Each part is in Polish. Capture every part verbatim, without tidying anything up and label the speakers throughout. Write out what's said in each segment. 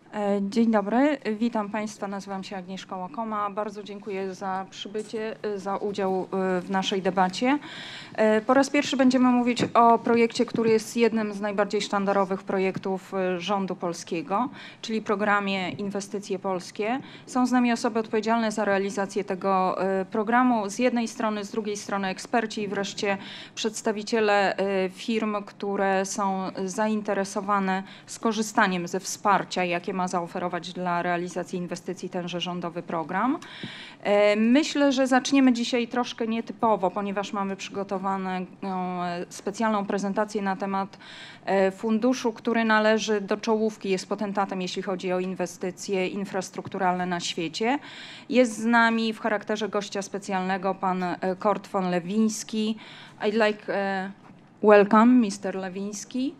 Speaker 1: Dzień dobry, witam Państwa, nazywam się Agnieszka Łakoma. Bardzo dziękuję za przybycie, za udział w naszej debacie. Po raz pierwszy będziemy mówić o projekcie, który jest jednym z najbardziej sztandarowych projektów rządu polskiego, czyli programie Inwestycje Polskie. Są z nami osoby odpowiedzialne za realizację tego programu. Z jednej strony, z drugiej strony eksperci i wreszcie przedstawiciele firm, które są zainteresowane skorzystaniem ze wsparcia, jakie ma zaoferować dla realizacji inwestycji tenże rządowy program. Myślę, że zaczniemy dzisiaj troszkę nietypowo, ponieważ mamy przygotowaną specjalną prezentację na temat funduszu, który należy do czołówki, jest potentatem, jeśli chodzi o inwestycje infrastrukturalne na świecie. Jest z nami w charakterze gościa specjalnego pan Kurt von Lewiński. I'd like uh, welcome mister Lewiński.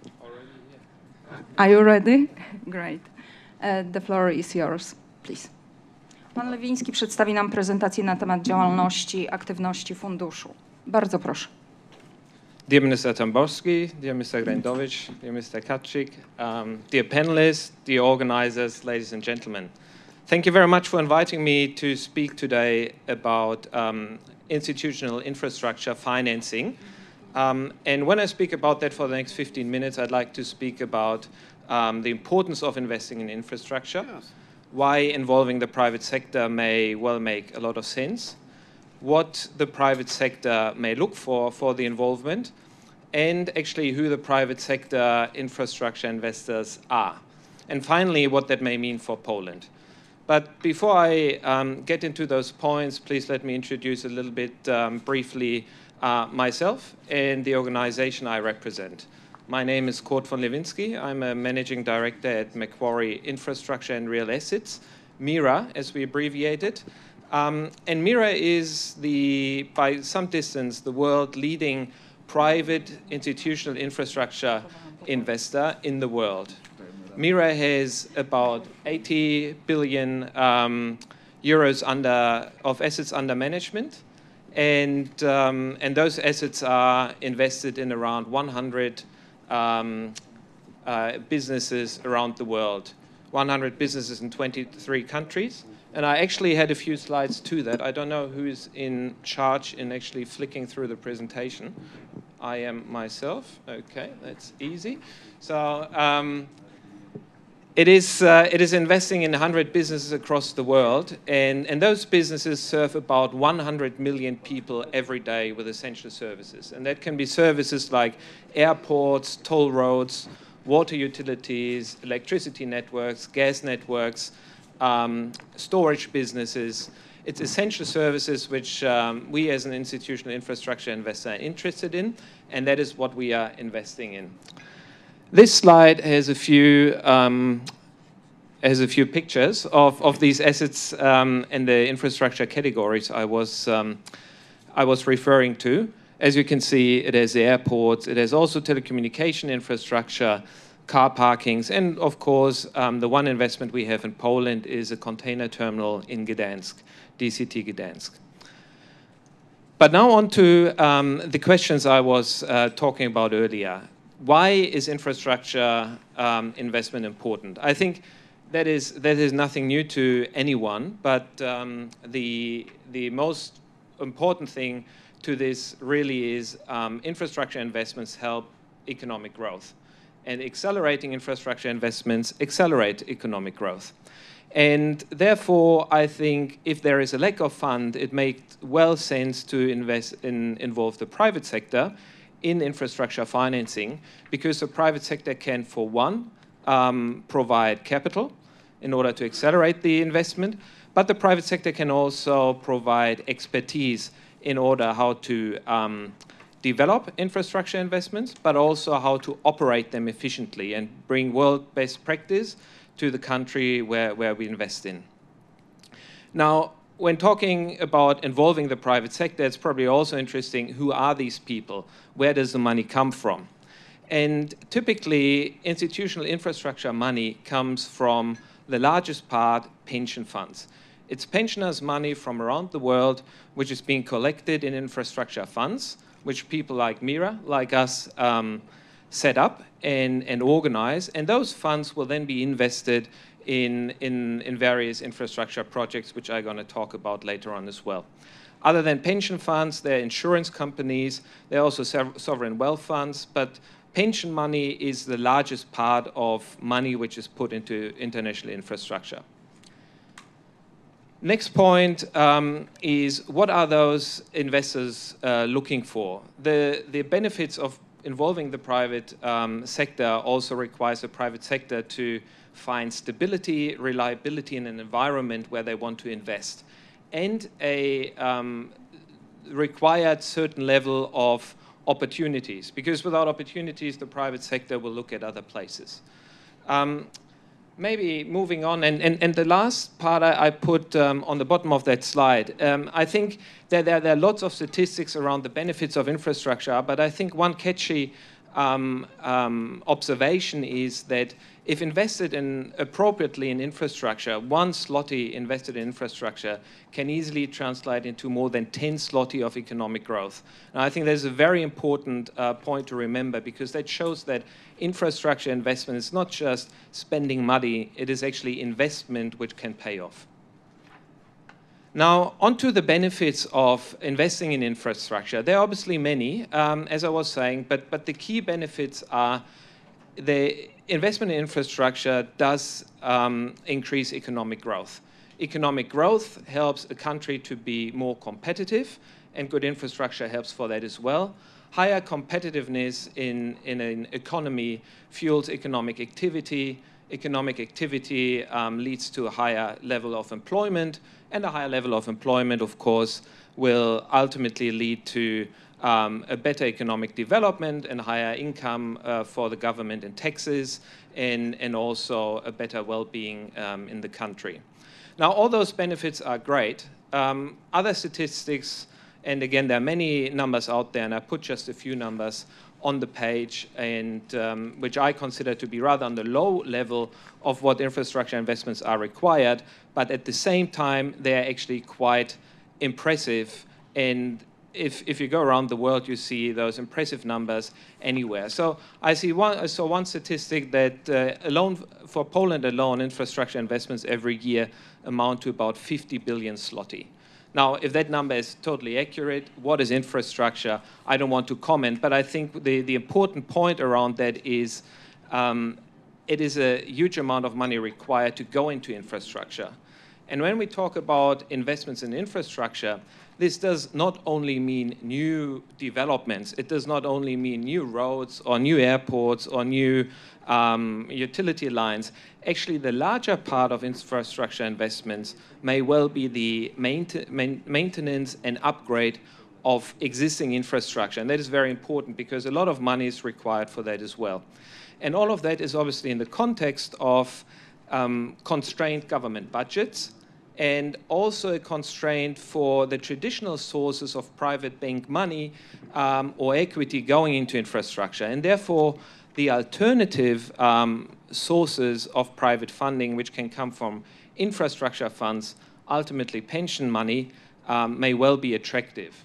Speaker 1: Are you ready? Great. Uh, the floor is yours, please. Pan Lewiński przedstawi nam prezentację na temat działalności, aktywności funduszu. Bardzo proszę.
Speaker 2: Dear Minister Tambowski, dear Mister Grendowicz, dear Mister Kaczyk, um, dear panelists, dear organizers, ladies and gentlemen. Thank you very much for inviting me to speak today about um, institutional infrastructure financing. Um, and when I speak about that for the next fifteen minutes, I'd like to speak about um, the importance of investing in infrastructure, yes. Why involving the private sector may well make a lot of sense, what the private sector may look for for the involvement, and actually who the private sector infrastructure investors are. And finally, what that may mean for Poland. But before I um, get into those points, please let me introduce a little bit um, briefly Uh, myself and the organization I represent. My name is Kurt von Lewiński. I'm a managing director at Macquarie Infrastructure and Real Assets, MIRA, as we abbreviate it. Um, and MIRA is, the, by some distance, the world leading private institutional infrastructure investor in the world. MIRA has about eighty billion um, euros under, of assets under management. And, um, and those assets are invested in around one hundred um, uh, businesses around the world, one hundred businesses in twenty-three countries. And I actually had a few slides to that. I don't know who's in charge in actually flicking through the presentation. I am myself. Okay, that's easy. So um, It is, uh, it is investing in one hundred businesses across the world, and, and those businesses serve about one hundred million people every day with essential services. And that can be services like airports, toll roads, water utilities, electricity networks, gas networks, um, storage businesses. It's essential services which um, we as an institutional infrastructure investor are interested in, and that is what we are investing in. This slide has a few um, has a few pictures of, of these assets um, and the infrastructure categories I was um, I was referring to. As you can see, it has airports, it has also telecommunication infrastructure, car parkings, and of course, um, the one investment we have in Poland is a container terminal in Gdansk, D C T Gdansk. But now on to um, the questions I was uh, talking about earlier. Why is infrastructure um, investment important? I think that is that is nothing new to anyone, but um, the the most important thing to this really is um, infrastructure investments help economic growth, and accelerating infrastructure investments accelerate economic growth. And therefore, I think if there is a lack of fund, it makes well sense to invest in involve the private sector in infrastructure financing, because the private sector can, for one, um, provide capital in order to accelerate the investment, but the private sector can also provide expertise in order how to um, develop infrastructure investments, but also how to operate them efficiently and bring world best practice to the country where, where we invest in. Now, when talking about involving the private sector, it's probably also interesting, who are these people? Where does the money come from? And typically, institutional infrastructure money comes from the largest part, pension funds. It's pensioners' money from around the world, which is being collected in infrastructure funds, which people like MIRA, like us, um, set up and, and organize, and those funds will then be invested in, in, in various infrastructure projects, which I'm going to talk about later on as well. Other than pension funds, there are insurance companies, there are also sovereign wealth funds, but pension money is the largest part of money which is put into international infrastructure. Next point um, is, what are those investors uh, looking for? The, the benefits of involving the private um, sector also requires the private sector to find stability, reliability in an environment where they want to invest, and a um, required certain level of opportunities, because without opportunities, the private sector will look at other places. Um, Maybe moving on, and, and, and the last part I, I put um, on the bottom of that slide. Um, I think that there, there are lots of statistics around the benefits of infrastructure, but I think one catchy um, um, observation is that if invested in appropriately in infrastructure, one zloty invested in infrastructure can easily translate into more than ten zloty of economic growth. And I think there's a very important uh, point to remember, because that shows that infrastructure investment is not just spending money, it is actually investment which can pay off. Now, onto the benefits of investing in infrastructure. There are obviously many, um, as I was saying, but, but the key benefits are the investment in infrastructure does um, increase economic growth. Economic growth helps a country to be more competitive, and good infrastructure helps for that as well. Higher competitiveness in, in an economy fuels economic activity. Economic activity um, leads to a higher level of employment, and a higher level of employment, of course, will ultimately lead to um, a better economic development and higher income uh, for the government and taxes, and, and also a better well-being um, in the country. Now, all those benefits are great. Um, other statistics, and again, there are many numbers out there, and I put just a few numbers on the page, and um, which I consider to be rather on the low level of what infrastructure investments are required, but at the same time, they're actually quite impressive. And if, if you go around the world, you see those impressive numbers anywhere. So I see one, I saw one statistic that uh, alone, for Poland alone, infrastructure investments every year amount to about fifty billion zloty. Now, if that number is totally accurate, what is infrastructure? I don't want to comment, but I think the, the important point around that is um, it is a huge amount of money required to go into infrastructure. And when we talk about investments in infrastructure, this does not only mean new developments. It does not only mean new roads or new airports or new um, utility lines. Actually, the larger part of infrastructure investments may well be the mainte main maintenance and upgrade of existing infrastructure. And that is very important, because a lot of money is required for that as well. And all of that is obviously in the context of um, constrained government budgets, and also a constraint for the traditional sources of private bank money um, or equity going into infrastructure. And therefore, the alternative um, sources of private funding, which can come from infrastructure funds, ultimately pension money, um, may well be attractive.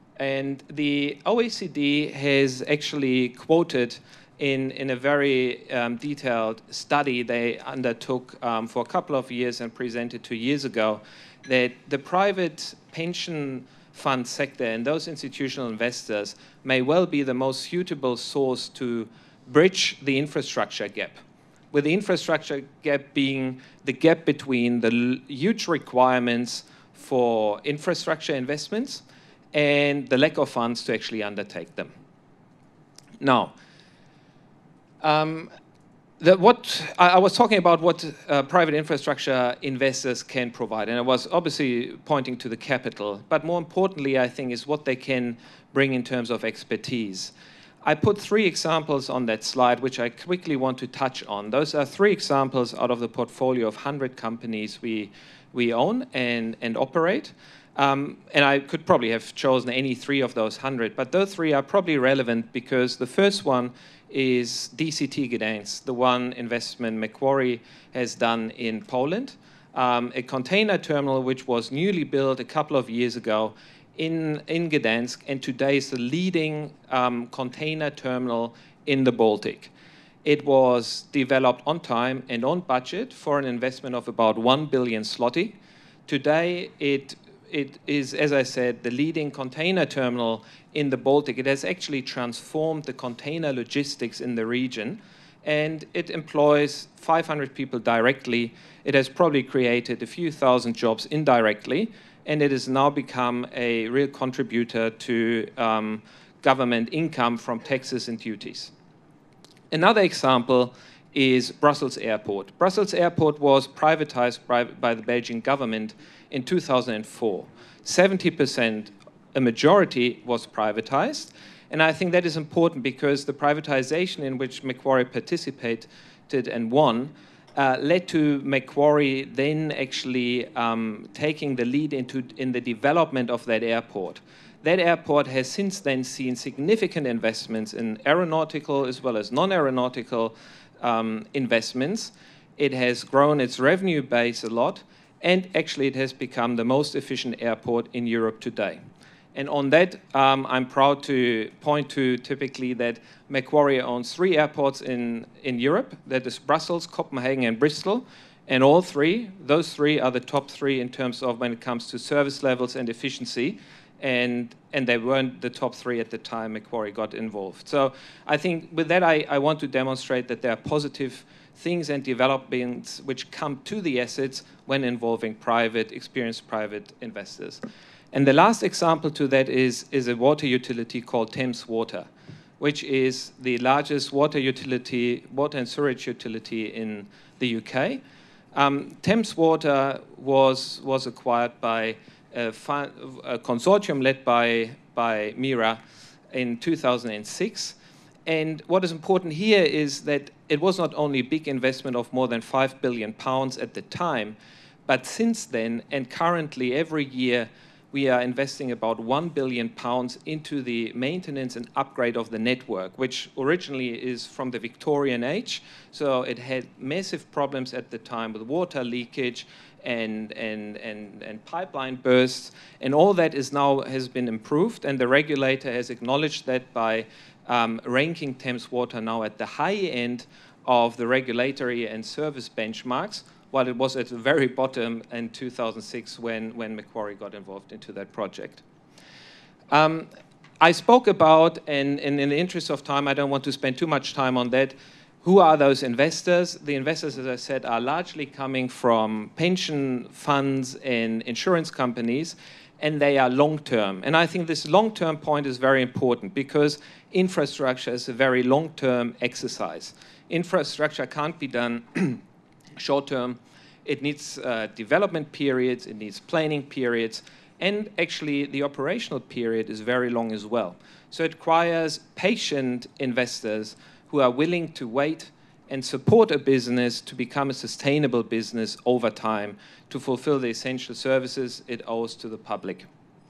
Speaker 2: And the O E C D has actually quoted In, in a very um, detailed study they undertook um, for a couple of years and presented two years ago, that the private pension fund sector and those institutional investors may well be the most suitable source to bridge the infrastructure gap, with the infrastructure gap being the gap between the l huge requirements for infrastructure investments and the lack of funds to actually undertake them. Now, Um, the, what I, I was talking about what uh, private infrastructure investors can provide, and I was obviously pointing to the capital, but more importantly, I think, is what they can bring in terms of expertise. I put three examples on that slide, which I quickly want to touch on. Those are three examples out of the portfolio of one hundred companies we, we own and, and operate. Um, and I could probably have chosen any three of those one hundred, but those three are probably relevant, because the first one is D C T Gdańsk, the one investment Macquarie has done in Poland, um, a container terminal which was newly built a couple of years ago in, in Gdańsk, and today is the leading um, container terminal in the Baltic. It was developed on time and on budget for an investment of about one billion zloty. Today, it, it is, as I said, the leading container terminal in the Baltic. It has actually transformed the container logistics in the region, and it employs five hundred people directly. It has probably created a few thousand jobs indirectly, and it has now become a real contributor to um, government income from taxes and duties. Another example is Brussels Airport. Brussels Airport was privatized by, by the Belgian government in two thousand four. seventy percent, a majority, was privatized. And I think that is important because the privatization in which Macquarie participated and won uh, led to Macquarie then actually um, taking the lead into, in the development of that airport. That airport has since then seen significant investments in aeronautical as well as non-aeronautical um, investments. It has grown its revenue base a lot, and actually it has become the most efficient airport in Europe today. And on that, um, I'm proud to point to typically that Macquarie owns three airports in, in Europe. That is Brussels, Copenhagen, and Bristol. And all three, those three are the top three in terms of when it comes to service levels and efficiency. And, and they weren't the top three at the time Macquarie got involved. So I think with that, I, I want to demonstrate that there are positive things and developments which come to the assets when involving private, experienced private investors. And the last example to that is, is a water utility called Thames Water, which is the largest water utility, water and sewage utility in the U K. Um, Thames Water was, was acquired by a, a consortium led by, by MIRA in two thousand six. And what is important here is that it was not only a big investment of more than five billion pounds at the time, but since then and currently every year, we are investing about one billion pounds into the maintenance and upgrade of the network, which originally is from the Victorian age. So it had massive problems at the time with water leakage and, and, and, and pipeline bursts. And all that is now has been improved. And the regulator has acknowledged that by um, ranking Thames Water now at the high end of the regulatory and service benchmarks, while it was at the very bottom in two thousand six when, when Macquarie got involved into that project. Um, I spoke about, and, and in the interest of time, I don't want to spend too much time on that, who are those investors? The investors, as I said, are largely coming from pension funds and insurance companies, and they are long-term. And I think this long-term point is very important because infrastructure is a very long-term exercise. Infrastructure can't be done short-term. It needs uh, development periods, it needs planning periods, and actually the operational period is very long as well. So it requires patient investors who are willing to wait and support a business to become a sustainable business over time to fulfill the essential services it owes to the public.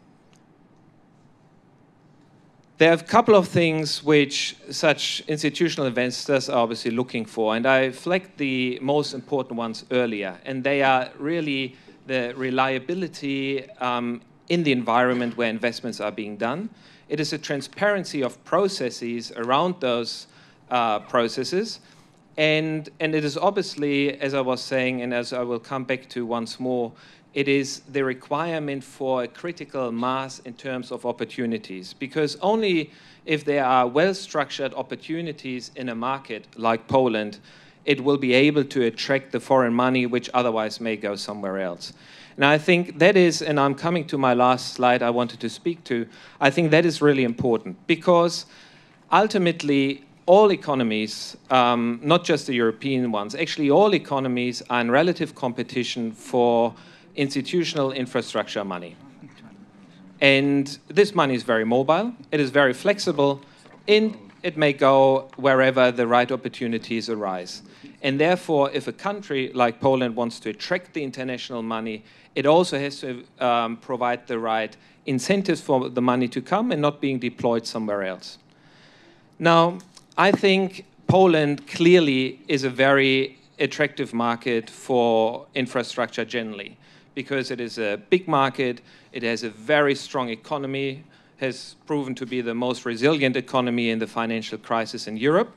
Speaker 2: There are a couple of things which such institutional investors are obviously looking for, and I flagged the most important ones earlier, and they are really the reliability um, in the environment where investments are being done. It is a transparency of processes around those uh, processes, and, and it is obviously, as I was saying, and as I will come back to once more, it is the requirement for a critical mass in terms of opportunities, because only if there are well-structured opportunities in a market like Poland, it will be able to attract the foreign money which otherwise may go somewhere else. And I think that is, and I'm coming to my last slide I wanted to speak to, I think that is really important because ultimately all economies, um, not just the European ones, actually all economies are in relative competition for institutional infrastructure money. And this money is very mobile, it is very flexible, and it may go wherever the right opportunities arise. And therefore, if a country like Poland wants to attract the international money, it also has to um, provide the right incentives for the money to come and not being deployed somewhere else. Now, I think Poland clearly is a very attractive market for infrastructure generally, because it is a big market, it has a very strong economy, has proven to be the most resilient economy in the financial crisis in Europe.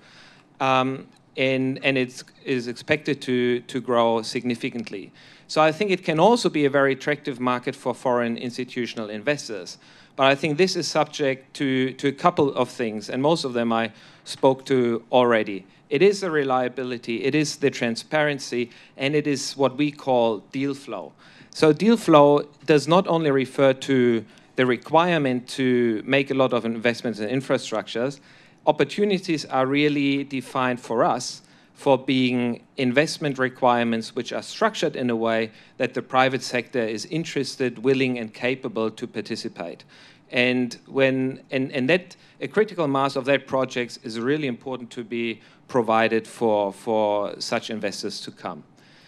Speaker 2: Um, and and it is expected to, to grow significantly. So I think it can also be a very attractive market for foreign institutional investors. But I think this is subject to, to a couple of things, and most of them I spoke to already. It is the reliability, it is the transparency, and it is what we call deal flow. So deal flow does not only refer to the requirement to make a lot of investments in infrastructures. Opportunities are really defined for us for being investment requirements which are structured in a way that the private sector is interested, willing, and capable to participate. And when and, and that a critical mass of that projects is really important to be provided for for such investors to come.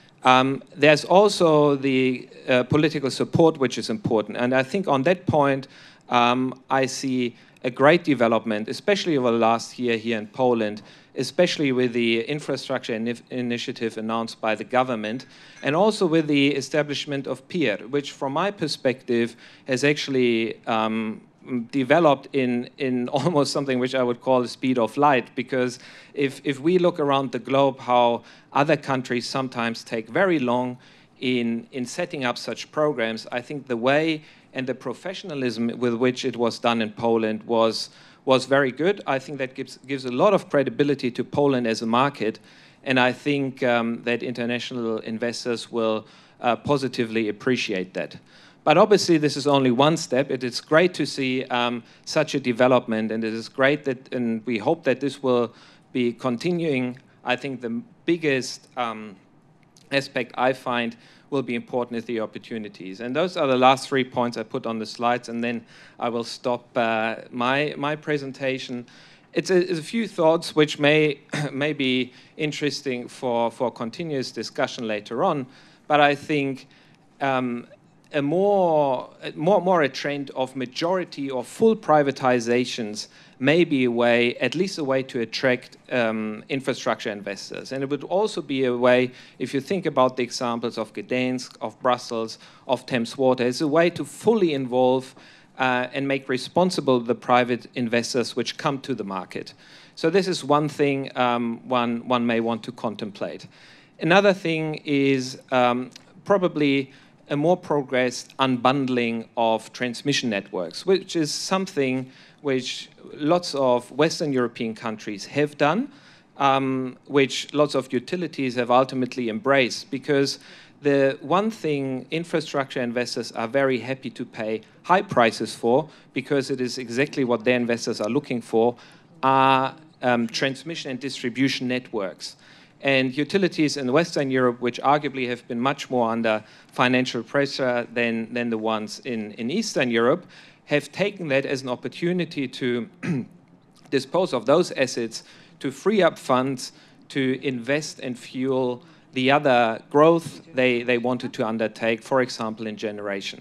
Speaker 2: Um, there's also the uh, political support, which is important, and I think on that point um, I see a great development, especially over the last year here in Poland, especially with the infrastructure inif initiative announced by the government, and also with the establishment of P I R, which from my perspective has actually um, developed in, in almost something which I would call the speed of light, because if, if we look around the globe how other countries sometimes take very long in, in setting up such programs, I think the way and the professionalism with which it was done in Poland was, was very good. I think that gives, gives a lot of credibility to Poland as a market, and I think um, that international investors will uh, positively appreciate that. But obviously this is only one step. It is great to see um, such a development, and it is great that, and we hope that this will be continuing. I think the biggest um, aspect I find will be important is the opportunities. And those are the last three points I put on the slides, and then I will stop uh, my, my presentation. It's a, it's a few thoughts which may, may be interesting for, for continuous discussion later on, but I think um, a more, more, more a trend of majority or full privatizations may be a way, at least a way to attract um, infrastructure investors. And it would also be a way, if you think about the examples of Gdansk, of Brussels, of Thames Water, it's a way to fully involve uh, and make responsible the private investors which come to the market. So this is one thing um, one, one may want to contemplate. Another thing is um, probably a more progressed unbundling of transmission networks, which is something which lots of Western European countries have done, um, which lots of utilities have ultimately embraced, because the one thing infrastructure investors are very happy to pay high prices for, because it is exactly what their investors are looking for, are um, transmission and distribution networks. And utilities in Western Europe, which arguably have been much more under financial pressure than, than the ones in, in Eastern Europe, have taken that as an opportunity to dispose of those assets, to free up funds, to invest and fuel the other growth they, they wanted to undertake, for example, in generation.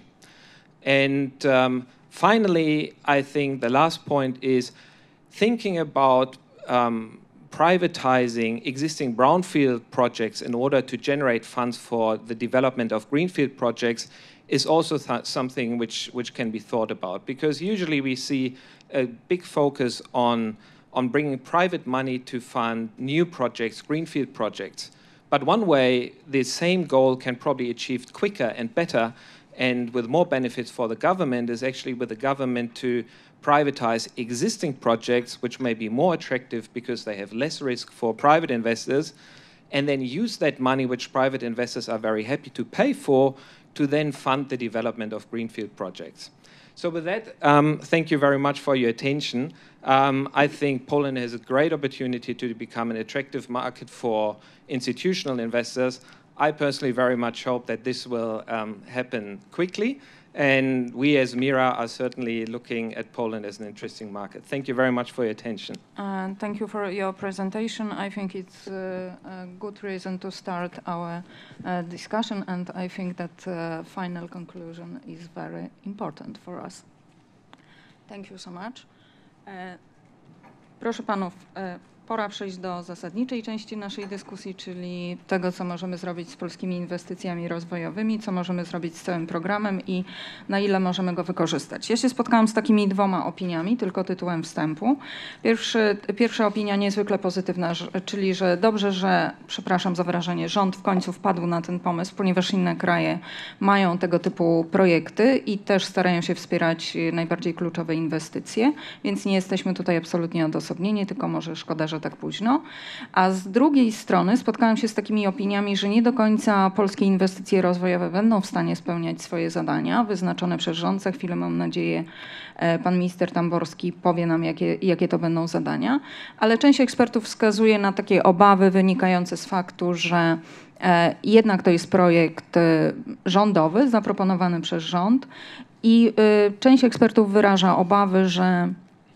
Speaker 2: And um, finally, I think the last point is thinking about um, privatizing existing brownfield projects in order to generate funds for the development of greenfield projects is also th something which, which can be thought about. Because usually we see a big focus on, on bringing private money to fund new projects, greenfield projects. But one way the same goal can probably be achieved quicker and better and with more benefits for the government is actually with the government to privatize existing projects, which may be more attractive because they have less risk for private investors, and then use that money, which private investors are very happy to pay for, to then fund the development of greenfield projects. So with that, um, thank you very much for your attention. Um, I think Poland has a great opportunity to become an attractive market for institutional investors. I personally very much hope that this will um, happen quickly. And we as MIRA are certainly looking at Poland as an interesting market. Thank you very much for your attention.
Speaker 1: And thank you for your presentation. I think it's uh, a good reason to start our uh, discussion, and I think that uh, final conclusion is very important for us. Thank you so much. Uh, proszę panów, uh, Pora przejść do zasadniczej części naszej dyskusji, czyli tego, co możemy zrobić z polskimi inwestycjami rozwojowymi, co możemy zrobić z całym programem i na ile możemy go wykorzystać. Ja się spotkałam z takimi dwoma opiniami, tylko tytułem wstępu. Pierwszy, pierwsza opinia niezwykle pozytywna, czyli że dobrze, że, przepraszam za wyrażenie, rząd w końcu wpadł na ten pomysł, ponieważ inne kraje mają tego typu projekty i też starają się wspierać najbardziej kluczowe inwestycje, więc nie jesteśmy tutaj absolutnie odosobnieni, tylko może szkoda, że tak późno. A z drugiej strony spotkałam się z takimi opiniami, że nie do końca polskie inwestycje rozwojowe będą w stanie spełniać swoje zadania wyznaczone przez rząd. Za chwilę, mam nadzieję, pan minister Tamborski powie nam, jakie, jakie to będą zadania. Ale część ekspertów wskazuje na takie obawy wynikające z faktu, że jednak to jest projekt rządowy, zaproponowany przez rząd i część ekspertów wyraża obawy, że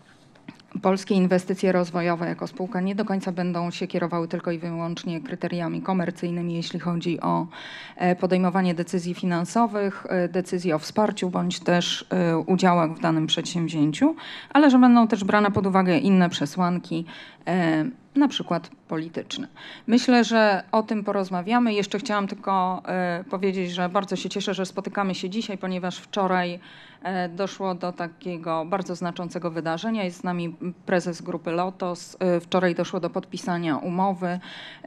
Speaker 1: polskie inwestycje rozwojowe jako spółka nie do końca będą się kierowały tylko i wyłącznie kryteriami komercyjnymi, jeśli chodzi o podejmowanie decyzji finansowych, decyzji o wsparciu bądź też udziałach w danym przedsięwzięciu, ale że będą też brane pod uwagę inne przesłanki, na przykład polityczne. Myślę, że o tym porozmawiamy. Jeszcze chciałam tylko powiedzieć, że bardzo się cieszę, że spotykamy się dzisiaj, ponieważ wczoraj doszło do takiego bardzo znaczącego wydarzenia. Jest z nami prezes grupy Lotos. Wczoraj doszło do podpisania umowy,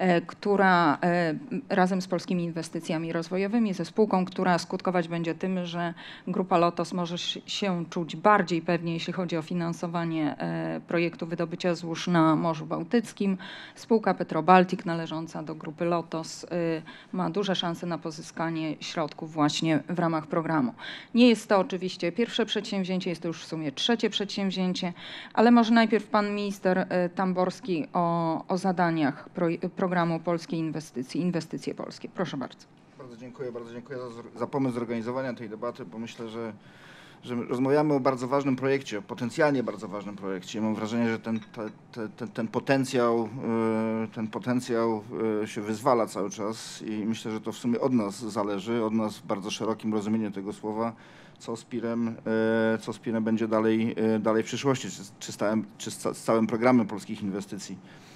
Speaker 1: która razem z polskimi inwestycjami rozwojowymi, ze spółką, która skutkować będzie tym, że grupa Lotos może się czuć bardziej pewnie, jeśli chodzi o finansowanie projektu wydobycia złóż na Morzu Bałtyckim. Spółka Petrobaltic należąca do grupy Lotos ma duże szanse na pozyskanie środków właśnie w ramach programu. Nie jest to oczywiście pierwsze przedsięwzięcie, jest to już w sumie trzecie przedsięwzięcie, ale może najpierw pan minister Tamborski o, o zadaniach pro, programu Polskiej Inwestycji, Inwestycje Polskie. Proszę bardzo.
Speaker 3: Bardzo dziękuję, bardzo dziękuję za, za pomysł zorganizowania tej debaty, bo myślę, że że rozmawiamy o bardzo ważnym projekcie, o potencjalnie bardzo ważnym projekcie. Mam wrażenie, że ten, te, te, ten potencjał, ten potencjał się wyzwala cały czas i myślę, że to w sumie od nas zależy, od nas w bardzo szerokim rozumieniu tego słowa, co z pirem, co z pirem będzie dalej, dalej w przyszłości, czy, czy, stałym, czy z całym programem polskich inwestycji.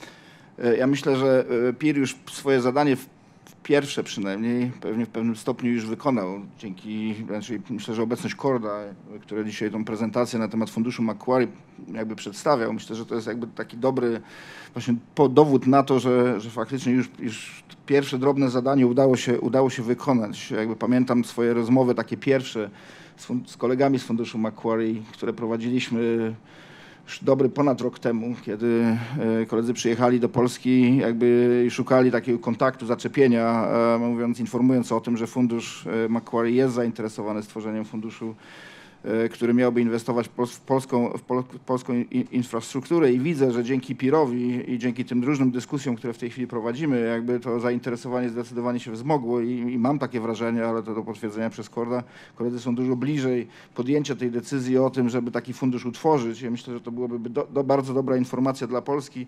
Speaker 3: Ja myślę, że P I R już swoje zadanie w pierwsze przynajmniej, pewnie w pewnym stopniu już wykonał, dzięki, znaczy myślę, że obecność Korda, który dzisiaj tą prezentację na temat funduszu Macquarie jakby przedstawiał, myślę, że to jest jakby taki dobry właśnie dowód na to, że, że faktycznie już, już pierwsze drobne zadanie udało się, udało się wykonać. Jakby pamiętam swoje rozmowy takie pierwsze z, z kolegami z funduszu Macquarie, które prowadziliśmy już dobry ponad rok temu, kiedy koledzy przyjechali do Polski jakby szukali takiego kontaktu, zaczepienia, mówiąc, informując o tym, że fundusz Macquarie jest zainteresowany stworzeniem funduszu, który miałby inwestować w polską, w pol, w polską infrastrukturę i widzę, że dzięki P I R-owi i dzięki tym różnym dyskusjom, które w tej chwili prowadzimy, jakby to zainteresowanie zdecydowanie się wzmogło i, i mam takie wrażenie, ale to do potwierdzenia przez Korda, koledzy są dużo bliżej podjęcia tej decyzji o tym, żeby taki fundusz utworzyć. Ja myślę, że to byłoby do, do bardzo dobra informacja dla Polski.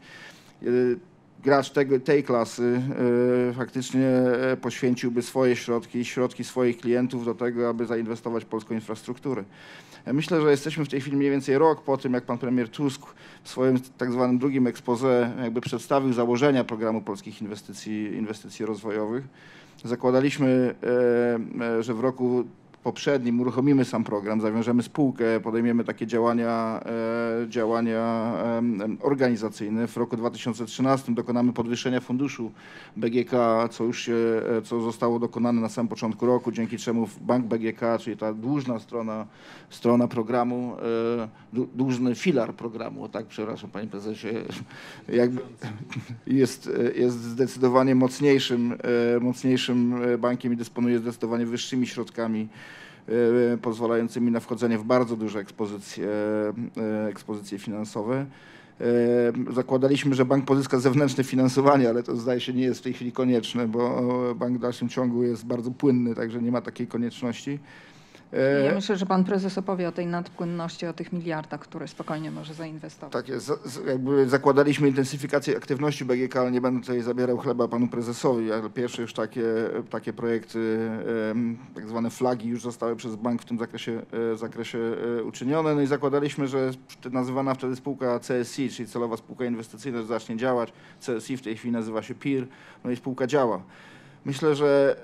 Speaker 3: Gracz tego, tej klasy y, faktycznie poświęciłby swoje środki, środki swoich klientów do tego, aby zainwestować w polską infrastrukturę. Ja myślę, że jesteśmy w tej chwili mniej więcej rok po tym, jak pan premier Tusk w swoim tak zwanym drugim exposé jakby przedstawił założenia programu polskich inwestycji, inwestycji rozwojowych. Zakładaliśmy, y, y, że w roku poprzednim uruchomimy sam program, zawiążemy spółkę, podejmiemy takie działania, e, działania e, organizacyjne. W roku dwa tysiące trzynastym dokonamy podwyższenia funduszu B G K, co już się, co zostało dokonane na samym początku roku, dzięki czemu Bank B G K, czyli ta dłużna strona, strona programu, e, dłużny filar programu, tak, przepraszam panie prezesie, jakby jest, jest zdecydowanie mocniejszym, e, mocniejszym bankiem i dysponuje zdecydowanie wyższymi środkami pozwalającymi na wchodzenie w bardzo duże ekspozycje, ekspozycje finansowe. Zakładaliśmy, że bank pozyska zewnętrzne finansowanie, ale to zdaje się nie jest w tej chwili konieczne, bo bank w dalszym ciągu jest bardzo płynny, także nie ma takiej konieczności.
Speaker 1: Ja myślę, że pan prezes opowie o tej nadpłynności, o tych miliardach, które spokojnie może zainwestować.
Speaker 3: Tak jest. Jakby zakładaliśmy intensyfikację aktywności B G K, ale nie będę tutaj zabierał chleba panu prezesowi, ale pierwsze już takie, takie projekty, tak zwane flagi już zostały przez bank w tym zakresie, zakresie uczynione. No i zakładaliśmy, że nazywana wtedy spółka C S I, czyli celowa spółka inwestycyjna, zacznie działać. C S I w tej chwili nazywa się P I R, no i spółka działa. Myślę, że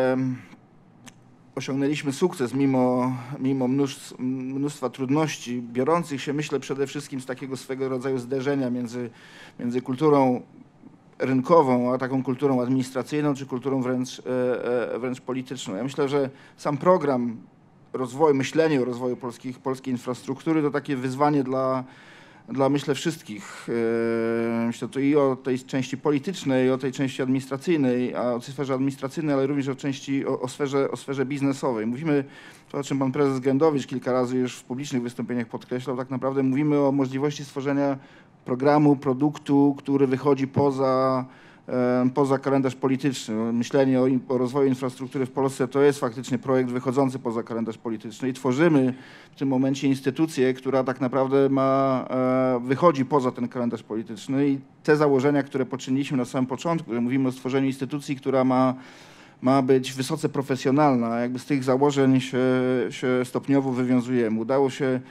Speaker 3: osiągnęliśmy sukces mimo, mimo mnóstw, mnóstwa trudności, biorących się, myślę, przede wszystkim z takiego swego rodzaju zderzenia między, między kulturą rynkową, a taką kulturą administracyjną, czy kulturą wręcz, wręcz polityczną. Ja myślę, że sam program rozwoju, myślenie o rozwoju polskich, polskiej infrastruktury to takie wyzwanie dla dla myślę wszystkich. Myślę to i o tej części politycznej, i o tej części administracyjnej, a o sferze administracyjnej, ale również o części, o, o, sferze, o sferze biznesowej. Mówimy, to o czym pan prezes Grędowicz kilka razy już w publicznych wystąpieniach podkreślał, tak naprawdę mówimy o możliwości stworzenia programu, produktu, który wychodzi poza poza kalendarz polityczny. Myślenie o, o rozwoju infrastruktury w Polsce to jest faktycznie projekt wychodzący poza kalendarz polityczny i tworzymy w tym momencie instytucję, która tak naprawdę ma, wychodzi poza ten kalendarz polityczny i te założenia, które poczyniliśmy na samym początku, że mówimy o stworzeniu instytucji, która ma ma być wysoce profesjonalna, jakby z tych założeń się, się stopniowo wywiązujemy. Udało się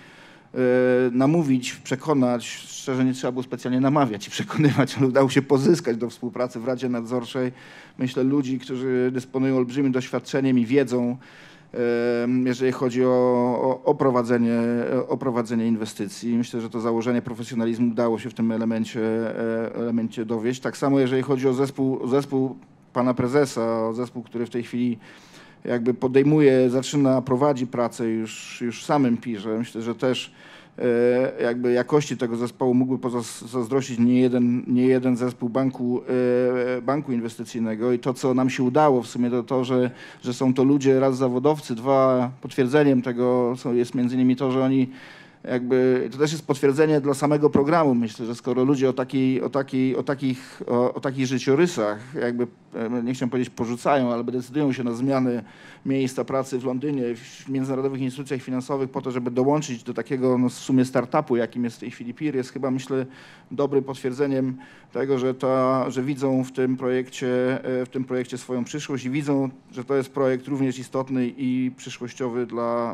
Speaker 3: namówić, przekonać, szczerze nie trzeba było specjalnie namawiać i przekonywać, ale udało się pozyskać do współpracy w Radzie Nadzorczej, myślę, ludzi, którzy dysponują olbrzymim doświadczeniem i wiedzą, jeżeli chodzi o, o, o, prowadzenie, o prowadzenie inwestycji. Myślę, że to założenie profesjonalizmu udało się w tym elemencie, elemencie dowieść. Tak samo jeżeli chodzi o zespół, zespół pana prezesa, o zespół, który w tej chwili jakby podejmuje, zaczyna, prowadzi pracę już, już w samym P I R-ze. Myślę, że też e, jakby jakości tego zespołu mógłby pozazdrościć nie jeden, nie jeden zespół banku, e, banku inwestycyjnego i to, co nam się udało w sumie, to to, że, że są to ludzie raz zawodowcy, dwa potwierdzeniem tego co jest między innymi to, że oni jakby, to też jest potwierdzenie dla samego programu. Myślę, że skoro ludzie o, takiej, o, takiej, o, takich, o, o takich życiorysach, jakby, nie chciałem powiedzieć porzucają, ale decydują się na zmiany miejsca pracy w Londynie, w międzynarodowych instytucjach finansowych po to, żeby dołączyć do takiego no, w sumie startupu, jakim jest w tej chwili P I R, jest chyba, myślę, dobrym potwierdzeniem tego, że, ta, że widzą w tym projekcie, w tym projekcie swoją przyszłość i widzą, że to jest projekt również istotny i przyszłościowy dla,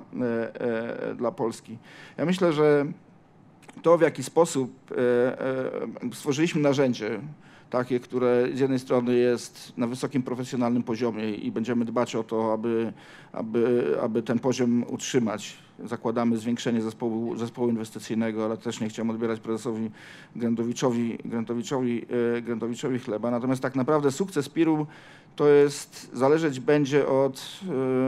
Speaker 3: dla Polski. Ja myślę, że to, w jaki sposób stworzyliśmy narzędzie, takie, które z jednej strony jest na wysokim profesjonalnym poziomie i będziemy dbać o to, aby, aby, aby ten poziom utrzymać. Zakładamy zwiększenie zespołu, zespołu inwestycyjnego, ale też nie chciałem odbierać prezesowi Grędowiczowi, Grędowiczowi, Grędowiczowi chleba. Natomiast tak naprawdę sukces P I R-u to jest, zależeć będzie od,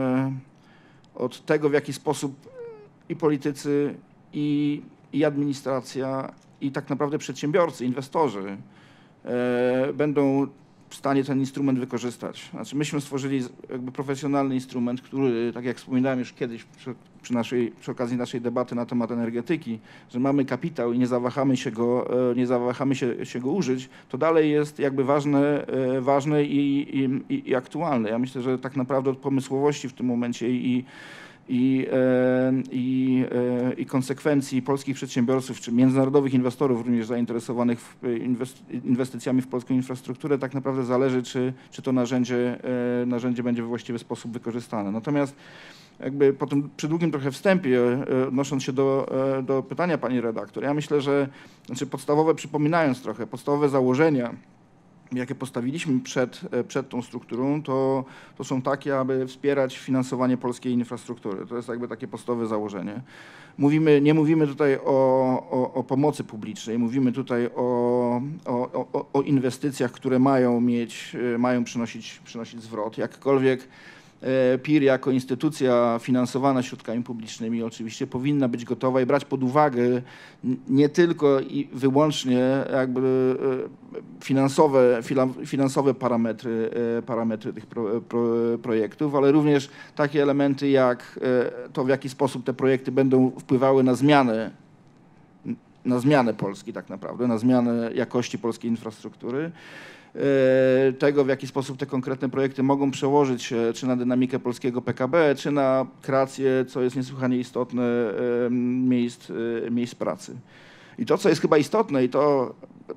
Speaker 3: od tego, w jaki sposób i politycy, i, i administracja, i tak naprawdę przedsiębiorcy, inwestorzy e, będą w stanie ten instrument wykorzystać. Znaczy myśmy stworzyli jakby profesjonalny instrument, który, tak jak wspominałem już kiedyś przy, przy, naszej, przy okazji naszej debaty na temat energetyki, że mamy kapitał i nie zawahamy się go, e, nie zawahamy się, się go użyć, to dalej jest jakby ważne, e, ważne i, i, i aktualne. Ja myślę, że tak naprawdę od pomysłowości w tym momencie i I, i, i konsekwencji polskich przedsiębiorców czy międzynarodowych inwestorów również zainteresowanych w inwestycjami w polską infrastrukturę tak naprawdę zależy, czy, czy to narzędzie, narzędzie będzie we właściwy sposób wykorzystane. Natomiast jakby po tym przydługim trochę wstępie, odnosząc się do, do pytania pani redaktor, ja myślę, że znaczy podstawowe, przypominając trochę, podstawowe założenia, jakie postawiliśmy przed, przed tą strukturą, to, to są takie, aby wspierać finansowanie polskiej infrastruktury. To jest jakby takie podstawowe założenie. Mówimy, nie mówimy tutaj o, o, o pomocy publicznej, mówimy tutaj o, o, o, o inwestycjach, które mają mieć, mają przynosić, przynosić zwrot. Jakkolwiek P I R jako instytucja finansowana środkami publicznymi oczywiście powinna być gotowa i brać pod uwagę nie tylko i wyłącznie jakby finansowe, finansowe parametry, parametry tych pro, pro, projektów, ale również takie elementy jak to, w jaki sposób te projekty będą wpływały na zmianę, na zmianę Polski tak naprawdę, na zmianę jakości polskiej infrastruktury. tego, w jaki sposób te konkretne projekty mogą przełożyć się czy na dynamikę polskiego P K B, czy na kreację, co jest niesłychanie istotne, miejsc, miejsc pracy. I to, co jest chyba istotne, i to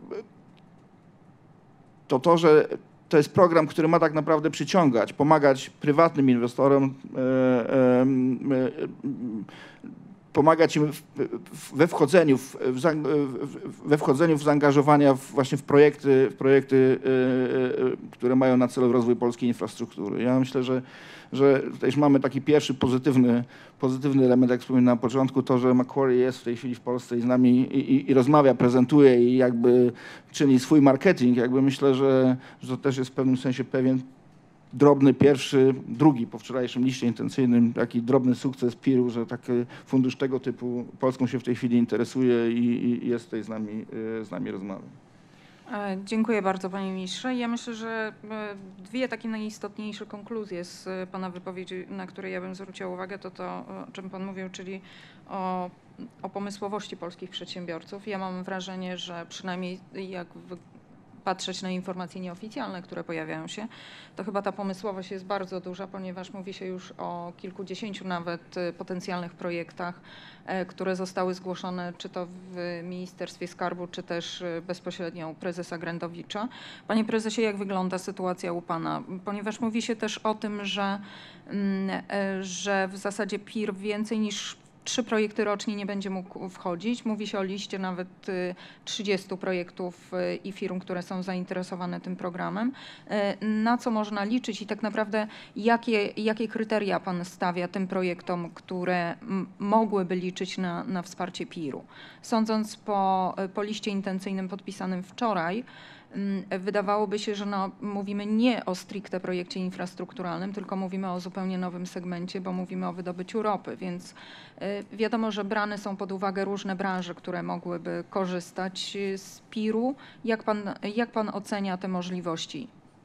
Speaker 3: to, to, że to jest program, który ma tak naprawdę przyciągać, pomagać prywatnym inwestorom, pomagać im w, we wchodzeniu w, w, we wchodzeniu w zaangażowania w, właśnie w projekty, w projekty, które mają na celu rozwój polskiej infrastruktury. Ja myślę, że, że tutaj już mamy taki pierwszy pozytywny, pozytywny element, jak wspominałem na początku, to, że Macquarie jest w tej chwili w Polsce i z nami i, i, i rozmawia, prezentuje i jakby czyni swój marketing. Jakby myślę, że, że to też jest w pewnym sensie pewien drobny pierwszy, drugi po wczorajszym liście intencyjnym, taki drobny sukces P I R-u, że taki fundusz tego typu Polską się w tej chwili interesuje i, i jest tutaj z nami, z nami rozmawia.
Speaker 1: Dziękuję bardzo, panie ministrze. Ja myślę, że dwie takie najistotniejsze konkluzje z pana wypowiedzi, na które ja bym zwróciła uwagę, to to, o czym pan mówił, czyli o, o pomysłowości polskich przedsiębiorców. Ja mam wrażenie, że przynajmniej jak wy, patrzeć na informacje nieoficjalne, które pojawiają się, to chyba ta pomysłowość jest bardzo duża, ponieważ mówi się już o kilkudziesięciu nawet potencjalnych projektach, które zostały zgłoszone czy to w Ministerstwie Skarbu, czy też bezpośrednio u prezesa Grendowicza. Panie prezesie, jak wygląda sytuacja u pana? Ponieważ mówi się też o tym, że, że w zasadzie P I R więcej niż trzy projekty rocznie nie będzie mógł wchodzić. Mówi się o liście nawet trzydziestu projektów i firm, które są zainteresowane tym programem. Na co można liczyć i tak naprawdę jakie, jakie kryteria pan stawia tym projektom, które mogłyby liczyć na, na wsparcie P I R-u? Sądząc po, po liście intencyjnym podpisanym wczoraj, wydawałoby się, że no, mówimy nie o stricte projekcie infrastrukturalnym, tylko mówimy o zupełnie nowym segmencie, bo mówimy o wydobyciu ropy, więc wiadomo, że brane są pod uwagę różne branże, które mogłyby korzystać z P I R-u. Jak pan, jak pan ocenia te możliwości?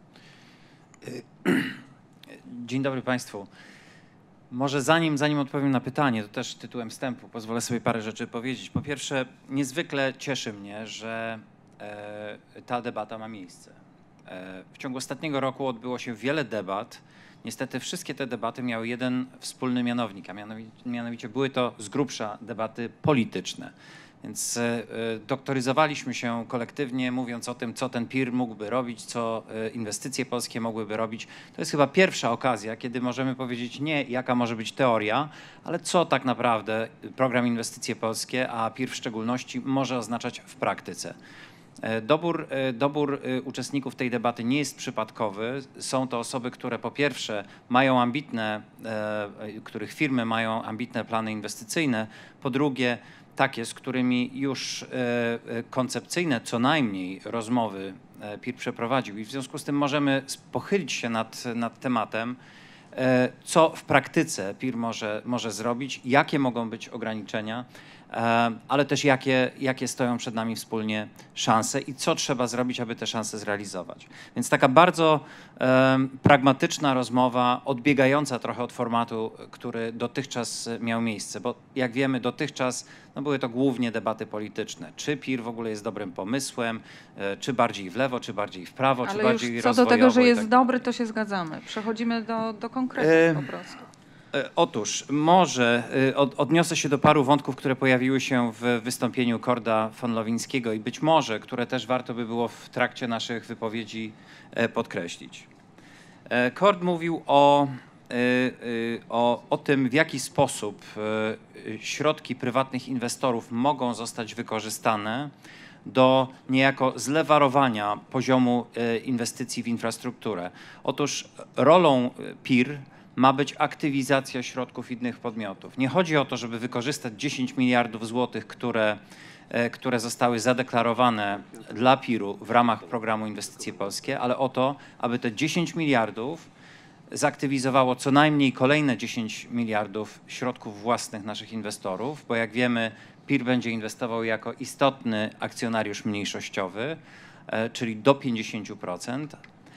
Speaker 4: Dzień dobry państwu. Może zanim, zanim odpowiem na pytanie, to też tytułem wstępu pozwolę sobie parę rzeczy powiedzieć. Po pierwsze, niezwykle cieszy mnie, że ta debata ma miejsce. W ciągu ostatniego roku odbyło się wiele debat. Niestety wszystkie te debaty miały jeden wspólny mianownik, a mianowicie, mianowicie były to z grubsza debaty polityczne. Więc doktoryzowaliśmy się kolektywnie, mówiąc o tym, co ten P I R mógłby robić, co inwestycje polskie mogłyby robić. To jest chyba pierwsza okazja, kiedy możemy powiedzieć nie, jaka może być teoria, ale co tak naprawdę program Inwestycje Polskie, a P I R w szczególności, może oznaczać w praktyce. Dobór, dobór uczestników tej debaty nie jest przypadkowy. Są to osoby, które po pierwsze mają ambitne, których firmy mają ambitne plany inwestycyjne, po drugie takie, z którymi już koncepcyjne co najmniej rozmowy P I R przeprowadził i w związku z tym możemy pochylić się nad, nad tematem, co w praktyce P I R może, może zrobić, jakie mogą być ograniczenia, ale też jakie, jakie stoją przed nami wspólnie szanse i co trzeba zrobić, aby te szanse zrealizować. Więc taka bardzo um, pragmatyczna rozmowa, odbiegająca trochę od formatu, który dotychczas miał miejsce, bo jak wiemy, dotychczas no, były to głównie debaty polityczne. Czy P I R w ogóle jest dobrym pomysłem, czy bardziej w lewo, czy bardziej w prawo,
Speaker 1: ale
Speaker 4: czy bardziej
Speaker 1: już co
Speaker 4: rozwojowo.
Speaker 1: do tego, że jest
Speaker 4: tak
Speaker 1: dobry, to się zgadzamy. Przechodzimy do, do konkretów e... po prostu.
Speaker 4: Otóż może odniosę się do paru wątków, które pojawiły się w wystąpieniu Korda von Lowińskiego i być może, które też warto by było w trakcie naszych wypowiedzi podkreślić. Kord mówił o, o, o tym, w jaki sposób środki prywatnych inwestorów mogą zostać wykorzystane do niejako zlewarowania poziomu inwestycji w infrastrukturę. Otóż rolą P I R ma być aktywizacja środków innych podmiotów. Nie chodzi o to, żeby wykorzystać dziesięć miliardów złotych, które, które zostały zadeklarowane dla P I R-u w ramach programu Inwestycje Polskie, ale o to, aby te dziesięć miliardów zaktywizowało co najmniej kolejne dziesięć miliardów środków własnych naszych inwestorów, bo jak wiemy, P I R będzie inwestował jako istotny akcjonariusz mniejszościowy, czyli do pięćdziesięciu procent,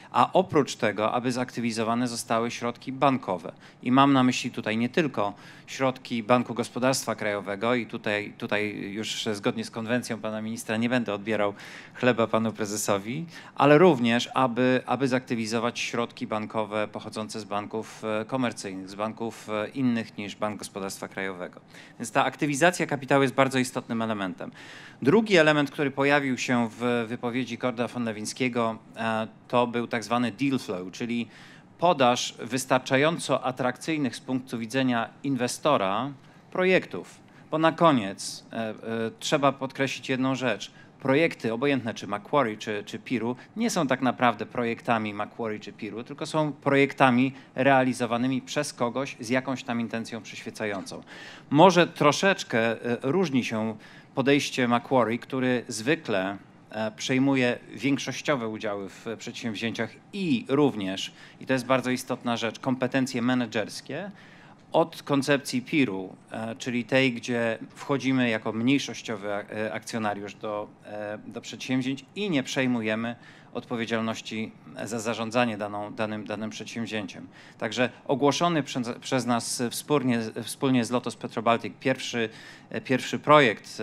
Speaker 4: a oprócz tego, aby zaktywizowane zostały środki bankowe. I mam na myśli tutaj nie tylko środki Banku Gospodarstwa Krajowego i tutaj, tutaj już zgodnie z konwencją pana ministra nie będę odbierał chleba panu prezesowi, ale również, aby, aby zaktywizować środki bankowe pochodzące z banków komercyjnych, z banków innych niż Bank Gospodarstwa Krajowego. Więc ta aktywizacja kapitału jest bardzo istotnym elementem. Drugi element, który pojawił się w wypowiedzi Korda von Lewińskiego, to był tak zwany deal flow, czyli podaż wystarczająco atrakcyjnych z punktu widzenia inwestora projektów. Bo na koniec e, e, trzeba podkreślić jedną rzecz. Projekty, obojętne czy Macquarie, czy, czy Piru, nie są tak naprawdę projektami Macquarie czy Piru, tylko są projektami realizowanymi przez kogoś z jakąś tam intencją przyświecającą. Może troszeczkę e, różni się podejście Macquarie, który zwykle przejmuje większościowe udziały w przedsięwzięciach i również, i to jest bardzo istotna rzecz, kompetencje menedżerskie od koncepcji Piru, czyli tej, gdzie wchodzimy jako mniejszościowy akcjonariusz do, do przedsięwzięć i nie przejmujemy odpowiedzialności za zarządzanie daną, danym, danym przedsięwzięciem. Także ogłoszony przez, przez nas wspólnie, wspólnie z Lotos Petrobaltic pierwszy, pierwszy projekt,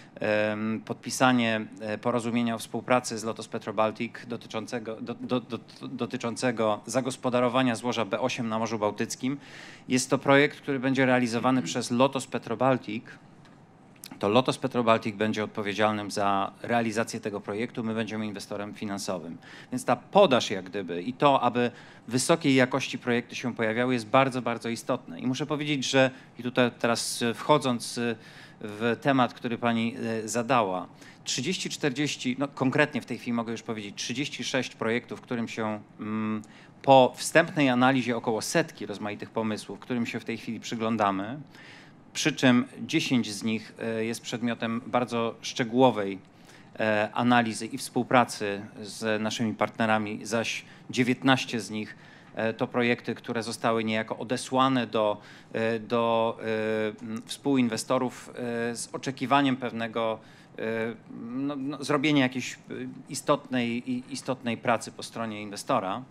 Speaker 4: podpisanie porozumienia o współpracy z Lotos Petrobaltic dotyczącego, do, do, do, dotyczącego zagospodarowania złoża B osiem na Morzu Bałtyckim. Jest to projekt, który będzie realizowany przez Lotos Petrobaltic. To Lotos Petrobaltic będzie odpowiedzialnym za realizację tego projektu, my będziemy inwestorem finansowym. Więc ta podaż jak gdyby i to, aby wysokiej jakości projekty się pojawiały, jest bardzo, bardzo istotne. I muszę powiedzieć, że i tutaj teraz wchodząc w temat, który pani zadała, trzydzieści czterdzieści, no konkretnie w tej chwili mogę już powiedzieć, trzydzieści sześć projektów, którym się mm, po wstępnej analizie około setki rozmaitych pomysłów, którym się w tej chwili przyglądamy, przy czym dziesięć z nich jest przedmiotem bardzo szczegółowej analizy i współpracy z naszymi partnerami, zaś dziewiętnaście z nich to projekty, które zostały niejako odesłane do, do współinwestorów z oczekiwaniem pewnego no, no, zrobienia jakiejś istotnej, istotnej pracy po stronie inwestora.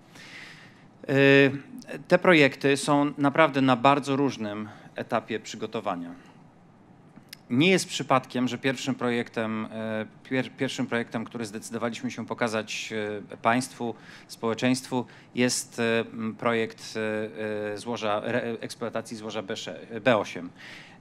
Speaker 4: Te projekty są naprawdę na bardzo różnym etapie przygotowania. Nie jest przypadkiem, że pierwszym projektem, pier, pierwszym projektem, który zdecydowaliśmy się pokazać państwu, społeczeństwu, jest projekt złoża, eksploatacji złoża B osiem.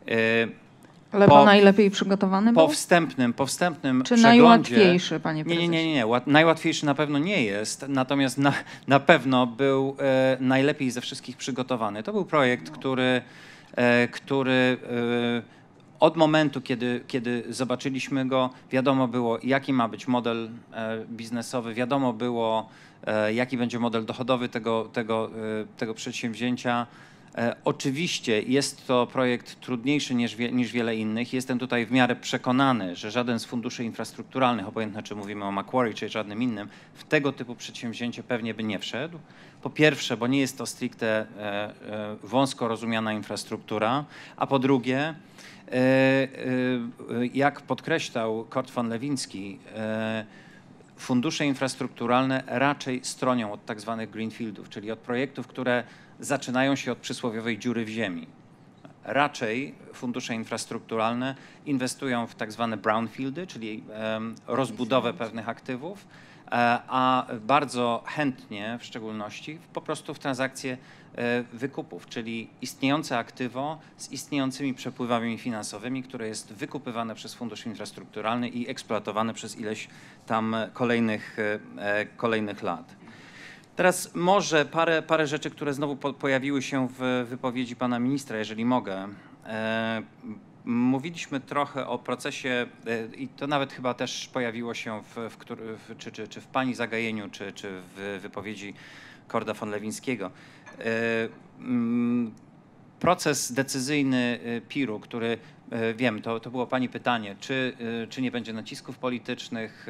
Speaker 1: Ale
Speaker 4: po,
Speaker 1: po najlepiej przygotowany był?
Speaker 4: Po wstępnym, po wstępnym
Speaker 1: Czy
Speaker 4: przeglądzie,
Speaker 1: najłatwiejszy, panie prezesie?
Speaker 4: Nie, nie, nie, nie. Najłatwiejszy na pewno nie jest, natomiast na, na pewno był e, najlepiej ze wszystkich przygotowany. To był projekt, który, e, który e, od momentu, kiedy, kiedy zobaczyliśmy go, wiadomo było, jaki ma być model e, biznesowy, wiadomo było, e, jaki będzie model dochodowy tego, tego, e, tego przedsięwzięcia. E, oczywiście jest to projekt trudniejszy niż, wie, niż wiele innych. Jestem tutaj w miarę przekonany, że żaden z funduszy infrastrukturalnych, obojętne czy mówimy o Macquarie czy żadnym innym, w tego typu przedsięwzięcie pewnie by nie wszedł. Po pierwsze, bo nie jest to stricte e, e, wąsko rozumiana infrastruktura, a po drugie, e, e, jak podkreślał Kord von Lewiński, e, fundusze infrastrukturalne raczej stronią od tak zwanych greenfieldów, czyli od projektów, które zaczynają się od przysłowiowej dziury w ziemi. Raczej fundusze infrastrukturalne inwestują w tak zwane brownfieldy, czyli um, rozbudowę pewnych aktywów, a bardzo chętnie w szczególności po prostu w transakcje wykupów, czyli istniejące aktywo z istniejącymi przepływami finansowymi, które jest wykupywane przez fundusz infrastrukturalny i eksploatowane przez ileś tam kolejnych, kolejnych lat. Teraz może parę, parę rzeczy, które znowu po, pojawiły się w wypowiedzi pana ministra, jeżeli mogę. E, mówiliśmy trochę o procesie e, i to nawet chyba też pojawiło się w, w, w, czy, czy, czy w pani zagajeniu, czy, czy w wypowiedzi Korda von Lewińskiego. E, m, proces decyzyjny Piru, który wiem, to, to było pani pytanie, czy, czy nie będzie nacisków politycznych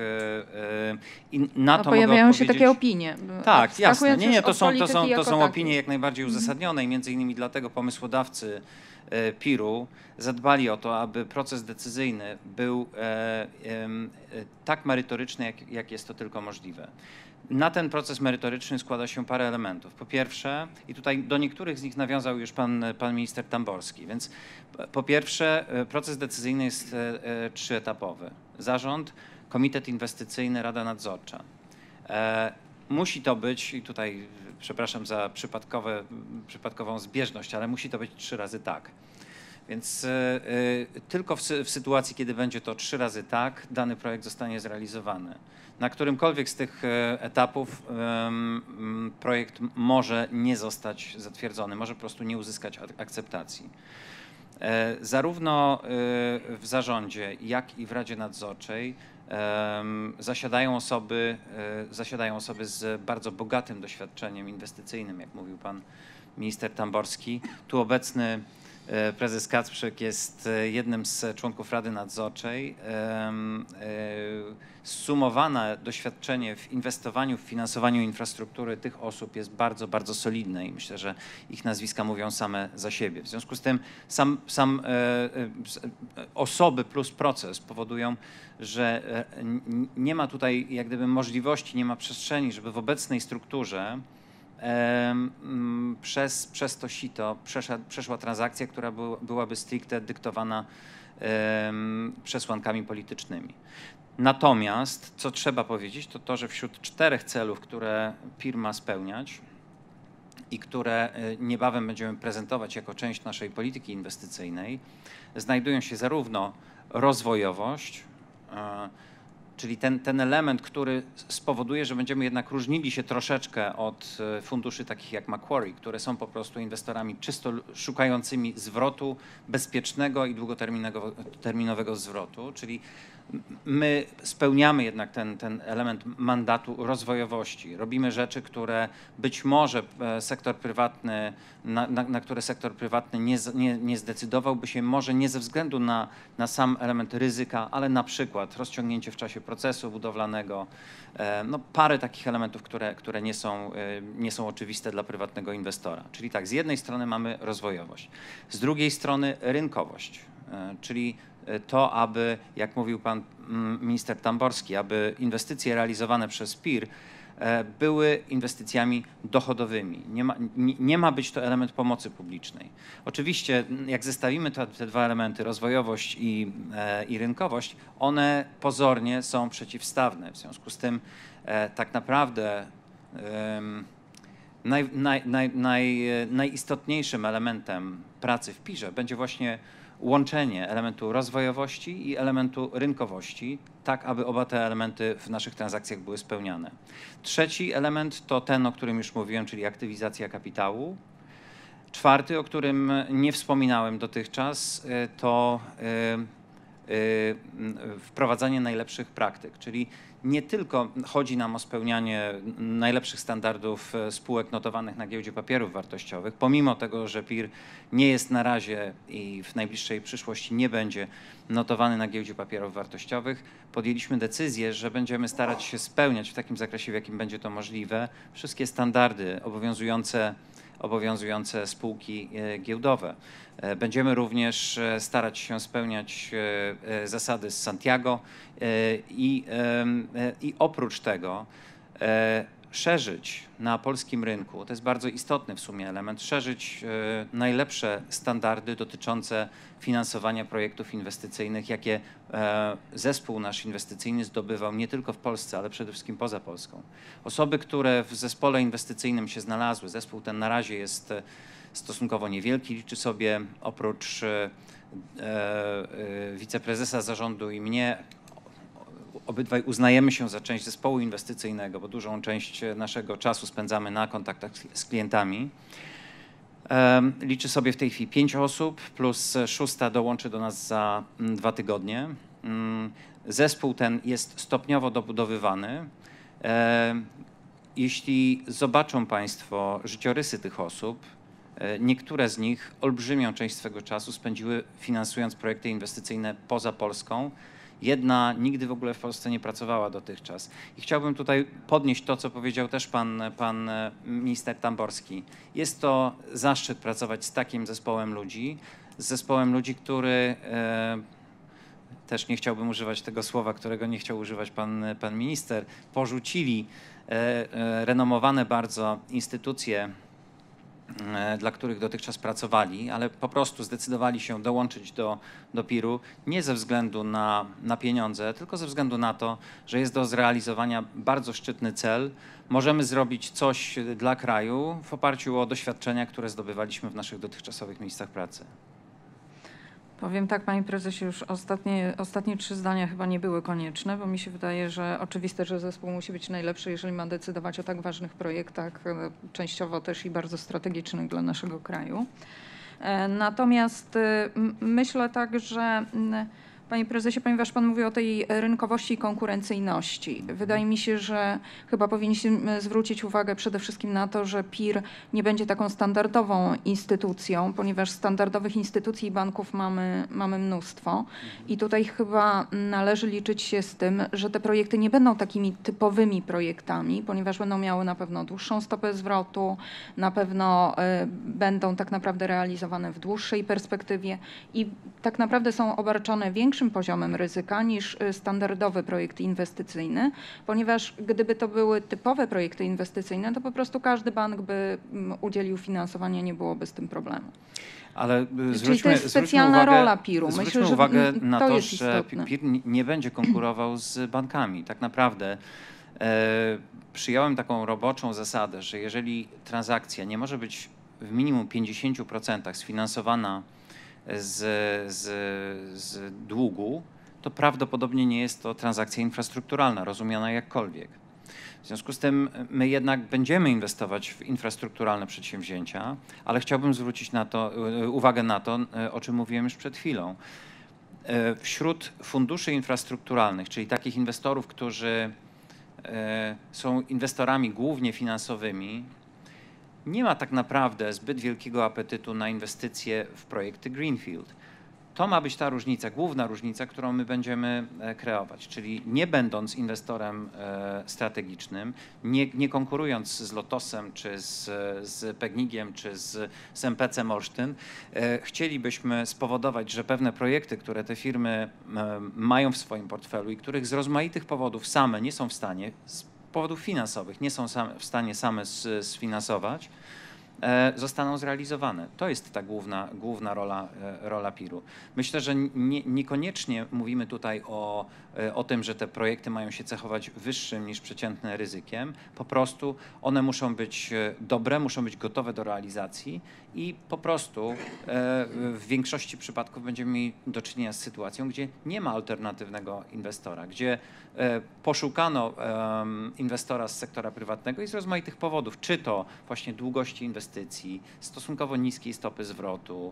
Speaker 4: i na
Speaker 1: no,
Speaker 4: to
Speaker 1: pojawiają
Speaker 4: mogę
Speaker 1: się takie opinie.
Speaker 4: Tak, jasne. Nie, nie, to są, to są, to są
Speaker 1: takie.
Speaker 4: opinie jak najbardziej uzasadnione i między innymi dlatego pomysłodawcy Piru zadbali o to, aby proces decyzyjny był tak merytoryczny, jak, jak jest to tylko możliwe. Na ten proces merytoryczny składa się parę elementów. Po pierwsze, i tutaj do niektórych z nich nawiązał już pan, pan minister Tamborski, więc po pierwsze proces decyzyjny jest trzyetapowy. Zarząd, komitet inwestycyjny, rada nadzorcza. Musi to być, i tutaj przepraszam za przypadkowe, przypadkową zbieżność, ale musi to być trzy razy tak. Więc y, y, tylko w, sy w sytuacji, kiedy będzie to trzy razy tak, dany projekt zostanie zrealizowany. Na którymkolwiek z tych y, etapów y, y, projekt może nie zostać zatwierdzony, może po prostu nie uzyskać akceptacji. Y, zarówno y, w zarządzie, jak i w Radzie Nadzorczej y, zasiadają osoby, y, zasiadają osoby z bardzo bogatym doświadczeniem inwestycyjnym, jak mówił pan minister Tamborski. Tu obecny prezes Kacprzyk jest jednym z członków Rady Nadzorczej. Zsumowane doświadczenie w inwestowaniu, w finansowaniu infrastruktury tych osób jest bardzo, bardzo solidne i myślę, że ich nazwiska mówią same za siebie. W związku z tym sam, sam osoby plus proces powodują, że nie ma tutaj jak gdyby możliwości, nie ma przestrzeni, żeby w obecnej strukturze Przez, przez to sito przeszła, przeszła transakcja, która był, byłaby stricte dyktowana um, przesłankami politycznymi. Natomiast, co trzeba powiedzieć, to to, że wśród czterech celów, które P I R ma spełniać i które niebawem będziemy prezentować jako część naszej polityki inwestycyjnej, znajdują się zarówno rozwojowość, czyli ten, ten element, który spowoduje, że będziemy jednak różnili się troszeczkę od funduszy takich jak Macquarie, które są po prostu inwestorami czysto szukającymi zwrotu, bezpiecznego i długoterminowego zwrotu, czyli my spełniamy jednak ten, ten element mandatu rozwojowości. Robimy rzeczy, które być może sektor prywatny, na, na, na które sektor prywatny nie, nie, nie zdecydowałby się, może nie ze względu na, na sam element ryzyka, ale na przykład rozciągnięcie w czasie procesu budowlanego, no parę takich elementów, które, które nie są, nie są oczywiste dla prywatnego inwestora. Czyli tak, z jednej strony mamy rozwojowość, z drugiej strony rynkowość, czyli to, aby, jak mówił pan minister Tamborski, aby inwestycje realizowane przez P I R były inwestycjami dochodowymi. Nie ma, nie, nie ma być to element pomocy publicznej. Oczywiście, jak zestawimy te, te dwa elementy, rozwojowość i, e, i rynkowość, one pozornie są przeciwstawne. W związku z tym e, tak naprawdę e, naj, naj, naj, naj, najistotniejszym elementem pracy w P I R-ze będzie właśnie łączenie elementu rozwojowości i elementu rynkowości, tak aby oba te elementy w naszych transakcjach były spełniane. Trzeci element to ten, o którym już mówiłem, czyli aktywizacja kapitału. Czwarty, o którym nie wspominałem dotychczas, to wprowadzanie najlepszych praktyk, czyli nie tylko chodzi nam o spełnianie najlepszych standardów spółek notowanych na giełdzie papierów wartościowych, pomimo tego, że P I R nie jest na razie i w najbliższej przyszłości nie będzie notowany na giełdzie papierów wartościowych, podjęliśmy decyzję, że będziemy starać się spełniać w takim zakresie, w jakim będzie to możliwe, wszystkie standardy obowiązujące obowiązujące spółki giełdowe. Będziemy również starać się spełniać zasady z Santiago i, i oprócz tego szerzyć na polskim rynku, to jest bardzo istotny w sumie element, szerzyć najlepsze standardy dotyczące finansowania projektów inwestycyjnych, jakie zespół nasz inwestycyjny zdobywał nie tylko w Polsce, ale przede wszystkim poza Polską. Osoby, które w zespole inwestycyjnym się znalazły, zespół ten na razie jest stosunkowo niewielki, liczy sobie oprócz wiceprezesa zarządu i mnie, obydwaj uznajemy się za część zespołu inwestycyjnego, bo dużą część naszego czasu spędzamy na kontaktach z klientami. Liczy sobie w tej chwili pięć osób, plus szósta dołączy do nas za dwa tygodnie. Zespół ten jest stopniowo dobudowywany. Jeśli zobaczą państwo życiorysy tych osób, niektóre z nich olbrzymią część swego czasu spędziły finansując projekty inwestycyjne poza Polską. Jedna nigdy w ogóle w Polsce nie pracowała dotychczas. I chciałbym tutaj podnieść to, co powiedział też pan, pan minister Tamborski. Jest to zaszczyt pracować z takim zespołem ludzi, z zespołem ludzi, który e, też nie chciałbym używać tego słowa, którego nie chciał używać pan, pan minister, porzucili e, e, renomowane bardzo instytucje, e, dla których dotychczas pracowali, ale po prostu zdecydowali się dołączyć do, do piru nie ze względu na, na pieniądze, tylko ze względu na to, że jest do zrealizowania bardzo szczytny cel. Możemy zrobić coś dla kraju w oparciu o doświadczenia, które zdobywaliśmy w naszych dotychczasowych miejscach pracy.
Speaker 1: Powiem tak, panie prezesie, już ostatnie, ostatnie trzy zdania chyba nie były konieczne, bo mi się wydaje, że oczywiste, że zespół musi być najlepszy, jeżeli ma decydować o tak ważnych projektach, e, częściowo też i bardzo strategicznych dla naszego kraju. E, Natomiast e, m- myślę tak, że m, panie prezesie, ponieważ pan mówi o tej rynkowości i konkurencyjności, wydaje mi się, że chyba powinniśmy zwrócić uwagę przede wszystkim na to, że PIR nie będzie taką standardową instytucją, ponieważ standardowych instytucji i banków mamy, mamy mnóstwo i tutaj chyba należy liczyć się z tym, że te projekty nie będą takimi typowymi projektami, ponieważ będą miały na pewno dłuższą stopę zwrotu, na pewno y, będą tak naprawdę realizowane w dłuższej perspektywie i tak naprawdę są obarczone większym poziomem ryzyka niż y, standardowy projekt inwestycyjny, ponieważ gdyby to były typowe projekty inwestycyjne, to po prostu każdy bank by mm, udzielił finansowania, nie byłoby z tym problemu.
Speaker 4: Ale y,
Speaker 1: Czyli
Speaker 4: zwróćmy,
Speaker 1: to jest
Speaker 4: zwróćmy
Speaker 1: specjalna
Speaker 4: uwagę,
Speaker 1: rola piru. Myślę,
Speaker 4: Zwróćmy
Speaker 1: że
Speaker 4: uwagę
Speaker 1: mm,
Speaker 4: na
Speaker 1: to
Speaker 4: to,
Speaker 1: jest
Speaker 4: że
Speaker 1: istotne.
Speaker 4: PIR nie będzie konkurował z bankami. Tak naprawdę e, przyjąłem taką roboczą zasadę, że jeżeli transakcja nie może być w minimum pięćdziesięciu procentach sfinansowana z, z, z długu, to prawdopodobnie nie jest to transakcja infrastrukturalna, rozumiana jakkolwiek. W związku z tym my jednak będziemy inwestować w infrastrukturalne przedsięwzięcia, ale chciałbym zwrócić na to, uwagę na to, o czym mówiłem już przed chwilą. Wśród funduszy infrastrukturalnych, czyli takich inwestorów, którzy są inwestorami głównie finansowymi, nie ma tak naprawdę zbyt wielkiego apetytu na inwestycje w projekty Greenfield. To ma być ta różnica, główna różnica, którą my będziemy kreować, czyli nie będąc inwestorem strategicznym, nie, nie konkurując z Lotosem, czy z, z Pegnig-iem, czy z, z M P C Olsztyn, chcielibyśmy spowodować, że pewne projekty, które te firmy mają w swoim portfelu i których z rozmaitych powodów same nie są w stanie, z powodów finansowych nie są same, w stanie same sfinansować, zostaną zrealizowane. To jest ta główna, główna rola, rola piru. Myślę, że nie, niekoniecznie mówimy tutaj o, o tym, że te projekty mają się cechować wyższym niż przeciętne ryzykiem. Po prostu one muszą być dobre, muszą być gotowe do realizacji i po prostu w większości przypadków będziemy mieli do czynienia z sytuacją, gdzie nie ma alternatywnego inwestora, gdzie poszukano inwestora z sektora prywatnego i z rozmaitych powodów, czy to właśnie długości inwestycji, stosunkowo niskiej stopy zwrotu,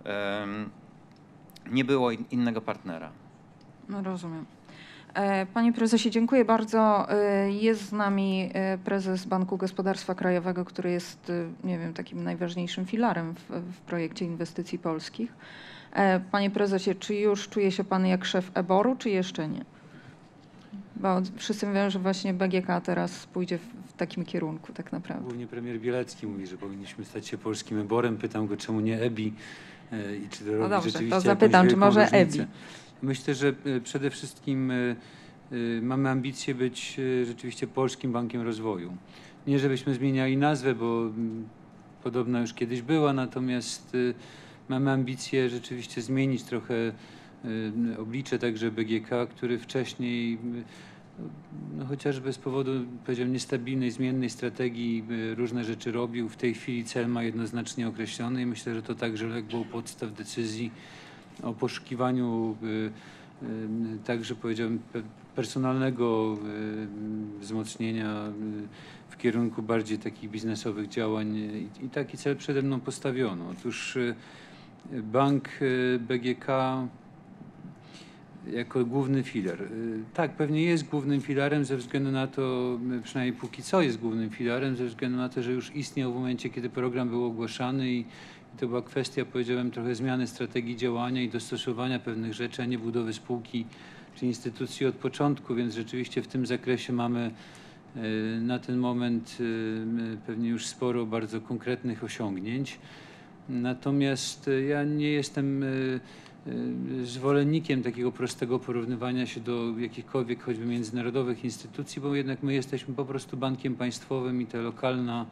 Speaker 4: nie było innego partnera.
Speaker 1: No rozumiem. Panie prezesie, dziękuję bardzo. Jest z nami prezes Banku Gospodarstwa Krajowego, który jest, nie wiem, takim najważniejszym filarem w, w projekcie inwestycji polskich. Panie prezesie, czy już czuje się pan jak szef E B O R-u, czy jeszcze nie? Bo wszyscy mówią, że właśnie B G K teraz pójdzie w, w takim kierunku tak naprawdę.
Speaker 5: Głównie premier Bielecki mówi, że powinniśmy stać się polskim E B O R-em. Pytam go, czemu nie E B I i czy to
Speaker 1: No
Speaker 5: robi
Speaker 1: dobrze,
Speaker 5: rzeczywiście
Speaker 1: to zapytam,
Speaker 5: jakąś
Speaker 1: czy może
Speaker 5: wielką
Speaker 1: E B I?
Speaker 5: różnicę. Myślę, że przede wszystkim mamy ambicje być rzeczywiście polskim bankiem rozwoju. Nie żebyśmy zmieniali nazwę, bo podobna już kiedyś była, natomiast mamy ambicje rzeczywiście zmienić trochę oblicze także B G K, który wcześniej, no chociażby z powodu, powiedziałem, niestabilnej, zmiennej strategii różne rzeczy robił. W tej chwili cel ma jednoznacznie określony i myślę, że to także legło u podstaw decyzji o poszukiwaniu także, powiedziałem, personalnego wzmocnienia w kierunku bardziej takich biznesowych działań i taki cel przede mną postawiono. Otóż bank B G K jako główny filar. Tak, pewnie jest głównym filarem ze względu na to, przynajmniej póki co jest głównym filarem, ze względu na to, że już istniał w momencie, kiedy program był ogłaszany i I to była kwestia, powiedziałem, trochę zmiany strategii działania i dostosowania pewnych rzeczy, a nie budowy spółki czy instytucji od początku, więc rzeczywiście w tym zakresie mamy na ten moment pewnie już sporo bardzo konkretnych osiągnięć. Natomiast ja nie jestem zwolennikiem takiego prostego porównywania się do jakichkolwiek choćby międzynarodowych instytucji, bo jednak my jesteśmy po prostu bankiem państwowym i ta lokalna,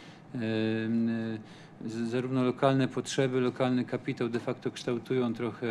Speaker 5: zarówno lokalne potrzeby, lokalny kapitał de facto kształtują trochę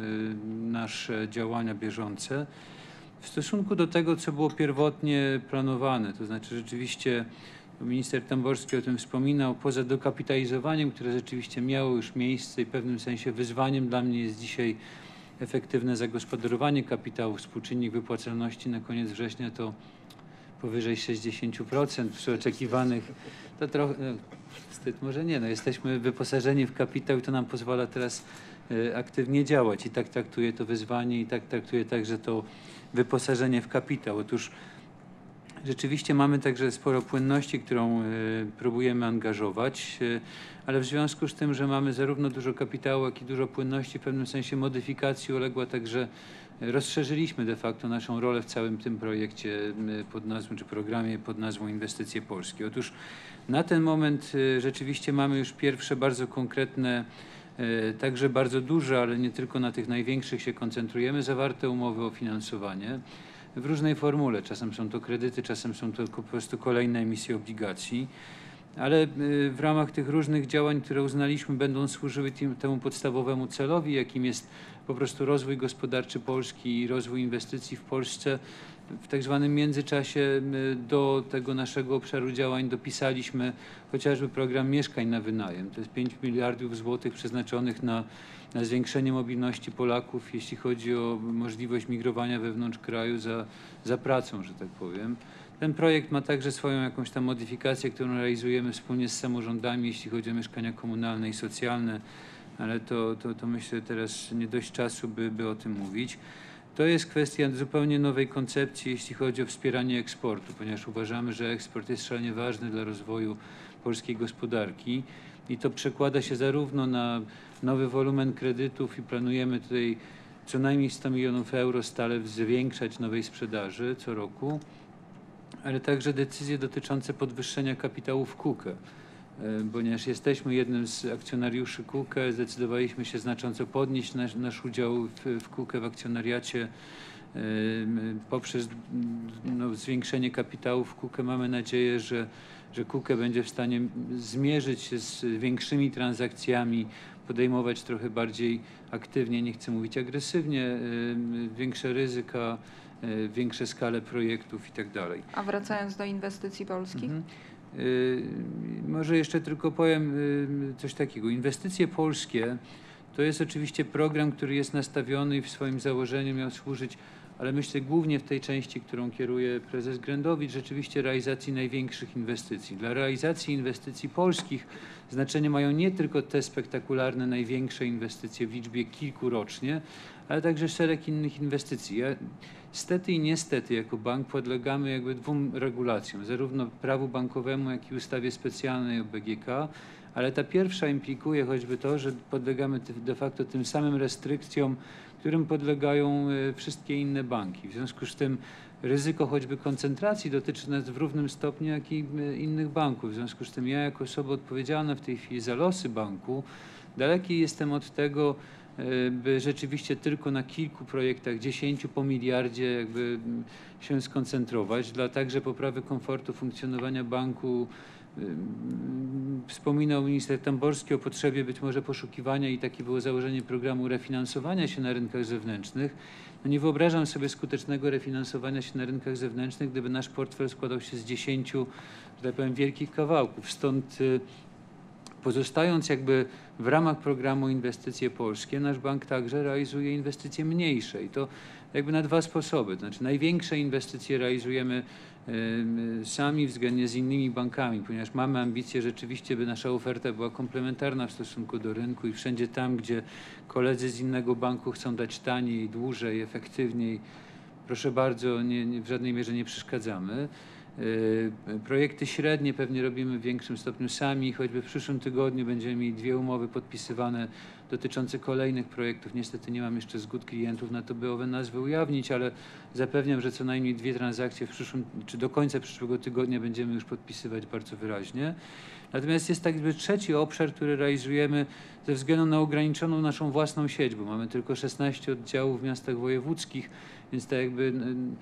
Speaker 5: nasze działania bieżące. W stosunku do tego, co było pierwotnie planowane, to znaczy rzeczywiście minister Tamborski o tym wspominał, poza dokapitalizowaniem, które rzeczywiście miało już miejsce i w pewnym sensie wyzwaniem dla mnie jest dzisiaj efektywne zagospodarowanie kapitału. Współczynnik wypłacalności na koniec września to powyżej sześćdziesiąt procent przy oczekiwanych, to trochę, no, wstyd może nie, no jesteśmy wyposażeni w kapitał i to nam pozwala teraz y, aktywnie działać i tak traktuję to wyzwanie i tak traktuję także to wyposażenie w kapitał. Otóż rzeczywiście mamy także sporo płynności, którą y, próbujemy angażować, y, ale w związku z tym, że mamy zarówno dużo kapitału, jak i dużo płynności, w pewnym sensie modyfikacji uległa także, y, rozszerzyliśmy de facto naszą rolę w całym tym projekcie y, pod nazwą, czy programie pod nazwą Inwestycje Polskie. Otóż na ten moment y, rzeczywiście mamy już pierwsze bardzo konkretne, y, także bardzo duże, ale nie tylko na tych największych się koncentrujemy, zawarte umowy o finansowanie w różnej formule. Czasem są to kredyty, czasem są to po prostu kolejne emisje obligacji, ale w ramach tych różnych działań, które uznaliśmy, będą służyły tym, temu podstawowemu celowi, jakim jest po prostu rozwój gospodarczy Polski i rozwój inwestycji w Polsce. W tak zwanym międzyczasie do tego naszego obszaru działań dopisaliśmy chociażby program mieszkań na wynajem. To jest pięć miliardów złotych przeznaczonych na, na zwiększenie mobilności Polaków, jeśli chodzi o możliwość migrowania wewnątrz kraju za, za pracą, że tak powiem. Ten projekt ma także swoją jakąś tam modyfikację, którą realizujemy wspólnie z samorządami, jeśli chodzi o mieszkania komunalne i socjalne, ale to, to, to myślę teraz nie dość czasu, by, by o tym mówić. To jest kwestia zupełnie nowej koncepcji, jeśli chodzi o wspieranie eksportu, ponieważ uważamy, że eksport jest szalenie ważny dla rozwoju polskiej gospodarki i to przekłada się zarówno na nowy wolumen kredytów i planujemy tutaj co najmniej sto milionów euro stale zwiększać nowej sprzedaży co roku, ale także decyzje dotyczące podwyższenia kapitału w K U K E. Ponieważ jesteśmy jednym z akcjonariuszy K U K E, zdecydowaliśmy się znacząco podnieść nasz, nasz udział w, w K U K E, w akcjonariacie yy, poprzez no, zwiększenie kapitału w K U K E. Mamy nadzieję, że, że K U K E będzie w stanie zmierzyć się z większymi transakcjami, podejmować trochę bardziej aktywnie, nie chcę mówić agresywnie, yy, większe ryzyka, yy, większe skale projektów i tak dalej.
Speaker 1: A wracając do inwestycji polskich?
Speaker 5: Mhm. Yy, może jeszcze tylko powiem yy, coś takiego. Inwestycje polskie to jest oczywiście program, który jest nastawiony i w swoim założeniu miał służyć, ale myślę głównie w tej części, którą kieruje prezes Grędowicz, rzeczywiście realizacji największych inwestycji. Dla realizacji inwestycji polskich znaczenie mają nie tylko te spektakularne, największe inwestycje w liczbie kilku rocznie, ale także szereg innych inwestycji. Ja, Stety i niestety jako bank podlegamy jakby dwóm regulacjom, zarówno prawu bankowemu, jak i ustawie specjalnej o B G K, ale ta pierwsza implikuje choćby to, że podlegamy de facto tym samym restrykcjom, którym podlegają wszystkie inne banki. W związku z tym ryzyko choćby koncentracji dotyczy nas w równym stopniu, jak i innych banków. W związku z tym ja jako osoba odpowiedzialna w tej chwili za losy banku, daleki jestem od tego, by rzeczywiście tylko na kilku projektach, dziesięciu po miliardzie jakby się skoncentrować. Dla także poprawy komfortu funkcjonowania banku wspominał minister Tamborski o potrzebie być może poszukiwania i takie było założenie programu refinansowania się na rynkach zewnętrznych. No nie wyobrażam sobie skutecznego refinansowania się na rynkach zewnętrznych, gdyby nasz portfel składał się z dziesięciu, że tak powiem, wielkich kawałków. Stąd pozostając jakby w ramach programu Inwestycje Polskie, nasz bank także realizuje inwestycje mniejsze i to jakby na dwa sposoby. To znaczy największe inwestycje realizujemy y, sami względnie z innymi bankami, ponieważ mamy ambicje rzeczywiście, by nasza oferta była komplementarna w stosunku do rynku i wszędzie tam, gdzie koledzy z innego banku chcą dać taniej, dłużej, efektywniej, proszę bardzo, nie, nie, w żadnej mierze nie przeszkadzamy. Projekty średnie pewnie robimy w większym stopniu sami, choćby w przyszłym tygodniu będziemy mieli dwie umowy podpisywane dotyczące kolejnych projektów. Niestety nie mam jeszcze zgód klientów na to, by owe nazwy ujawnić, ale zapewniam, że co najmniej dwie transakcje w przyszłym, czy do końca przyszłego tygodnia będziemy już podpisywać bardzo wyraźnie. Natomiast jest tak jakby trzeci obszar, który realizujemy ze względu na ograniczoną naszą własną sieć, bo mamy tylko szesnaście oddziałów w miastach wojewódzkich, więc tak jakby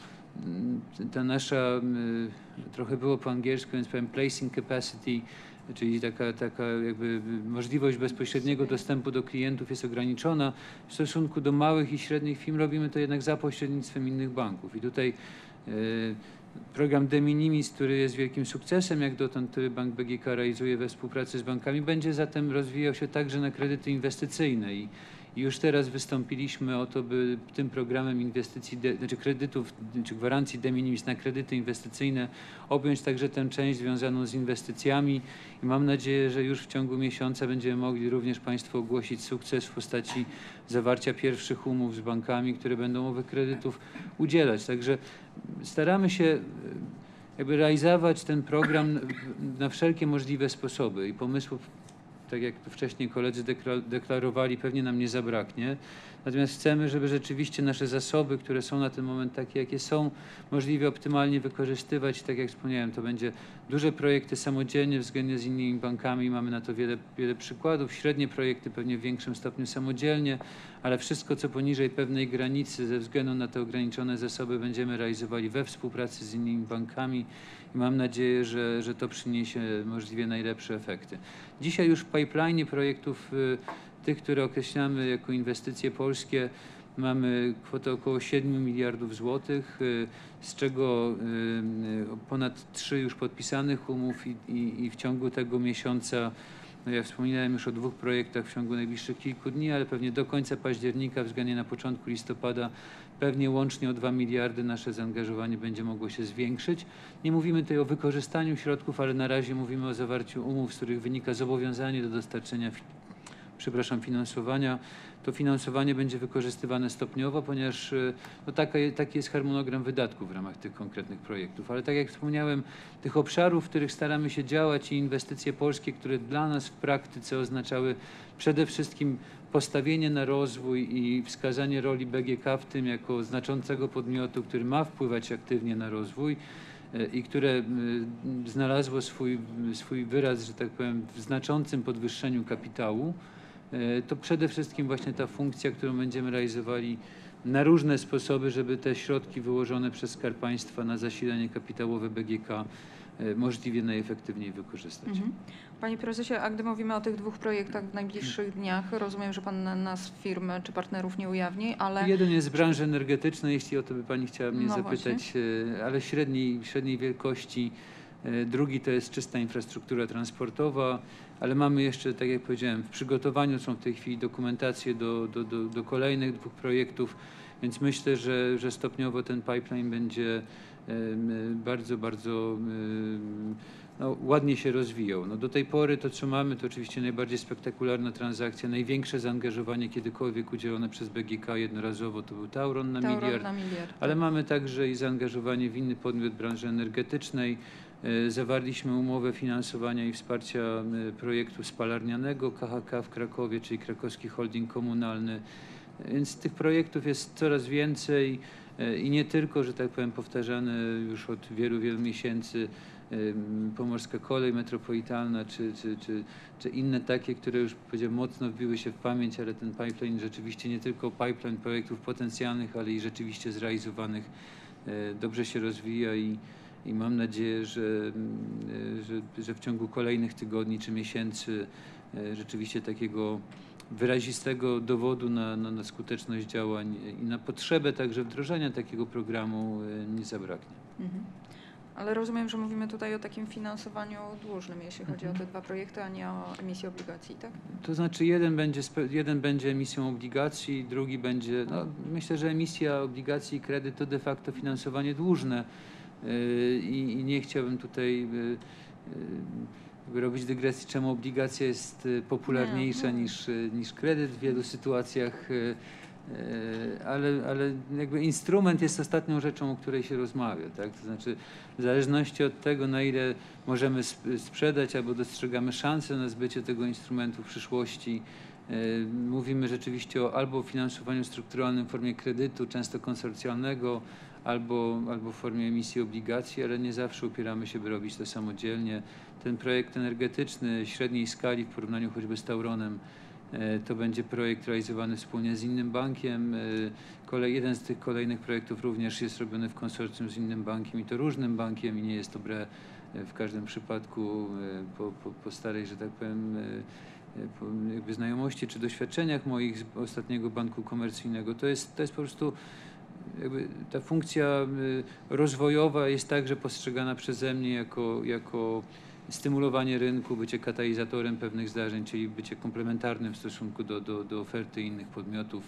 Speaker 5: ta nasza, trochę było po angielsku, więc powiem placing capacity, czyli taka, taka jakby możliwość bezpośredniego dostępu do klientów jest ograniczona. W stosunku do małych i średnich firm robimy to jednak za pośrednictwem innych banków. I tutaj e, program De Minimis, który jest wielkim sukcesem, jak dotąd, który Bank B G K realizuje we współpracy z bankami, będzie zatem rozwijał się także na kredyty inwestycyjne. I I już teraz wystąpiliśmy o to, by tym programem inwestycji, de, znaczy kredytów, czy gwarancji de minimis na kredyty inwestycyjne objąć także tę część związaną z inwestycjami i mam nadzieję, że już w ciągu miesiąca będziemy mogli również Państwu ogłosić sukces w postaci zawarcia pierwszych umów z bankami, które będą owych kredytów udzielać. Także staramy się jakby realizować ten program na wszelkie możliwe sposoby i pomysłów, tak jak tu wcześniej koledzy deklarowali, pewnie nam nie zabraknie. Natomiast chcemy, żeby rzeczywiście nasze zasoby, które są na ten moment takie, jakie są, możliwie optymalnie wykorzystywać. Tak jak wspomniałem, to będzie duże projekty samodzielnie względnie z innymi bankami. Mamy na to wiele, wiele przykładów. Średnie projekty pewnie w większym stopniu samodzielnie, ale wszystko, co poniżej pewnej granicy, ze względu na te ograniczone zasoby, będziemy realizowali we współpracy z innymi bankami. I mam nadzieję, że, że to przyniesie możliwie najlepsze efekty. Dzisiaj już w pipeline projektów y, tych, które określamy jako inwestycje polskie, mamy kwotę około siedmiu miliardów złotych, y, z czego y, ponad trzy już podpisanych umów i, i, i w ciągu tego miesiąca, no ja wspominałem już o dwóch projektach w ciągu najbliższych kilku dni, ale pewnie do końca października, względnie na początku listopada, pewnie łącznie o dwa miliardy nasze zaangażowanie będzie mogło się zwiększyć. Nie mówimy tutaj o wykorzystaniu środków, ale na razie mówimy o zawarciu umów, z których wynika zobowiązanie do dostarczenia, przepraszam, finansowania. To finansowanie będzie wykorzystywane stopniowo, ponieważ no, taka, taki jest harmonogram wydatków w ramach tych konkretnych projektów. Ale tak jak wspomniałem, tych obszarów, w których staramy się działać i inwestycje polskie, które dla nas w praktyce oznaczały przede wszystkim postawienie na rozwój i wskazanie roli B G K w tym jako znaczącego podmiotu, który ma wpływać aktywnie na rozwój i które znalazło swój, swój wyraz, że tak powiem, w znaczącym podwyższeniu kapitału, to przede wszystkim właśnie ta funkcja, którą będziemy realizowali na różne sposoby, żeby te środki wyłożone przez Skarb Państwa na zasilanie kapitałowe B G K możliwie najefektywniej wykorzystać.
Speaker 1: Mhm. Panie prezesie, a gdy mówimy o tych dwóch projektach w najbliższych dniach, rozumiem, że pan nas firmy czy partnerów nie ujawni, ale...
Speaker 5: Jeden jest z branży energetycznej, jeśli o to by pani chciała mnie
Speaker 1: No
Speaker 5: zapytać,
Speaker 1: właśnie.
Speaker 5: ale średniej, średniej wielkości. Drugi to jest czysta infrastruktura transportowa, ale mamy jeszcze, tak jak powiedziałem, w przygotowaniu są w tej chwili dokumentacje do, do, do, do kolejnych dwóch projektów, więc myślę, że, że stopniowo ten pipeline będzie bardzo, bardzo no, ładnie się rozwijał. No, do tej pory to, co mamy, to oczywiście najbardziej spektakularna transakcja, największe zaangażowanie kiedykolwiek udzielone przez B G K jednorazowo to był Tauron na
Speaker 1: Tauron
Speaker 5: miliard,
Speaker 1: na miliard.
Speaker 5: ale mamy także i zaangażowanie w inny podmiot branży energetycznej. Zawarliśmy umowę finansowania i wsparcia projektu spalarnianego K H K w Krakowie, czyli Krakowski Holding Komunalny. Więc tych projektów jest coraz więcej i nie tylko, że tak powiem, powtarzane już od wielu, wielu miesięcy Pomorska Kolej Metropolitalna, czy, czy, czy, czy inne takie, które już powiedziałem, mocno wbiły się w pamięć, ale ten pipeline rzeczywiście nie tylko pipeline projektów potencjalnych, ale i rzeczywiście zrealizowanych dobrze się rozwija i, i mam nadzieję, że, że, że w ciągu kolejnych tygodni czy miesięcy rzeczywiście takiego wyrazistego dowodu na, na, na skuteczność działań i na potrzebę także wdrożenia takiego programu nie zabraknie.
Speaker 1: Mhm. Ale rozumiem, że mówimy tutaj o takim finansowaniu dłużnym, jeśli chodzi
Speaker 5: Mhm.
Speaker 1: o te dwa projekty, a nie o emisję obligacji, tak?
Speaker 5: To znaczy jeden będzie, jeden będzie emisją obligacji, drugi będzie, no myślę, że emisja obligacji i kredyt to de facto finansowanie dłużne yy, i nie chciałbym tutaj yy, yy, robić dygresji, czemu obligacja jest popularniejsza
Speaker 1: Nie, nie.
Speaker 5: niż, niż kredyt w wielu sytuacjach, yy, ale, ale jakby instrument jest ostatnią rzeczą, o której się rozmawia, tak? To znaczy w zależności od tego, na ile możemy sprzedać albo dostrzegamy szansę na zbycie tego instrumentu w przyszłości, mówimy rzeczywiście o albo finansowaniu strukturalnym w formie kredytu, często konsorcjalnego, albo, albo w formie emisji obligacji, ale nie zawsze upieramy się, by robić to samodzielnie. Ten projekt energetyczny średniej skali w porównaniu choćby z Tauronem to będzie projekt realizowany wspólnie z innym bankiem. Kolej, jeden z tych kolejnych projektów również jest robiony w konsorcjum z innym bankiem i to różnym bankiem i nie jest to bre w każdym przypadku po, po, po starej, że tak powiem, po jakby znajomości czy doświadczeniach moich z ostatniego banku komercyjnego. To jest, to jest po prostu jakby ta funkcja rozwojowa jest także postrzegana przeze mnie jako, jako stymulowanie rynku, bycie katalizatorem pewnych zdarzeń, czyli bycie komplementarnym w stosunku do, do, do oferty innych podmiotów.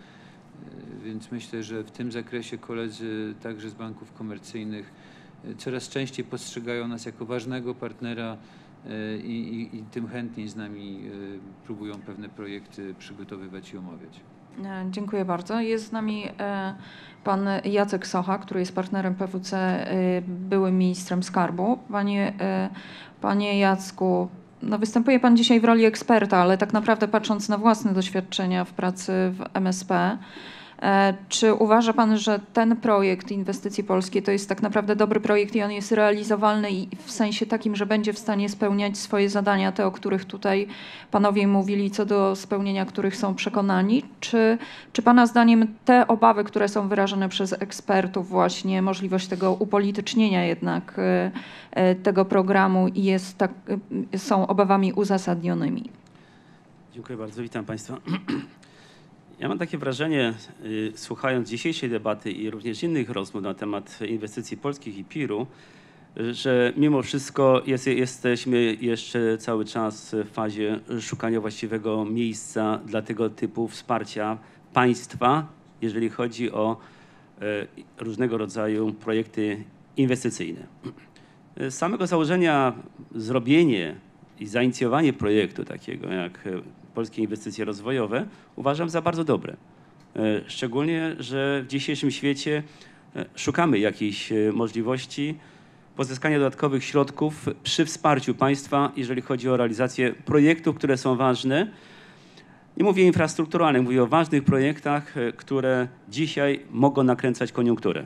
Speaker 5: Więc myślę, że w tym zakresie koledzy także z banków komercyjnych coraz częściej postrzegają nas jako ważnego partnera i, i, i tym chętniej z nami próbują pewne projekty przygotowywać i omawiać.
Speaker 1: Dziękuję bardzo. Jest z nami pan Jacek Socha, który jest partnerem P W C, byłym ministrem skarbu. Panie, panie Jacku, no występuje pan dzisiaj w roli eksperta, ale tak naprawdę patrząc na własne doświadczenia w pracy w M S P, czy uważa pan, że ten projekt Inwestycji Polskie to jest tak naprawdę dobry projekt i on jest realizowalny i w sensie takim, że będzie w stanie spełniać swoje zadania, te, o których tutaj panowie mówili, co do spełnienia których są przekonani? Czy, czy pana zdaniem te obawy, które są wyrażane przez ekspertów, właśnie możliwość tego upolitycznienia jednak tego programu jest tak, są obawami uzasadnionymi?
Speaker 6: Dziękuję bardzo, witam państwa. Ja mam takie wrażenie, y, słuchając dzisiejszej debaty i również innych rozmów na temat inwestycji polskich i P I R-u, że mimo wszystko jest, jesteśmy jeszcze cały czas w fazie szukania właściwego miejsca dla tego typu wsparcia państwa, jeżeli chodzi o y, różnego rodzaju projekty inwestycyjne. Z samego założenia zrobienie i zainicjowanie projektu takiego jak Polskie Inwestycje Rozwojowe uważam za bardzo dobre. Szczególnie, że w dzisiejszym świecie szukamy jakichś możliwości pozyskania dodatkowych środków przy wsparciu państwa, jeżeli chodzi o realizację projektów, które są ważne. Nie mówię infrastrukturalnych, mówię o ważnych projektach, które dzisiaj mogą nakręcać koniunkturę.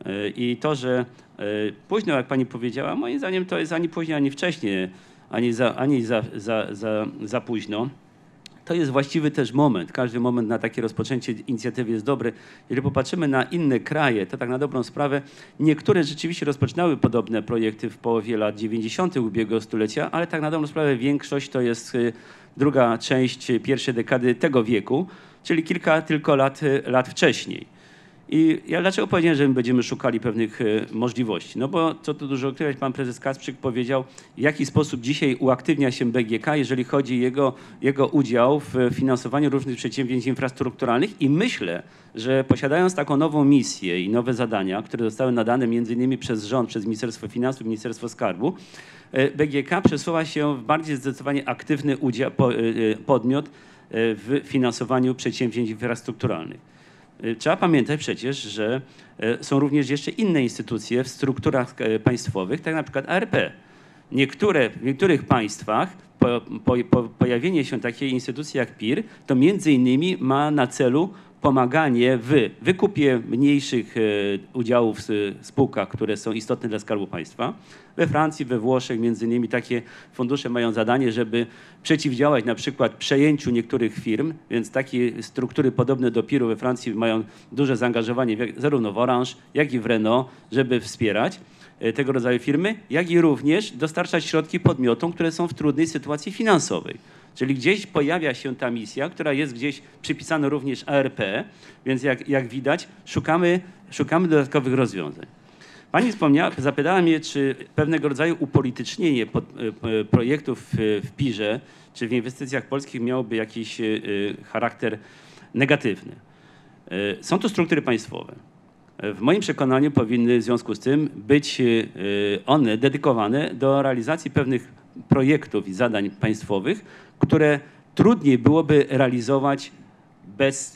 Speaker 6: I to, że późno, jak pani powiedziała, moim zdaniem to jest ani późno, ani wcześnie, ani za, ani za, za, za, za późno. To jest właściwy też moment. Każdy moment na takie rozpoczęcie inicjatywy jest dobry. Jeżeli popatrzymy na inne kraje, to tak na dobrą sprawę niektóre rzeczywiście rozpoczynały podobne projekty w połowie lat dziewięćdziesiątych ubiegłego stulecia, ale tak na dobrą sprawę większość to jest druga część pierwszej dekady tego wieku, czyli kilka tylko lat, lat wcześniej. I ja dlaczego powiedziałem, że my będziemy szukali pewnych możliwości? No bo co tu dużo ukrywać, pan prezes Kasprzyk powiedział, w jaki sposób dzisiaj uaktywnia się B G K, jeżeli chodzi o jego, jego udział w finansowaniu różnych przedsięwzięć infrastrukturalnych i myślę, że posiadając taką nową misję i nowe zadania, które zostały nadane między innymi przez rząd, przez Ministerstwo Finansów, Ministerstwo Skarbu, B G K przesuwa się w bardziej zdecydowanie aktywny udział, podmiot w finansowaniu przedsięwzięć infrastrukturalnych. Trzeba pamiętać przecież, że są również jeszcze inne instytucje w strukturach państwowych, tak jak na przykład A R P. Niektóre, w niektórych państwach po, po, po pojawienie się takiej instytucji jak P I R to między innymi ma na celu pomaganie w wykupie mniejszych udziałów w spółkach, które są istotne dla Skarbu Państwa. We Francji, we Włoszech między innymi takie fundusze mają zadanie, żeby przeciwdziałać na przykład przejęciu niektórych firm, więc takie struktury podobne do P I R-u we Francji mają duże zaangażowanie zarówno w Orange, jak i w Renault, żeby wspierać tego rodzaju firmy, jak i również dostarczać środki podmiotom, które są w trudnej sytuacji finansowej. Czyli gdzieś pojawia się ta misja, która jest gdzieś przypisana również A R P, więc jak, jak widać szukamy, szukamy dodatkowych rozwiązań. Pani wspomniała, zapytała mnie, czy pewnego rodzaju upolitycznienie pod, y, projektów w, w P I R-ze, czy w inwestycjach polskich miałoby jakiś y, charakter negatywny. Y, są to struktury państwowe. W moim przekonaniu powinny w związku z tym być y, one dedykowane do realizacji pewnych projektów i zadań państwowych, które trudniej byłoby realizować bez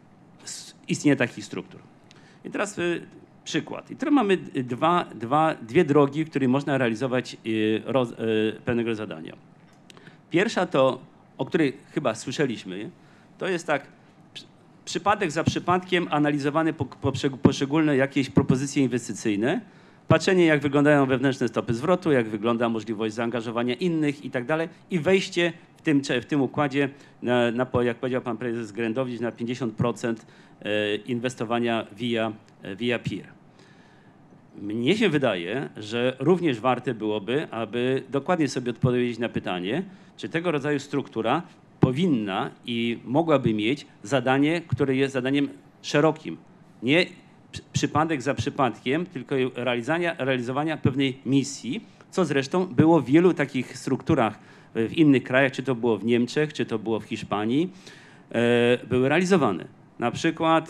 Speaker 6: istnienia takich struktur. I teraz y, przykład. I tu mamy dwa, dwa, dwie drogi, w których można realizować y, roz, y, pewnego zadania. Pierwsza to, o której chyba słyszeliśmy, to jest tak, przy, przypadek za przypadkiem analizowane po, po, poszczególne jakieś propozycje inwestycyjne, patrzenie jak wyglądają wewnętrzne stopy zwrotu, jak wygląda możliwość zaangażowania innych i tak dalej i wejście w tym, w tym układzie, na, na, jak powiedział pan prezes Grendowicz, na pięćdziesiąt procent inwestowania via, via P I R. Mnie się wydaje, że również warte byłoby, aby dokładnie sobie odpowiedzieć na pytanie, czy tego rodzaju struktura powinna i mogłaby mieć zadanie, które jest zadaniem szerokim. Nie przypadek za przypadkiem, tylko realizowania, realizowania pewnej misji, co zresztą było w wielu takich strukturach w innych krajach, czy to było w Niemczech, czy to było w Hiszpanii, były realizowane. Na przykład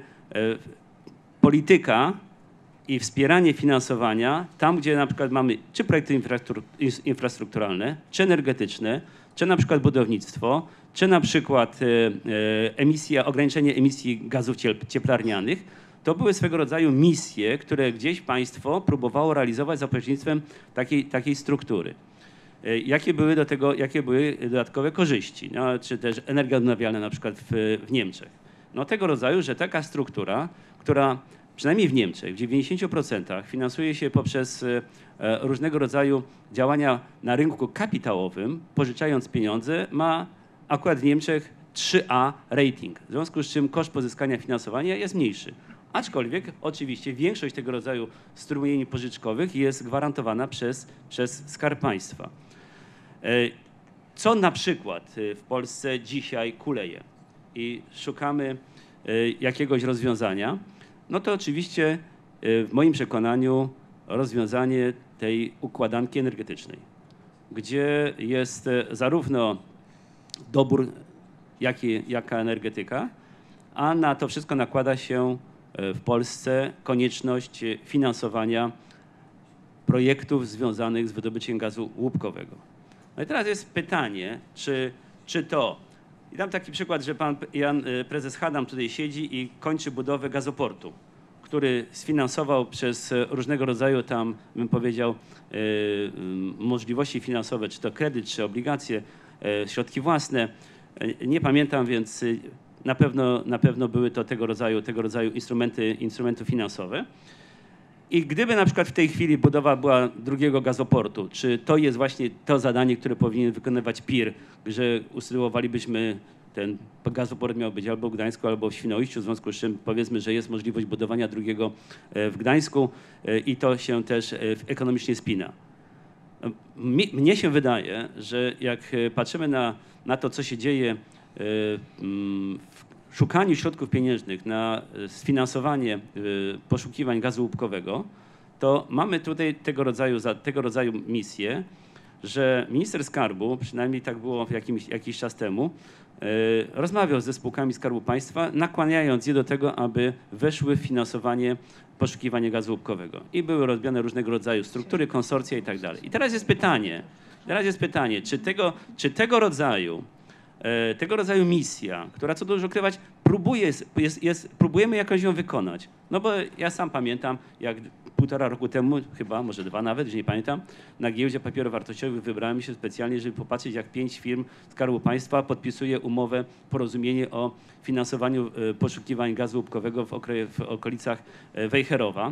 Speaker 6: polityka i wspieranie finansowania tam, gdzie na przykład mamy czy projekty infrastrukturalne, czy energetyczne, czy na przykład budownictwo, czy na przykład emisja, ograniczenie emisji gazów cieplarnianych, to były swego rodzaju misje, które gdzieś państwo próbowało realizować za pośrednictwem takiej, takiej struktury. Jakie były do tego, jakie były dodatkowe korzyści, no, czy też energia odnawialna na przykład w, w Niemczech. No tego rodzaju, że taka struktura, która przynajmniej w Niemczech w dziewięćdziesięciu procentach finansuje się poprzez różnego rodzaju działania na rynku kapitałowym, pożyczając pieniądze, ma akurat w Niemczech trzy A rating, w związku z czym koszt pozyskania finansowania jest mniejszy. Aczkolwiek oczywiście większość tego rodzaju strumieni pożyczkowych jest gwarantowana przez, przez Skarb Państwa. Co na przykład w Polsce dzisiaj kuleje i szukamy jakiegoś rozwiązania, no to oczywiście w moim przekonaniu rozwiązanie tej układanki energetycznej, gdzie jest zarówno dobór, jak i, jaka energetyka, a na to wszystko nakłada się w Polsce konieczność finansowania projektów związanych z wydobyciem gazu łupkowego. No i teraz jest pytanie, czy, czy to, i dam taki przykład, że pan Jan, prezes Hadam tutaj siedzi i kończy budowę gazoportu, który sfinansował przez różnego rodzaju tam, bym powiedział, yy, możliwości finansowe, czy to kredyt, czy obligacje, yy, środki własne. Yy, nie pamiętam, więc yy, na pewno, na pewno były to tego rodzaju, tego rodzaju instrumenty, instrumenty finansowe. I gdyby na przykład w tej chwili budowa była drugiego gazoportu, czy to jest właśnie to zadanie, które powinien wykonywać P I R, że usytuowalibyśmy ten gazoport miał być albo w Gdańsku, albo w Świnoujściu, w związku z czym powiedzmy, że jest możliwość budowania drugiego w Gdańsku i to się też ekonomicznie spina. Mnie się wydaje, że jak patrzymy na, na to, co się dzieje w szukaniu środków pieniężnych na sfinansowanie poszukiwań gazu łupkowego, to mamy tutaj tego rodzaju, tego rodzaju misję, że minister skarbu, przynajmniej tak było jakimś, jakiś czas temu, rozmawiał ze spółkami Skarbu Państwa, nakłaniając je do tego, aby weszły w finansowanie poszukiwania gazu łupkowego. I były rozbijane różnego rodzaju struktury, konsorcja i tak dalej. I teraz jest pytanie, teraz jest pytanie, czy tego, czy tego rodzaju tego rodzaju misja, która co dużo ukrywać, próbuje, jest, jest, próbujemy jakoś ją wykonać. No bo ja sam pamiętam, jak półtora roku temu, chyba, może dwa nawet, że nie pamiętam, na giełdzie papierów wartościowych wybrałem się specjalnie, żeby popatrzeć, jak pięć firm Skarbu Państwa podpisuje umowę, porozumienie o finansowaniu poszukiwań gazu łupkowego w, okre, w okolicach Wejherowa.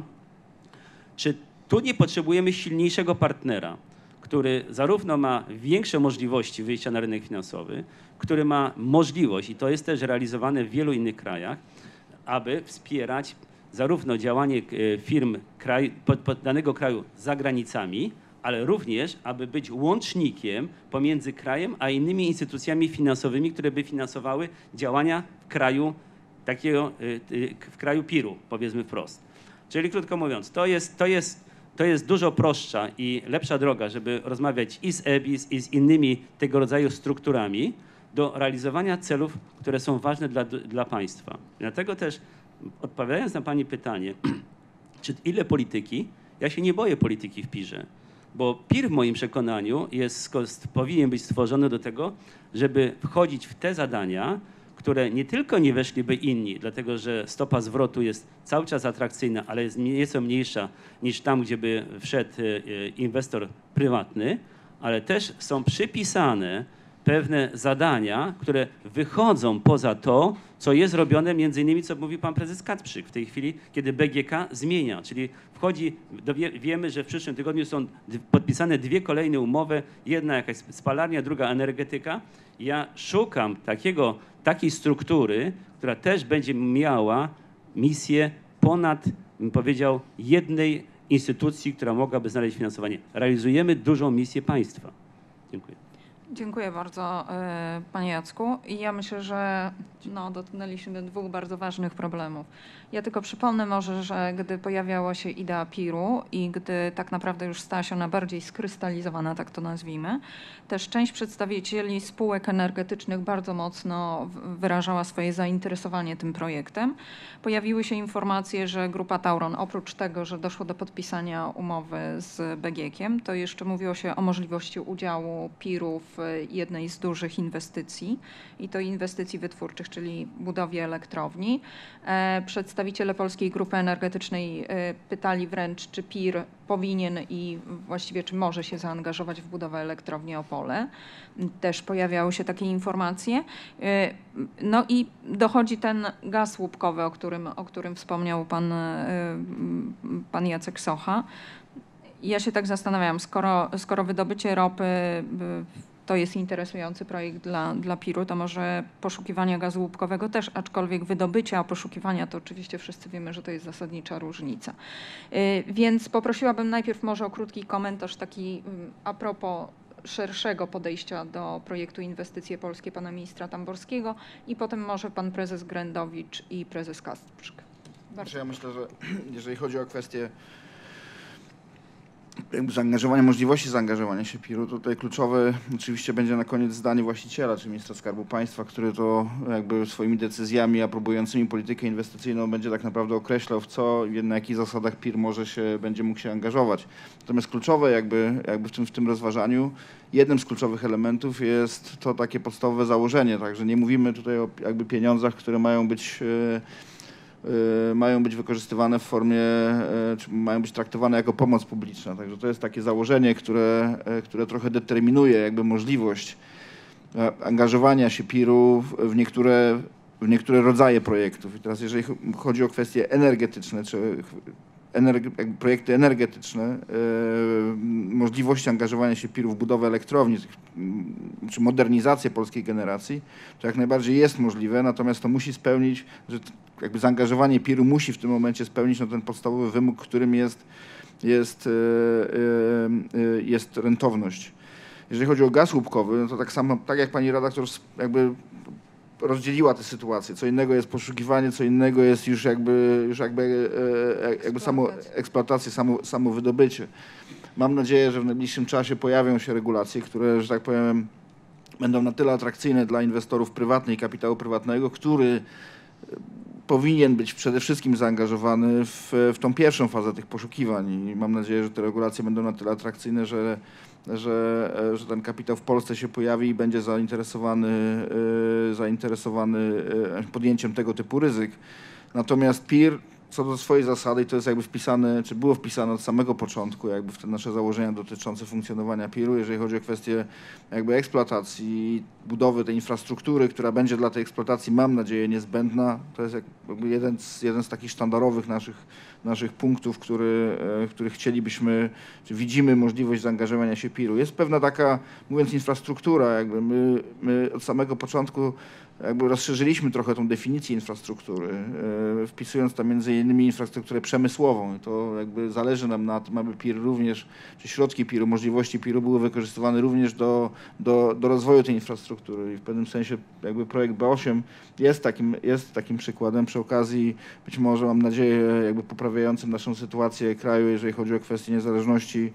Speaker 6: Czy tu nie potrzebujemy silniejszego partnera, który zarówno ma większe możliwości wyjścia na rynek finansowy, który ma możliwość, i to jest też realizowane w wielu innych krajach, aby wspierać zarówno działanie firm kraj, pod, pod danego kraju za granicami, ale również, aby być łącznikiem pomiędzy krajem a innymi instytucjami finansowymi, które by finansowały działania w kraju takiego, w kraju P I R-u, powiedzmy wprost. Czyli krótko mówiąc, to jest, to jest To jest dużo prostsza i lepsza droga, żeby rozmawiać i z E B I S, i z innymi tego rodzaju strukturami do realizowania celów, które są ważne dla, dla państwa. Dlatego też, odpowiadając na pani pytanie, czy ile polityki, ja się nie boję polityki w P I R-ze, bo P I R w moim przekonaniu jest, powinien być stworzony do tego, żeby wchodzić w te zadania, które nie tylko nie weszliby inni, dlatego że stopa zwrotu jest cały czas atrakcyjna, ale jest nieco mniejsza niż tam, gdzie by wszedł inwestor prywatny, ale też są przypisane pewne zadania, które wychodzą poza to, co jest robione między innymi, co mówił pan prezes Kacprzyk w tej chwili, kiedy B G K zmienia, czyli wchodzi, dowie, wiemy, że w przyszłym tygodniu są d- podpisane dwie kolejne umowy, jedna jakaś spalarnia, druga energetyka. Ja szukam takiego, takiej struktury, która też będzie miała misję ponad, bym powiedział, jednej instytucji, która mogłaby znaleźć finansowanie. Realizujemy dużą misję państwa. Dziękuję.
Speaker 1: Dziękuję bardzo, e, panie Jacku. I ja myślę, że no, dotknęliśmy dwóch bardzo ważnych problemów. Ja tylko przypomnę może, że gdy pojawiała się idea piru i gdy tak naprawdę już stała się ona bardziej skrystalizowana, tak to nazwijmy, też część przedstawicieli spółek energetycznych bardzo mocno w- wyrażała swoje zainteresowanie tym projektem. Pojawiły się informacje, że Grupa Tauron, oprócz tego, że doszło do podpisania umowy z B G Kiem, to jeszcze mówiło się o możliwości udziału piru w jednej z dużych inwestycji i to inwestycji wytwórczych, czyli budowie elektrowni. E, Przedstawiciele Polskiej Grupy Energetycznej e, pytali wręcz, czy PIR powinien i właściwie czy może się zaangażować w budowę elektrowni Opole. Też pojawiały się takie informacje. E, No i dochodzi ten gaz łupkowy, o którym, o którym wspomniał pan, e, pan Jacek Socha. Ja się tak zastanawiam, skoro, skoro wydobycie ropy y, to jest interesujący projekt dla, dla piru, to może poszukiwania gazu łupkowego też, aczkolwiek wydobycia, a poszukiwania to oczywiście wszyscy wiemy, że to jest zasadnicza różnica. Y, Więc poprosiłabym najpierw może o krótki komentarz taki y, a propos szerszego podejścia do projektu Inwestycje Polskie pana ministra Tamborskiego i potem może pan prezes Grendowicz i prezes Kacprzyk.
Speaker 3: Znaczy ja myślę, że jeżeli chodzi o kwestię jakby zaangażowania, możliwości zaangażowania się piru, to tutaj kluczowe oczywiście będzie na koniec zdanie właściciela, czy ministra Skarbu Państwa, który to jakby swoimi decyzjami aprobującymi politykę inwestycyjną będzie tak naprawdę określał, w co i na jakich zasadach PIR może się, będzie mógł się angażować. Natomiast kluczowe jakby, jakby w tym, w tym rozważaniu, jednym z kluczowych elementów jest to takie podstawowe założenie, także nie mówimy tutaj o jakby pieniądzach, które mają być y, mają być wykorzystywane w formie, y, czy mają być traktowane jako pomoc publiczna. Także to jest takie założenie, które, y, które trochę determinuje jakby możliwość y, angażowania się piru w, w, niektóre, w niektóre rodzaje projektów. I teraz jeżeli chodzi o kwestie energetyczne, czy energe, jakby projekty energetyczne, y, możliwości angażowania się piru w budowę elektrowni, czy modernizację polskiej generacji, to jak najbardziej jest możliwe, natomiast to musi spełnić, że jakby zaangażowanie piru musi w tym momencie spełnić no, ten podstawowy wymóg, którym jest, jest, jest rentowność. Jeżeli chodzi o gaz łupkowy, no to tak samo, tak jak pani redaktor jakby rozdzieliła tę sytuację. Co innego jest poszukiwanie, co innego jest już jakby, już jakby, jakby samo eksploatacja, samo, samo wydobycie. Mam nadzieję, że w najbliższym czasie pojawią się regulacje, które, że tak powiem, będą na tyle atrakcyjne dla inwestorów prywatnych i kapitału prywatnego, który powinien być przede wszystkim zaangażowany w, w tą pierwszą fazę tych poszukiwań i mam nadzieję, że te regulacje będą na tyle atrakcyjne, że, że, że ten kapitał w Polsce się pojawi i będzie zainteresowany, zainteresowany podjęciem tego typu ryzyk. Natomiast PIR co do swojej zasady, i to jest jakby wpisane, czy było wpisane od samego początku jakby w te nasze założenia dotyczące funkcjonowania piru, jeżeli chodzi o kwestię jakby eksploatacji, budowy tej infrastruktury, która będzie dla tej eksploatacji, mam nadzieję, niezbędna. To jest jakby jeden z, jeden z takich sztandarowych naszych, naszych punktów, który, w których chcielibyśmy, czy widzimy możliwość zaangażowania się piru. Jest pewna taka, mówiąc infrastruktura, jakby my, my od samego początku jakby rozszerzyliśmy trochę tą definicję infrastruktury, e, wpisując tam między innymi infrastrukturę przemysłową. I to jakby zależy nam na tym, aby PIR również, czy środki piru, możliwości piru były wykorzystywane również do, do, do rozwoju tej infrastruktury. I w pewnym sensie jakby projekt B osiem jest takim, jest takim przykładem. Przy okazji być może, mam nadzieję, jakby poprawiającym naszą sytuację kraju, jeżeli chodzi o kwestię niezależności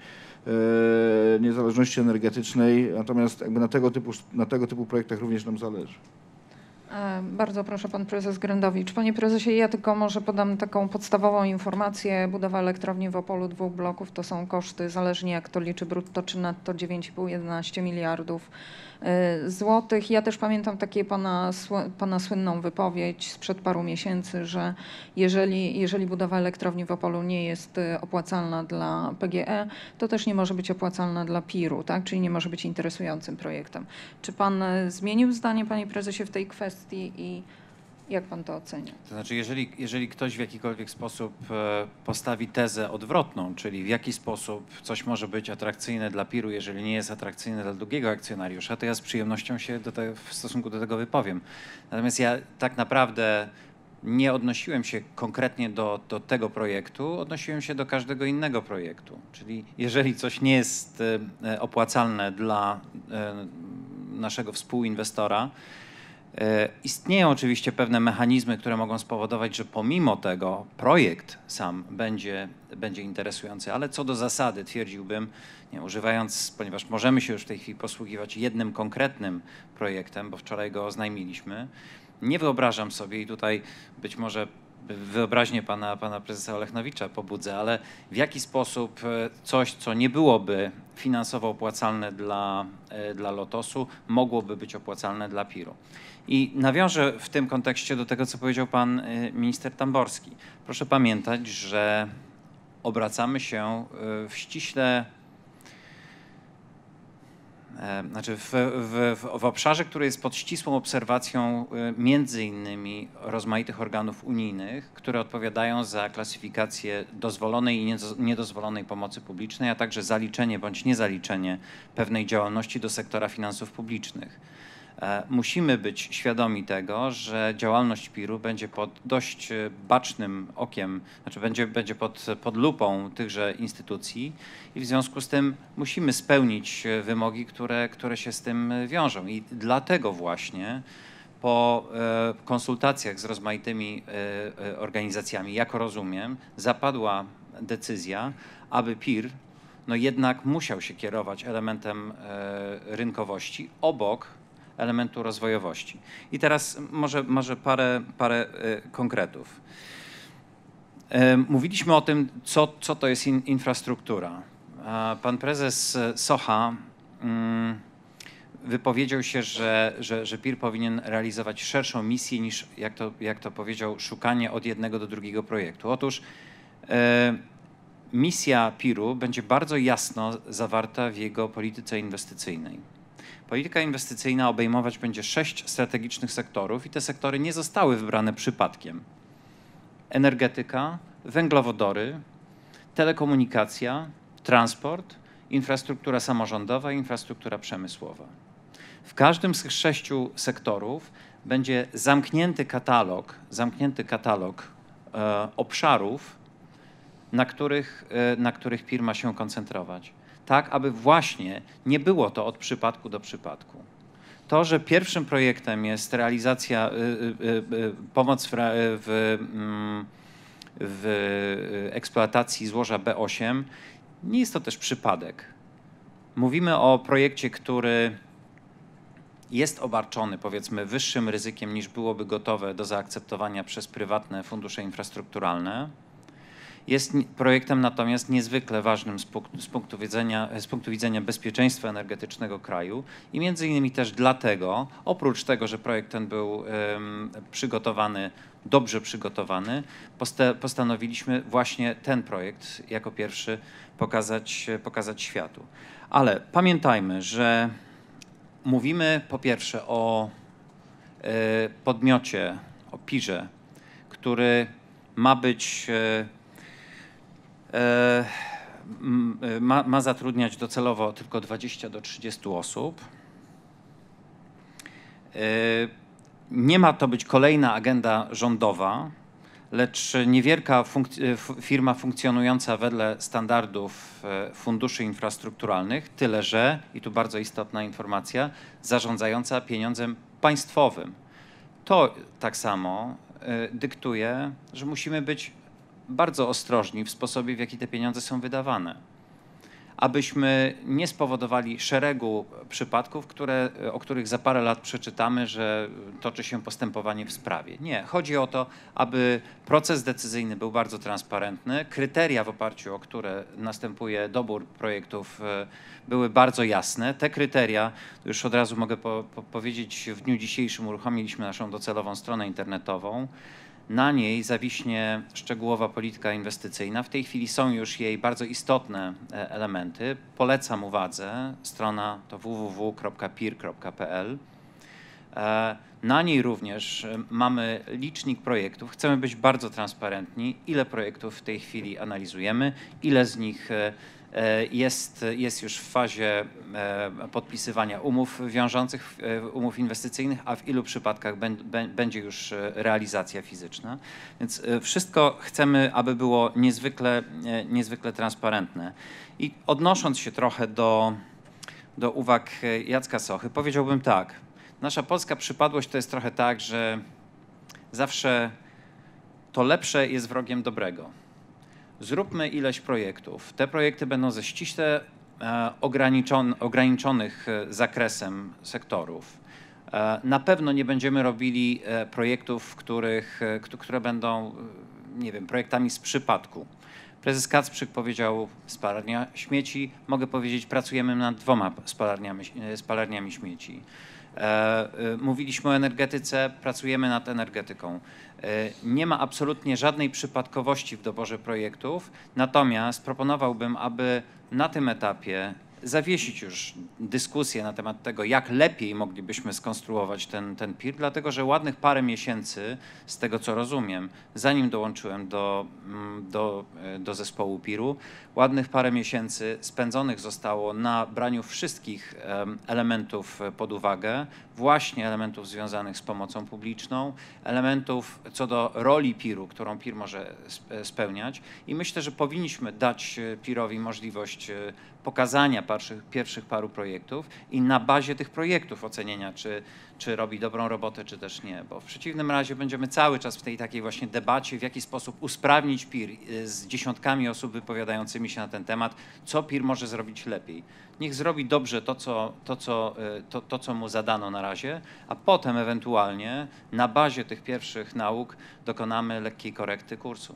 Speaker 3: e, niezależności energetycznej. Natomiast jakby na tego typu, na tego typu projektach również nam zależy.
Speaker 1: Bardzo proszę, pan prezes Grendowicz. Panie prezesie, ja tylko może podam taką podstawową informację. Budowa elektrowni w Opolu dwóch bloków to są koszty, zależnie jak to liczy brutto czy netto, dziewięć i pół do jedenastu miliardów złotych. Ja też pamiętam takie pana, pana słynną wypowiedź sprzed paru miesięcy, że jeżeli, jeżeli budowa elektrowni w Opolu nie jest opłacalna dla P G E, to też nie może być opłacalna dla piru, tak? Czyli nie może być interesującym projektem. Czy pan zmienił zdanie, panie prezesie, w tej kwestii i Jak pan to ocenia?
Speaker 4: To znaczy, jeżeli, jeżeli ktoś w jakikolwiek sposób e, postawi tezę odwrotną, czyli w jaki sposób coś może być atrakcyjne dla piru, jeżeli nie jest atrakcyjne dla drugiego akcjonariusza, to ja z przyjemnością się do te, w stosunku do tego wypowiem. Natomiast ja tak naprawdę nie odnosiłem się konkretnie do, do tego projektu, odnosiłem się do każdego innego projektu. Czyli jeżeli coś nie jest e, opłacalne dla e, naszego współinwestora, istnieją oczywiście pewne mechanizmy, które mogą spowodować, że pomimo tego projekt sam będzie, będzie interesujący, ale co do zasady twierdziłbym, nie, używając, ponieważ możemy się już w tej chwili posługiwać jednym konkretnym projektem, bo wczoraj go oznajmiliśmy, nie wyobrażam sobie i tutaj być może wyobraźnię pana, pana prezesa Olechnowicza pobudzę, ale w jaki sposób coś, co nie byłoby finansowo opłacalne dla, dla Lotosu, mogłoby być opłacalne dla piru. I nawiążę w tym kontekście do tego, co powiedział pan minister Tamborski. Proszę pamiętać, że obracamy się w ściśle, znaczy w, w, w obszarze, który jest pod ścisłą obserwacją między innymi rozmaitych organów unijnych, które odpowiadają za klasyfikację dozwolonej i niedozwolonej pomocy publicznej, a także zaliczenie bądź niezaliczenie pewnej działalności do sektora finansów publicznych. Musimy być świadomi tego, że działalność piru będzie pod dość bacznym okiem, znaczy będzie, będzie pod, pod lupą tychże instytucji i w związku z tym musimy spełnić wymogi, które, które się z tym wiążą. I dlatego właśnie po konsultacjach z rozmaitymi organizacjami, jak rozumiem, zapadła decyzja, aby PIR no jednak musiał się kierować elementem rynkowości obok elementu rozwojowości. I teraz może, może parę, parę konkretów. Mówiliśmy o tym, co, co to jest in, infrastruktura. Pan prezes Socha wypowiedział się, że, że, że PIR powinien realizować szerszą misję niż, jak to, jak to powiedział, szukanie od jednego do drugiego projektu. Otóż misja piru będzie bardzo jasno zawarta w jego polityce inwestycyjnej. Polityka inwestycyjna obejmować będzie sześć strategicznych sektorów i te sektory nie zostały wybrane przypadkiem. Energetyka, węglowodory, telekomunikacja, transport, infrastruktura samorządowa i infrastruktura przemysłowa. W każdym z tych sześciu sektorów będzie zamknięty katalog, zamknięty katalog e, obszarów, na których, e, na których PIR ma się koncentrować. Tak, aby właśnie nie było to od przypadku do przypadku. To, że pierwszym projektem jest realizacja, y, y, y, pomoc w, w, w eksploatacji złoża B osiem, nie jest to też przypadek. Mówimy o projekcie, który jest obarczony, powiedzmy, wyższym ryzykiem niż byłoby gotowe do zaakceptowania przez prywatne fundusze infrastrukturalne. Jest projektem natomiast niezwykle ważnym z punktu, z punktu widzenia, z punktu widzenia bezpieczeństwa energetycznego kraju i między innymi też dlatego, oprócz tego, że projekt ten był um, przygotowany, dobrze przygotowany, posta postanowiliśmy właśnie ten projekt jako pierwszy pokazać, pokazać światu. Ale pamiętajmy, że mówimy po pierwsze o y, podmiocie, o pirze, który ma być y, Ma, ma zatrudniać docelowo tylko dwadzieścia do trzydziestu osób. Nie ma to być kolejna agenda rządowa, lecz niewielka funkc- firma funkcjonująca wedle standardów funduszy infrastrukturalnych, tyle że, i tu bardzo istotna informacja, zarządzająca pieniądzem państwowym. To tak samo dyktuje, że musimy być bardzo ostrożni w sposobie, w jaki te pieniądze są wydawane, abyśmy nie spowodowali szeregu przypadków, które, o których za parę lat przeczytamy, że toczy się postępowanie w sprawie. Nie, chodzi o to, aby proces decyzyjny był bardzo transparentny, kryteria, w oparciu o które następuje dobór projektów, były bardzo jasne. Te kryteria, już od razu mogę po, po powiedzieć, w dniu dzisiejszym uruchomiliśmy naszą docelową stronę internetową. Na niej zawiśnie szczegółowa polityka inwestycyjna. W tej chwili są już jej bardzo istotne elementy. Polecam uwadze. Strona to w w w kropka pir kropka p l. Na niej również mamy licznik projektów. Chcemy być bardzo transparentni, ile projektów w tej chwili analizujemy, ile z nich jest, jest już w fazie podpisywania umów wiążących, umów inwestycyjnych, a w ilu przypadkach będzie już realizacja fizyczna. Więc wszystko chcemy, aby było niezwykle, niezwykle transparentne. I odnosząc się trochę do, do uwag Jacka Sochy, powiedziałbym tak. Nasza polska przypadłość to jest trochę tak, że zawsze to lepsze jest wrogiem dobrego. Zróbmy ileś projektów. Te projekty będą ze ściśle e, ograniczon, ograniczonych zakresem sektorów. E, na pewno nie będziemy robili e, projektów, których, e, które będą, nie wiem, projektami z przypadku. Prezes Kacprzyk powiedział spalarnia śmieci. Mogę powiedzieć, pracujemy nad dwoma spalarniami, spalarniami śmieci. Mówiliśmy o energetyce, pracujemy nad energetyką. Nie ma absolutnie żadnej przypadkowości w doborze projektów, natomiast proponowałbym, aby na tym etapie zawiesić już dyskusję na temat tego, jak lepiej moglibyśmy skonstruować ten, ten P I R, dlatego że ładnych parę miesięcy, z tego co rozumiem, zanim dołączyłem do, do, do zespołu P I R-u, ładnych parę miesięcy spędzonych zostało na braniu wszystkich elementów pod uwagę, właśnie elementów związanych z pomocą publiczną, elementów co do roli P I R-u, którą P I R może spełniać i myślę, że powinniśmy dać P I R-owi możliwość pokazania pierwszych, pierwszych paru projektów i na bazie tych projektów ocenienia, czy, czy robi dobrą robotę, czy też nie, bo w przeciwnym razie będziemy cały czas w tej takiej właśnie debacie, w jaki sposób usprawnić P I R z dziesiątkami osób wypowiadającymi się na ten temat, co P I R może zrobić lepiej. Niech zrobi dobrze to, co, to, co, to, to, co mu zadano na razie, a potem ewentualnie na bazie tych pierwszych nauk dokonamy lekkiej korekty kursu.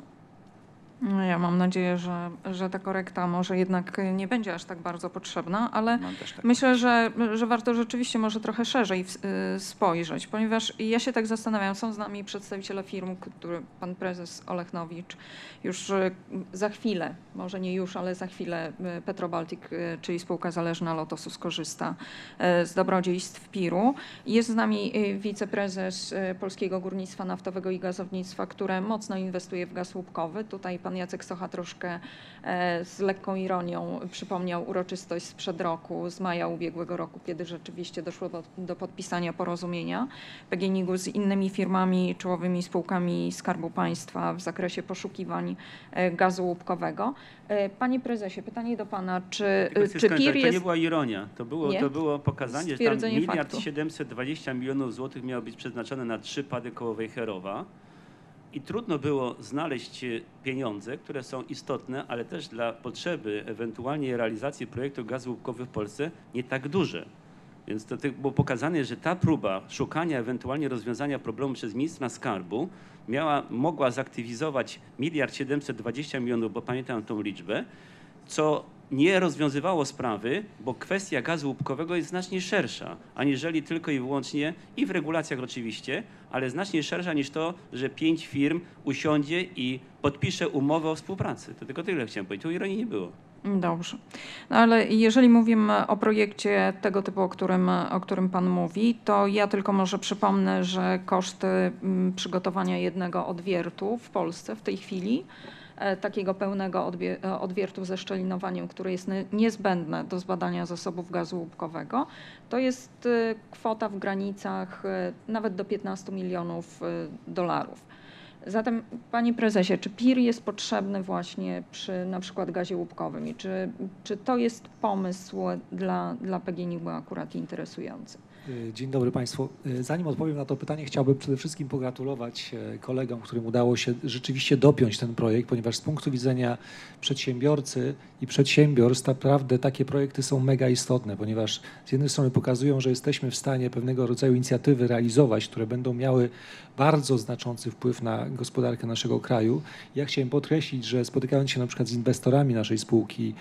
Speaker 1: No ja mam nadzieję, że, że ta korekta może jednak nie będzie aż tak bardzo potrzebna, ale
Speaker 4: tak
Speaker 1: myślę, że, że warto rzeczywiście może trochę szerzej w, y, spojrzeć, ponieważ ja się tak zastanawiam, są z nami przedstawiciele firm, który pan prezes Olechnowicz już y, za chwilę, może nie już, ale za chwilę y, Petrobaltic, y, czyli spółka zależna Lotosu, skorzysta y, z dobrodziejstw P I R-u. Jest z nami y, wiceprezes y, Polskiego Górnictwa Naftowego i Gazownictwa, które mocno inwestuje w gaz łupkowy. Tutaj pan Jacek Socha troszkę e, z lekką ironią przypomniał uroczystość sprzed roku, z maja ubiegłego roku, kiedy rzeczywiście doszło do, do podpisania porozumienia P G N iG u z innymi firmami, czołowymi spółkami Skarbu Państwa w zakresie poszukiwań e, gazu łupkowego. E, panie prezesie, pytanie do pana, czy, czy P I R
Speaker 6: To
Speaker 1: jest...
Speaker 6: nie była ironia, to było,
Speaker 1: Nie?
Speaker 6: to było pokazanie, że tam
Speaker 1: Stwierdzenie
Speaker 6: miliard
Speaker 1: faktu.
Speaker 6: siedemset dwadzieścia milionów złotych miało być przeznaczone na trzy pady koło Wejherowa. I trudno było znaleźć pieniądze, które są istotne, ale też dla potrzeby ewentualnie realizacji projektu gazu łupkowy w Polsce nie tak duże. Więc to było pokazane, że ta próba szukania ewentualnie rozwiązania problemu przez ministra skarbu miała, mogła zaktywizować miliard siedemset dwadzieścia milionów, bo pamiętam tą liczbę, co nie rozwiązywało sprawy, bo kwestia gazu łupkowego jest znacznie szersza, aniżeli tylko i wyłącznie, i w regulacjach oczywiście, ale znacznie szersza niż to, że pięć firm usiądzie i podpisze umowę o współpracy. To tylko tyle chciałem powiedzieć, tu ironii nie było.
Speaker 1: Dobrze. No ale jeżeli mówimy o projekcie tego typu, o którym, o którym pan mówi, to ja tylko może przypomnę, że koszty mm, przygotowania jednego odwiertu w Polsce w tej chwili, e, takiego pełnego odwie- odwiertu ze szczelinowaniem, które jest ne- niezbędne do zbadania zasobów gazu łupkowego, to jest e, kwota w granicach e, nawet do piętnastu milionów e, dolarów. Zatem, panie prezesie, czy P I R jest potrzebny właśnie przy na przykład gazie łupkowym i czy, czy to jest pomysł dla, dla P G N iG u akurat interesujący?
Speaker 7: Dzień dobry Państwu. Zanim odpowiem na to pytanie, chciałbym przede wszystkim pogratulować kolegom, którym udało się rzeczywiście dopiąć ten projekt, ponieważ z punktu widzenia przedsiębiorcy i przedsiębiorstw naprawdę takie projekty są mega istotne, ponieważ z jednej strony pokazują, że jesteśmy w stanie pewnego rodzaju inicjatywy realizować, które będą miały bardzo znaczący wpływ na gospodarkę naszego kraju. Ja chciałem podkreślić, że spotykając się na przykład z inwestorami naszej spółki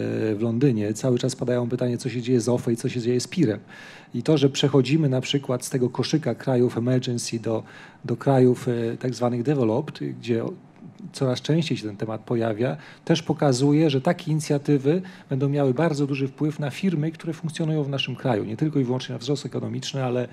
Speaker 7: w Londynie, cały czas padają pytanie, co się dzieje z O F E i co się dzieje z P I R-em. I to, że przechodzimy na przykład z tego koszyka krajów emergency do, do krajów tak zwanych developed, gdzie coraz częściej się ten temat pojawia, też pokazuje, że takie inicjatywy będą miały bardzo duży wpływ na firmy, które funkcjonują w naszym kraju. Nie tylko i wyłącznie na wzrost ekonomiczny, ale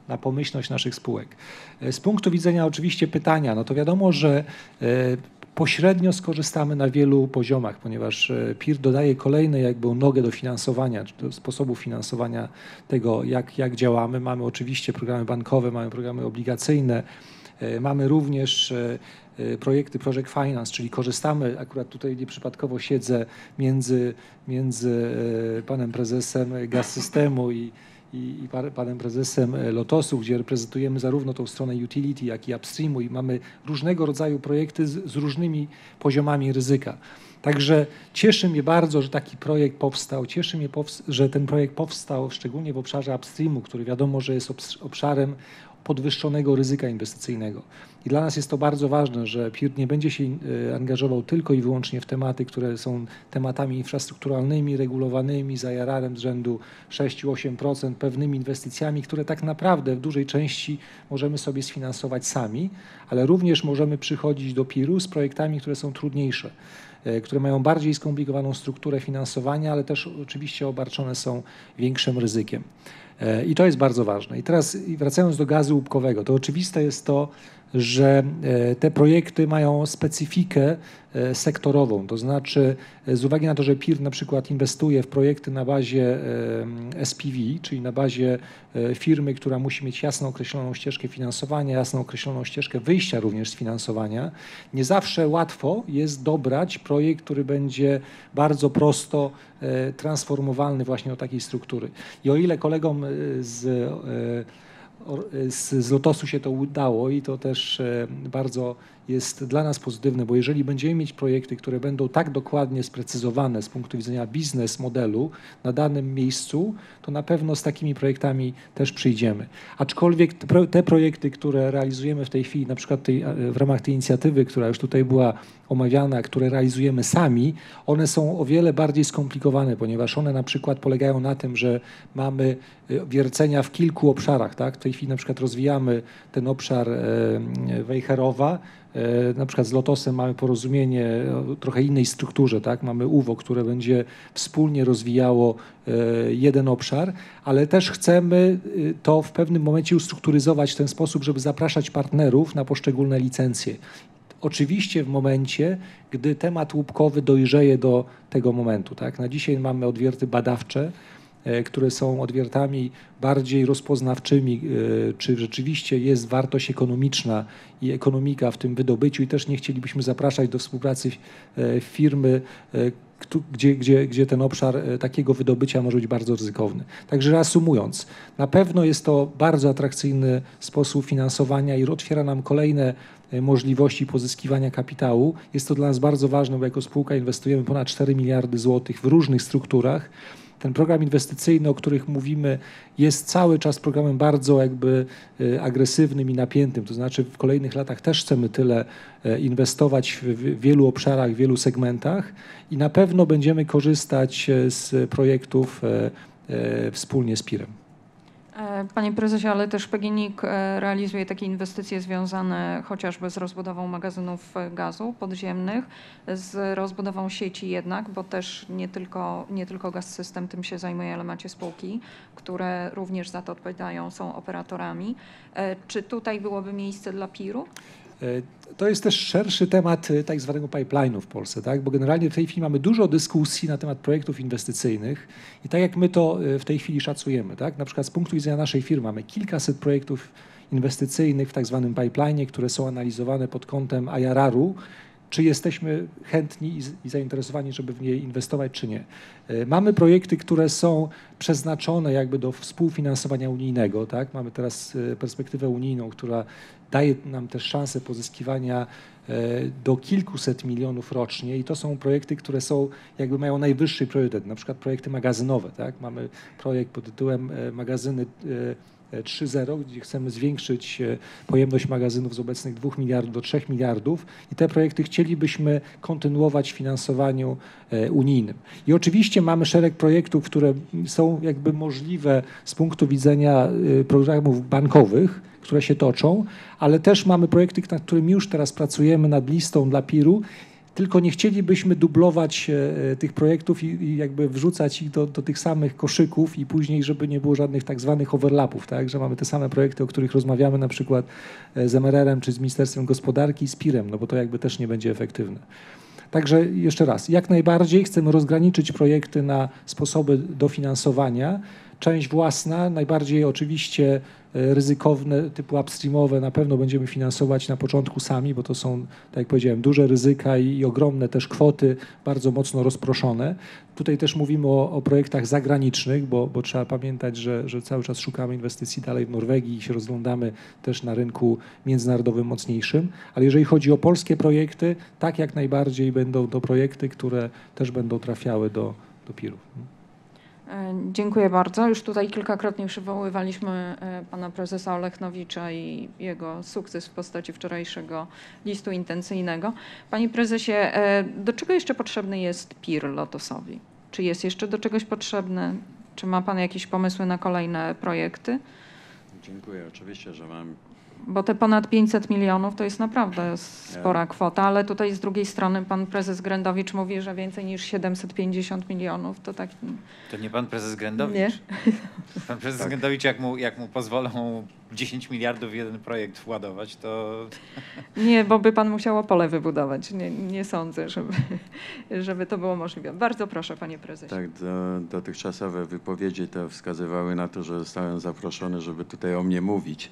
Speaker 7: na pomyślność naszych spółek. Z punktu widzenia oczywiście pytania, no to wiadomo, że pośrednio skorzystamy na wielu poziomach, ponieważ P I R dodaje kolejne jakby nogę do finansowania, czy do sposobu finansowania tego, jak, jak działamy. Mamy oczywiście programy bankowe, mamy programy obligacyjne, mamy również projekty Project Finance, czyli korzystamy, akurat tutaj nieprzypadkowo siedzę między, między panem prezesem Gaz-Systemu i i, i panem prezesem Lotosu, gdzie reprezentujemy zarówno tą stronę utility, jak i upstreamu i mamy różnego rodzaju projekty z, z różnymi poziomami ryzyka. Także cieszy mnie bardzo, że taki projekt powstał. Cieszy mnie, że ten projekt powstał szczególnie w obszarze upstreamu, który wiadomo, że jest obszarem podwyższonego ryzyka inwestycyjnego. I dla nas jest to bardzo ważne, że P I R nie będzie się angażował tylko i wyłącznie w tematy, które są tematami infrastrukturalnymi, regulowanymi, z I R R-em z rzędu sześć do ośmiu procent, pewnymi inwestycjami, które tak naprawdę w dużej części możemy sobie sfinansować sami, ale również możemy przychodzić do P I R-u z projektami, które są trudniejsze, które mają bardziej skomplikowaną strukturę finansowania, ale też oczywiście obarczone są większym ryzykiem. I to jest bardzo ważne. I teraz wracając do gazu łupkowego, to oczywiste jest to, że te projekty mają specyfikę sektorową, to znaczy z uwagi na to, że P I R na przykład inwestuje w projekty na bazie S P V, czyli na bazie firmy, która musi mieć jasno określoną ścieżkę finansowania, jasno określoną ścieżkę wyjścia również z finansowania, nie zawsze łatwo jest dobrać projekt, który będzie bardzo prosto transformowalny właśnie do takiej struktury. I o ile kolegom z Z, z Lotosu się to udało i to też bardzo jest dla nas pozytywne, bo jeżeli będziemy mieć projekty, które będą tak dokładnie sprecyzowane z punktu widzenia biznes modelu na danym miejscu, to na pewno z takimi projektami też przyjdziemy. Aczkolwiek te, te projekty, które realizujemy w tej chwili, na przykład tej, w ramach tej inicjatywy, która już tutaj była omawiana, które realizujemy sami, one są o wiele bardziej skomplikowane, ponieważ one na przykład polegają na tym, że mamy wiercenia w kilku obszarach. Tak? W tej chwili na przykład rozwijamy ten obszar Wejherowa. Na przykład z Lotosem mamy porozumienie o trochę innej strukturze, tak? Mamy U W O, które będzie wspólnie rozwijało jeden obszar, ale też chcemy to w pewnym momencie ustrukturyzować w ten sposób, żeby zapraszać partnerów na poszczególne licencje. Oczywiście w momencie, gdy temat łupkowy dojrzeje do tego momentu. Tak? Na dzisiaj mamy odwierty badawcze, które są odwiertami bardziej rozpoznawczymi, czy rzeczywiście jest wartość ekonomiczna i ekonomika w tym wydobyciu i też nie chcielibyśmy zapraszać do współpracy firmy, gdzie, gdzie, gdzie ten obszar takiego wydobycia może być bardzo ryzykowny. Także reasumując, na pewno jest to bardzo atrakcyjny sposób finansowania i otwiera nam kolejne możliwości pozyskiwania kapitału. Jest to dla nas bardzo ważne, bo jako spółka inwestujemy ponad cztery miliardy złotych w różnych strukturach. Ten program inwestycyjny, o których mówimy, jest cały czas programem bardzo jakby agresywnym i napiętym. To znaczy w kolejnych latach też chcemy tyle inwestować w wielu obszarach, w wielu segmentach i na pewno będziemy korzystać z projektów wspólnie z P I R-em.
Speaker 1: Panie prezesie, ale też P G N I K realizuje takie inwestycje związane chociażby z rozbudową magazynów gazu podziemnych, z rozbudową sieci jednak, bo też nie tylko, nie tylko Gaz-System tym się zajmuje, ale macie spółki, które również za to odpowiadają, są operatorami. Czy tutaj byłoby miejsce dla P I R-u?
Speaker 7: To jest też szerszy temat tak zwanego pipeline'u w Polsce, tak? Bo generalnie w tej chwili mamy dużo dyskusji na temat projektów inwestycyjnych i tak jak my to w tej chwili szacujemy, tak? Na przykład z punktu widzenia naszej firmy mamy kilkaset projektów inwestycyjnych w tak zwanym pipeline'ie, które są analizowane pod kątem I R R-u, czy jesteśmy chętni i zainteresowani, żeby w nie inwestować, czy nie. Mamy projekty, które są przeznaczone jakby do współfinansowania unijnego. Tak? Mamy teraz perspektywę unijną, która daje nam też szansę pozyskiwania do kilkuset milionów rocznie i to są projekty, które są, jakby mają najwyższy priorytet, na przykład projekty magazynowe. Tak? Mamy projekt pod tytułem magazyny trzy zero, gdzie chcemy zwiększyć pojemność magazynów z obecnych dwóch miliardów do trzech miliardów i te projekty chcielibyśmy kontynuować w finansowaniu unijnym. I oczywiście mamy szereg projektów, które są jakby możliwe z punktu widzenia programów bankowych, które się toczą, ale też mamy projekty, nad którymi już teraz pracujemy nad listą dla P I R-u, tylko nie chcielibyśmy dublować e, tych projektów i, i jakby wrzucać ich do, do tych samych koszyków i później, żeby nie było żadnych tak zwanych overlapów, tak? Że mamy te same projekty, o których rozmawiamy na przykład z em er erem czy z Ministerstwem Gospodarki i z pirem, no bo to jakby też nie będzie efektywne. Także jeszcze raz, jak najbardziej chcemy rozgraniczyć projekty na sposoby dofinansowania. Część własna, najbardziej oczywiście ryzykowne, typu upstreamowe, na pewno będziemy finansować na początku sami, bo to są, tak jak powiedziałem, duże ryzyka i, i ogromne też kwoty, bardzo mocno rozproszone. Tutaj też mówimy o, o projektach zagranicznych, bo, bo trzeba pamiętać, że, że cały czas szukamy inwestycji dalej w Norwegii i się rozglądamy też na rynku międzynarodowym mocniejszym. Ale jeżeli chodzi o polskie projekty, tak jak najbardziej będą to projekty, które też będą trafiały do, do pirów.
Speaker 1: Dziękuję bardzo. Już tutaj kilkakrotnie przywoływaliśmy pana prezesa Olechnowicza i jego sukces w postaci wczorajszego listu intencyjnego. Panie prezesie, do czego jeszcze potrzebny jest pir Lotosowi? Czy jest jeszcze do czegoś potrzebny? Czy ma pan jakieś pomysły na kolejne projekty?
Speaker 8: Dziękuję, oczywiście, że mam.
Speaker 1: Bo te ponad pięćset milionów to jest naprawdę spora kwota, ale tutaj z drugiej strony pan prezes Grędowicz mówi, że więcej niż siedemset pięćdziesiąt milionów to tak...
Speaker 4: To nie pan prezes Grędowicz?
Speaker 1: Nie.
Speaker 4: Pan prezes
Speaker 8: Tak.
Speaker 4: Grędowicz, jak mu, jak mu pozwolą dziesięć miliardów w jeden projekt władować, to...
Speaker 1: Nie, bo by pan musiał Opole wybudować. Nie, nie sądzę, żeby, żeby to było możliwe. Bardzo proszę, panie prezesie.
Speaker 8: Tak, do, dotychczasowe wypowiedzi te wskazywały na to, że zostałem zaproszony, żeby tutaj o mnie mówić,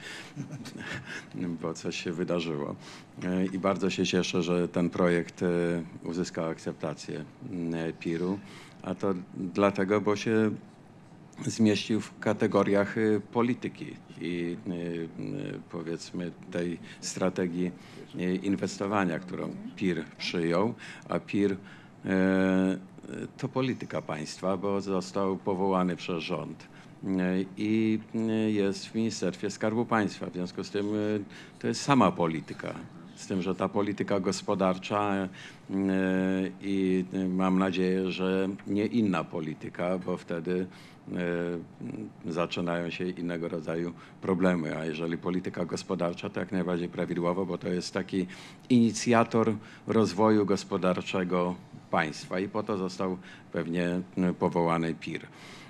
Speaker 8: bo coś się wydarzyło. I bardzo się cieszę, że ten projekt uzyskał akceptację piru, a to dlatego, bo się zmieścił w kategoriach polityki i powiedzmy tej strategii inwestowania, którą pir przyjął, a pir to polityka państwa, bo został powołany przez rząd i jest w Ministerstwie Skarbu Państwa. W związku z tym to jest sama polityka. Z tym, że ta polityka gospodarcza i mam nadzieję, że nie inna polityka, bo wtedy zaczynają się innego rodzaju problemy. A jeżeli polityka gospodarcza, to jak najbardziej prawidłowo, bo to jest taki inicjator rozwoju gospodarczego państwa i po to został pewnie powołany pir.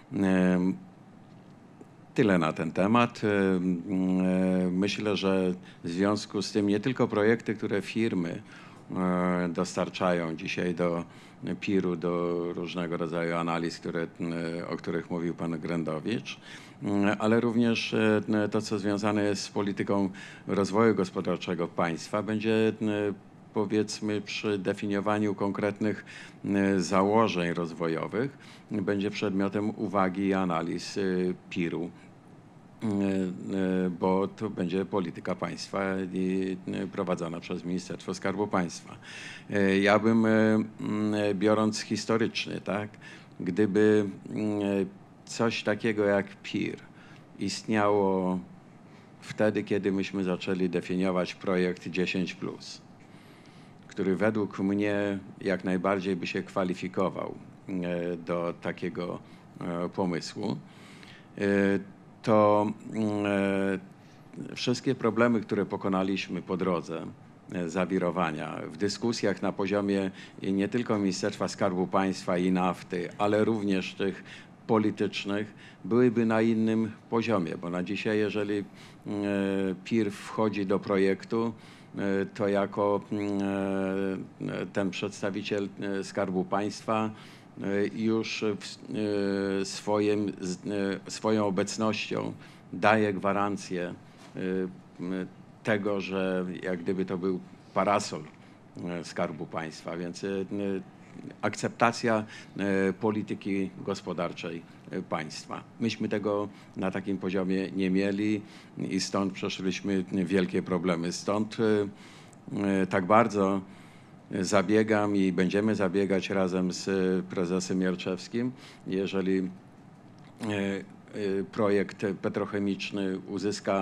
Speaker 8: Tyle na ten temat. Myślę, że w związku z tym nie tylko projekty, które firmy dostarczają dzisiaj do piru, do różnego rodzaju analiz, które, o których mówił pan Grędowicz, ale również to, co związane jest z polityką rozwoju gospodarczego państwa, będzie powiedzmy przy definiowaniu konkretnych założeń rozwojowych, będzie przedmiotem uwagi i analiz piru, bo to będzie polityka państwa i prowadzona przez Ministerstwo Skarbu Państwa. Ja bym, biorąc historycznie, tak, gdyby coś takiego jak pir istniało wtedy, kiedy myśmy zaczęli definiować projekt dziesięć plus, który według mnie jak najbardziej by się kwalifikował do takiego pomysłu, to wszystkie problemy, które pokonaliśmy po drodze, zawirowania w dyskusjach na poziomie nie tylko Ministerstwa Skarbu Państwa i nafty, ale również tych politycznych, byłyby na innym poziomie, bo na dzisiaj, jeżeli pir wchodzi do projektu, to jako ten przedstawiciel Skarbu Państwa już swoim, swoją obecnością daje gwarancję tego, że jak gdyby to był parasol Skarbu Państwa, więc akceptacja polityki gospodarczej państwa. Myśmy tego na takim poziomie nie mieli i stąd przeszliśmy wielkie problemy. Stąd tak bardzo zabiegam i będziemy zabiegać razem z prezesem Jarczewskim, jeżeli projekt petrochemiczny uzyska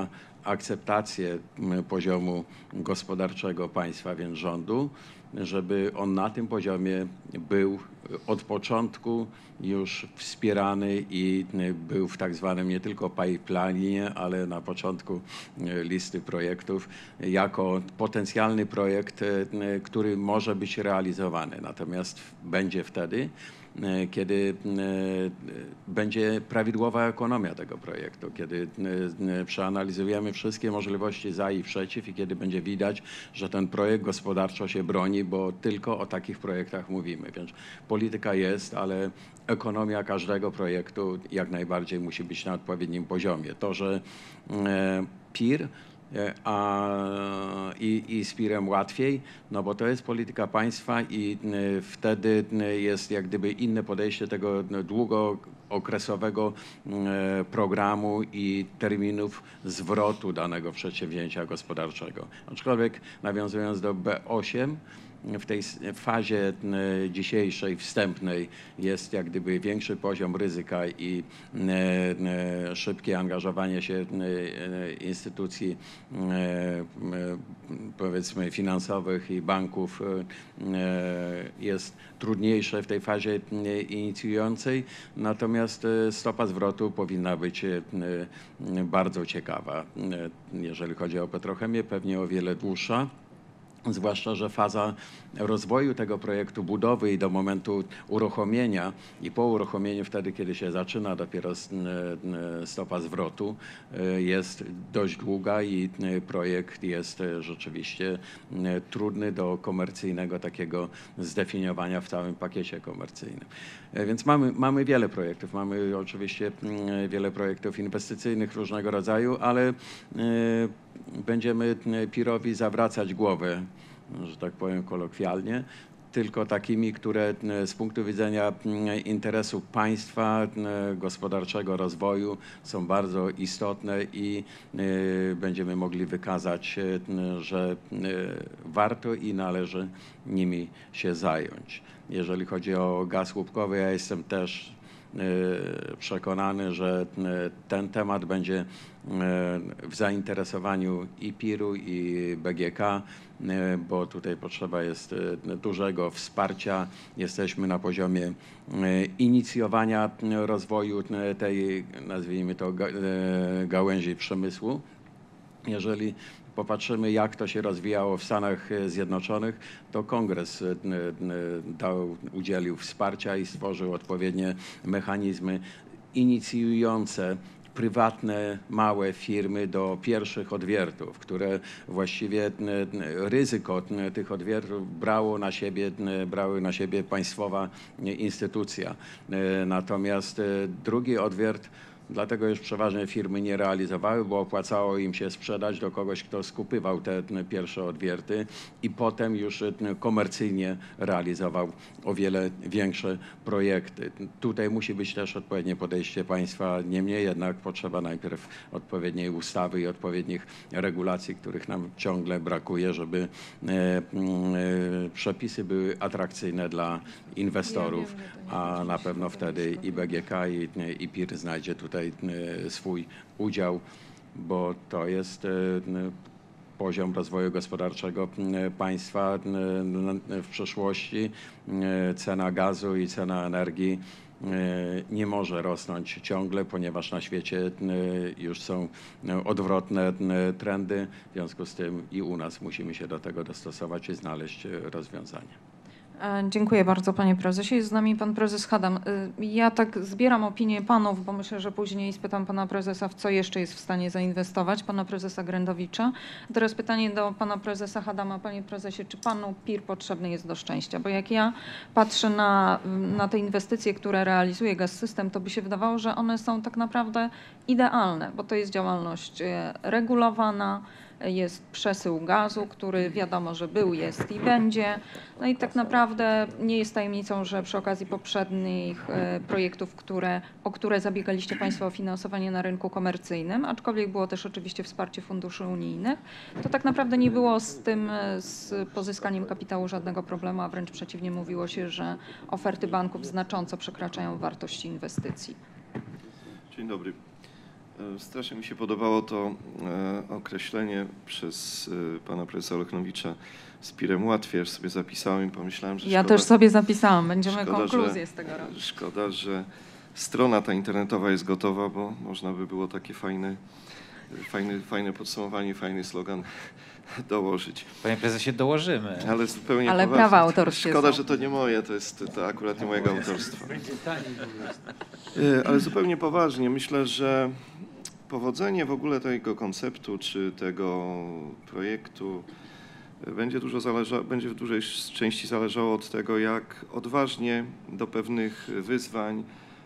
Speaker 8: akceptację poziomu gospodarczego państwa, więc rządu, żeby on na tym poziomie był od początku już wspierany i był w tak zwanym nie tylko pipeline, ale na początku listy projektów jako potencjalny projekt, który może być realizowany. Natomiast będzie wtedy, kiedy będzie prawidłowa ekonomia tego projektu, kiedy przeanalizujemy wszystkie możliwości za i przeciw i kiedy będzie widać, że ten projekt gospodarczo się broni, bo tylko o takich projektach mówimy. Więc polityka jest, ale ekonomia każdego projektu jak najbardziej musi być na odpowiednim poziomie. To, że P I R a i, i z P I R-em łatwiej, no bo to jest polityka państwa i wtedy jest jak gdyby inne podejście tego długookresowego programu i terminów zwrotu danego przedsięwzięcia gospodarczego. Aczkolwiek nawiązując do B osiem, w tej fazie dzisiejszej, wstępnej jest jak gdyby większy poziom ryzyka i szybkie angażowanie się instytucji powiedzmy finansowych i banków jest trudniejsze w tej fazie inicjującej, natomiast stopa zwrotu powinna być bardzo ciekawa. Jeżeli chodzi o petrochemię, pewnie o wiele dłuższa. Zwłaszcza, że faza rozwoju tego projektu, budowy i do momentu uruchomienia i po uruchomieniu wtedy, kiedy się zaczyna dopiero stopa zwrotu, jest dość długa i projekt jest rzeczywiście trudny do komercyjnego takiego zdefiniowania w całym pakiecie komercyjnym. Więc mamy, mamy wiele projektów, mamy oczywiście wiele projektów inwestycyjnych różnego rodzaju, ale będziemy P I R-owi zawracać głowę, że tak powiem kolokwialnie, tylko takimi, które z punktu widzenia interesu państwa, gospodarczego rozwoju są bardzo istotne i będziemy mogli wykazać, że warto i należy nimi się zająć. Jeżeli chodzi o gaz łupkowy, ja jestem też przekonany, że ten temat będzie w zainteresowaniu i P I R-u i B G K, bo tutaj potrzeba jest dużego wsparcia. Jesteśmy na poziomie inicjowania rozwoju tej, nazwijmy to, gałęzi przemysłu. Jeżeli popatrzymy, jak to się rozwijało w Stanach Zjednoczonych, to Kongres dał, udzielił wsparcia i stworzył odpowiednie mechanizmy inicjujące prywatne, małe firmy do pierwszych odwiertów, które właściwie ryzyko tych odwiertów brało na siebie, brały na siebie państwowa instytucja. Natomiast drugi odwiert, dlatego już przeważnie firmy nie realizowały, bo opłacało im się sprzedać do kogoś, kto skupywał te pierwsze odwierty i potem już komercyjnie realizował o wiele większe projekty. Tutaj musi być też odpowiednie podejście państwa, niemniej jednak potrzeba najpierw odpowiedniej ustawy i odpowiednich regulacji, których nam ciągle brakuje, żeby przepisy były atrakcyjne dla inwestorów, a na pewno wtedy i B G K i, i P I R znajdzie tutaj swój udział, bo to jest poziom rozwoju gospodarczego państwa w przyszłości. Cena gazu i cena energii nie może rosnąć ciągle, ponieważ na świecie już są odwrotne trendy. W związku z tym i u nas musimy się do tego dostosować i znaleźć rozwiązania.
Speaker 1: Dziękuję bardzo, panie prezesie. Jest z nami pan prezes Hadam. Ja tak zbieram opinię panów, bo myślę, że później spytam pana prezesa, w co jeszcze jest w stanie zainwestować, pana prezesa Grendowicza. Teraz pytanie do pana prezesa Hadama. Panie prezesie, czy panu P I R potrzebny jest do szczęścia? Bo jak ja patrzę na, na te inwestycje, które realizuje Gaz-System, to by się wydawało, że one są tak naprawdę idealne, bo to jest działalność regulowana, jest przesył gazu, który wiadomo, że był, jest i będzie. No i tak naprawdę nie jest tajemnicą, że przy okazji poprzednich projektów, które, o które zabiegaliście państwo o finansowanie na rynku komercyjnym, aczkolwiek było też oczywiście wsparcie funduszy unijnych, to tak naprawdę nie było z tym, z pozyskaniem kapitału żadnego problemu, a wręcz przeciwnie, mówiło się, że oferty banków znacząco przekraczają wartość inwestycji.
Speaker 9: Dzień dobry. Strasznie mi się podobało to określenie przez pana profesora Olchnowicza z pirem łatwiej, aż sobie zapisałem i pomyślałem, że
Speaker 1: Ja
Speaker 9: szkoda,
Speaker 1: też sobie zapisałam, będziemy
Speaker 9: szkoda,
Speaker 1: konkluzję
Speaker 9: że,
Speaker 1: z tego robić.
Speaker 9: Szkoda, że strona ta internetowa jest gotowa, bo można by było takie fajne, fajne, fajne podsumowanie, fajny slogan dołożyć.
Speaker 4: Panie prezesie, dołożymy.
Speaker 9: Ale zupełnie
Speaker 1: Ale
Speaker 9: poważnie.
Speaker 1: prawa autorskie
Speaker 9: Szkoda,
Speaker 1: są.
Speaker 9: że to nie moje, to jest to akurat nie mojego autorstwa.
Speaker 5: Będzie taniej po prostu.
Speaker 9: Ale zupełnie poważnie, myślę, że powodzenie w ogóle tego konceptu czy tego projektu będzie, dużo zależa, będzie w dużej części zależało od tego, jak odważnie do pewnych wyzwań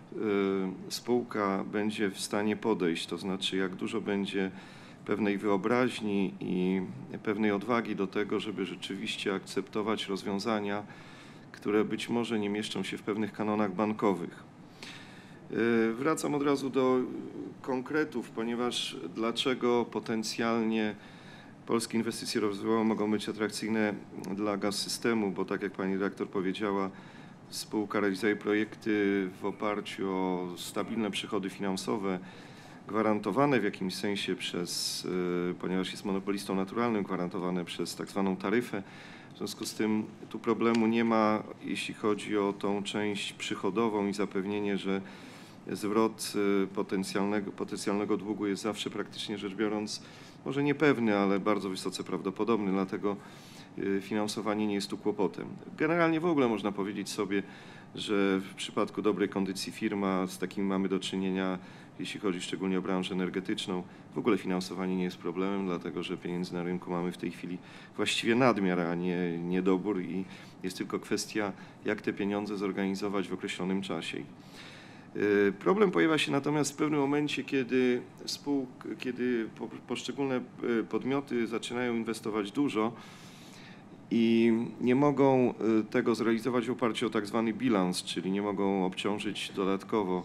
Speaker 9: spółka będzie w stanie podejść, to znaczy jak dużo będzie pewnej wyobraźni i pewnej odwagi do tego, żeby rzeczywiście akceptować rozwiązania, które być może nie mieszczą się w pewnych kanonach bankowych. Wracam od razu do konkretów, ponieważ dlaczego potencjalnie polskie inwestycje rozwojowe mogą być atrakcyjne dla Gaz-Systemu, bo tak jak pani redaktor powiedziała, spółka realizuje projekty w oparciu o stabilne przychody finansowe, gwarantowane w jakimś sensie przez, ponieważ jest monopolistą naturalnym, gwarantowane przez tak zwaną taryfę. W związku z tym tu problemu nie ma, jeśli chodzi o tą część przychodową i zapewnienie, że zwrot potencjalnego, potencjalnego długu jest zawsze praktycznie rzecz biorąc, może niepewny, ale bardzo wysoce prawdopodobny, dlatego finansowanie nie jest tu kłopotem. Generalnie w ogóle można powiedzieć sobie, że w przypadku dobrej kondycji firma, z takim mamy do czynienia, jeśli chodzi szczególnie o branżę energetyczną, w ogóle finansowanie nie jest problemem, dlatego że pieniędzy na rynku mamy w tej chwili właściwie nadmiar, a nie niedobór i jest tylko kwestia, jak te pieniądze zorganizować w określonym czasie. Problem pojawia się natomiast w pewnym momencie, kiedy, spółk, kiedy poszczególne podmioty zaczynają inwestować dużo i nie mogą tego zrealizować w oparciu o tak zwany bilans, czyli nie mogą obciążyć dodatkowo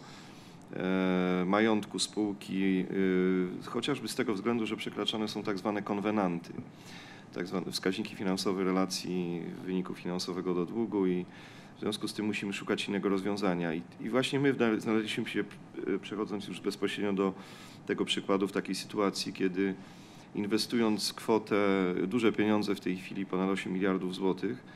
Speaker 9: majątku spółki, chociażby z tego względu, że przekraczane są tak zwane konwenanty, tak zwane wskaźniki finansowe relacji wyniku finansowego do długu i w związku z tym musimy szukać innego rozwiązania. I, i właśnie my znaleźliśmy się, przechodząc już bezpośrednio do tego przykładu, w takiej sytuacji, kiedy inwestując kwotę, duże pieniądze w tej chwili, ponad osiem miliardów złotych,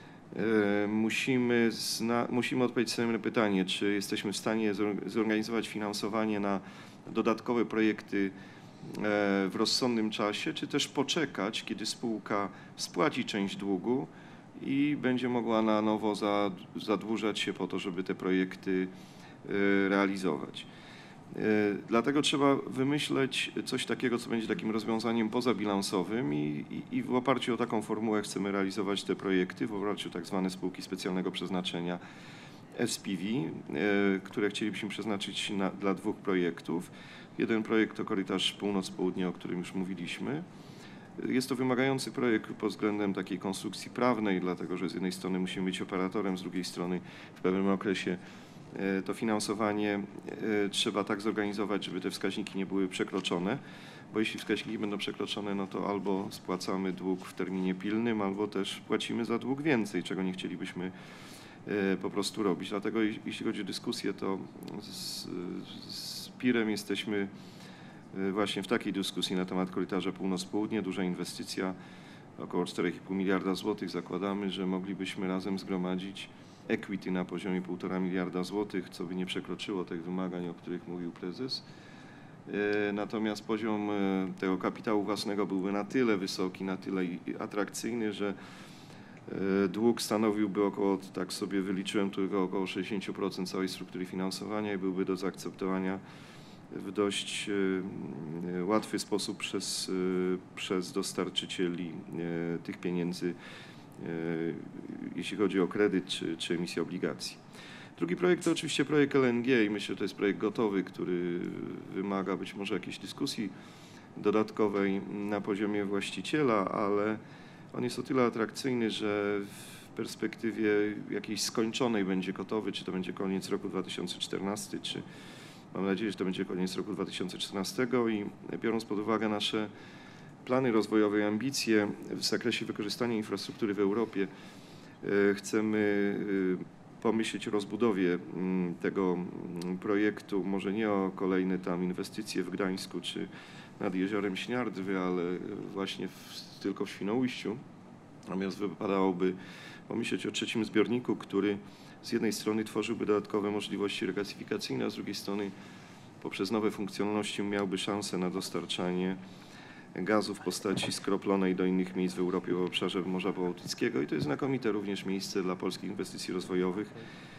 Speaker 9: musimy, zna, musimy odpowiedzieć sobie na pytanie, czy jesteśmy w stanie zorganizować finansowanie na dodatkowe projekty w rozsądnym czasie, czy też poczekać, kiedy spółka spłaci część długu i będzie mogła na nowo zadłużać się po to, żeby te projekty realizować. Dlatego trzeba wymyśleć coś takiego, co będzie takim rozwiązaniem pozabilansowym i, i, i w oparciu o taką formułę chcemy realizować te projekty, w oparciu o tak zwane spółki specjalnego przeznaczenia S P V, które chcielibyśmy przeznaczyć na, dla dwóch projektów. Jeden projekt to korytarz północ-południe, o którym już mówiliśmy. Jest to wymagający projekt pod względem takiej konstrukcji prawnej, dlatego że z jednej strony musimy być operatorem, z drugiej strony w pewnym okresie to finansowanie trzeba tak zorganizować, żeby te wskaźniki nie były przekroczone, bo jeśli wskaźniki będą przekroczone, no to albo spłacamy dług w terminie pilnym, albo też płacimy za dług więcej, czego nie chcielibyśmy po prostu robić. Dlatego jeśli chodzi o dyskusję, to z, z pirem jesteśmy właśnie w takiej dyskusji na temat korytarza północ-południe, duża inwestycja, około cztery i pół miliarda złotych. Zakładamy, że moglibyśmy razem zgromadzić equity na poziomie półtora miliarda złotych, co by nie przekroczyło tych wymagań, o których mówił prezes. Natomiast poziom tego kapitału własnego byłby na tyle wysoki, na tyle atrakcyjny, że dług stanowiłby około, tak sobie wyliczyłem, tylko około sześćdziesiąt procent całej struktury finansowania i byłby do zaakceptowania w dość łatwy sposób przez, przez dostarczycieli tych pieniędzy, jeśli chodzi o kredyt czy, czy emisję obligacji. Drugi projekt to oczywiście projekt L N G i myślę, że to jest projekt gotowy, który wymaga być może jakiejś dyskusji dodatkowej na poziomie właściciela, ale on jest o tyle atrakcyjny, że w perspektywie jakiejś skończonej będzie gotowy, czy to będzie koniec roku dwa tysiące czternastego, czy mam nadzieję, że to będzie koniec roku dwa tysiące czternastego i biorąc pod uwagę nasze plany rozwojowe i ambicje w zakresie wykorzystania infrastruktury w Europie, chcemy pomyśleć o rozbudowie mm, tego mm, projektu, może nie o kolejne tam inwestycje w Gdańsku czy nad jeziorem Śniardwy, ale właśnie w, tylko w Świnoujściu. Natomiast wypadałoby pomyśleć o trzecim zbiorniku, który z jednej strony tworzyłby dodatkowe możliwości regasyfikacyjne, a z drugiej strony poprzez nowe funkcjonalności miałby szansę na dostarczanie gazu w postaci skroplonej do innych miejsc w Europie w obszarze Morza Bałtyckiego i to jest znakomite również miejsce dla polskich inwestycji rozwojowych.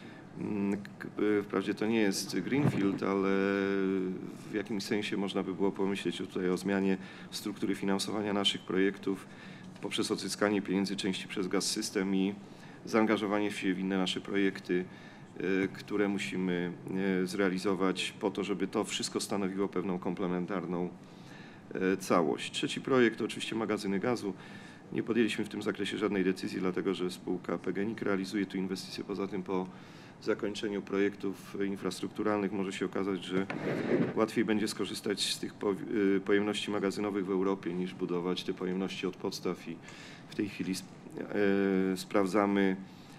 Speaker 9: Wprawdzie to nie jest greenfield, ale w jakimś sensie można by było pomyśleć tutaj o zmianie struktury finansowania naszych projektów poprzez odzyskanie pieniędzy części przez Gaz System i zaangażowanie się w inne nasze projekty, które musimy zrealizować po to, żeby to wszystko stanowiło pewną komplementarną całość. Trzeci projekt to oczywiście magazyny gazu. Nie podjęliśmy w tym zakresie żadnej decyzji, dlatego że spółka P G N I K realizuje tu inwestycje. Poza tym po zakończeniu projektów infrastrukturalnych może się okazać, że łatwiej będzie skorzystać z tych pojemności magazynowych w Europie niż budować te pojemności od podstaw i w tej chwili sprawdzamy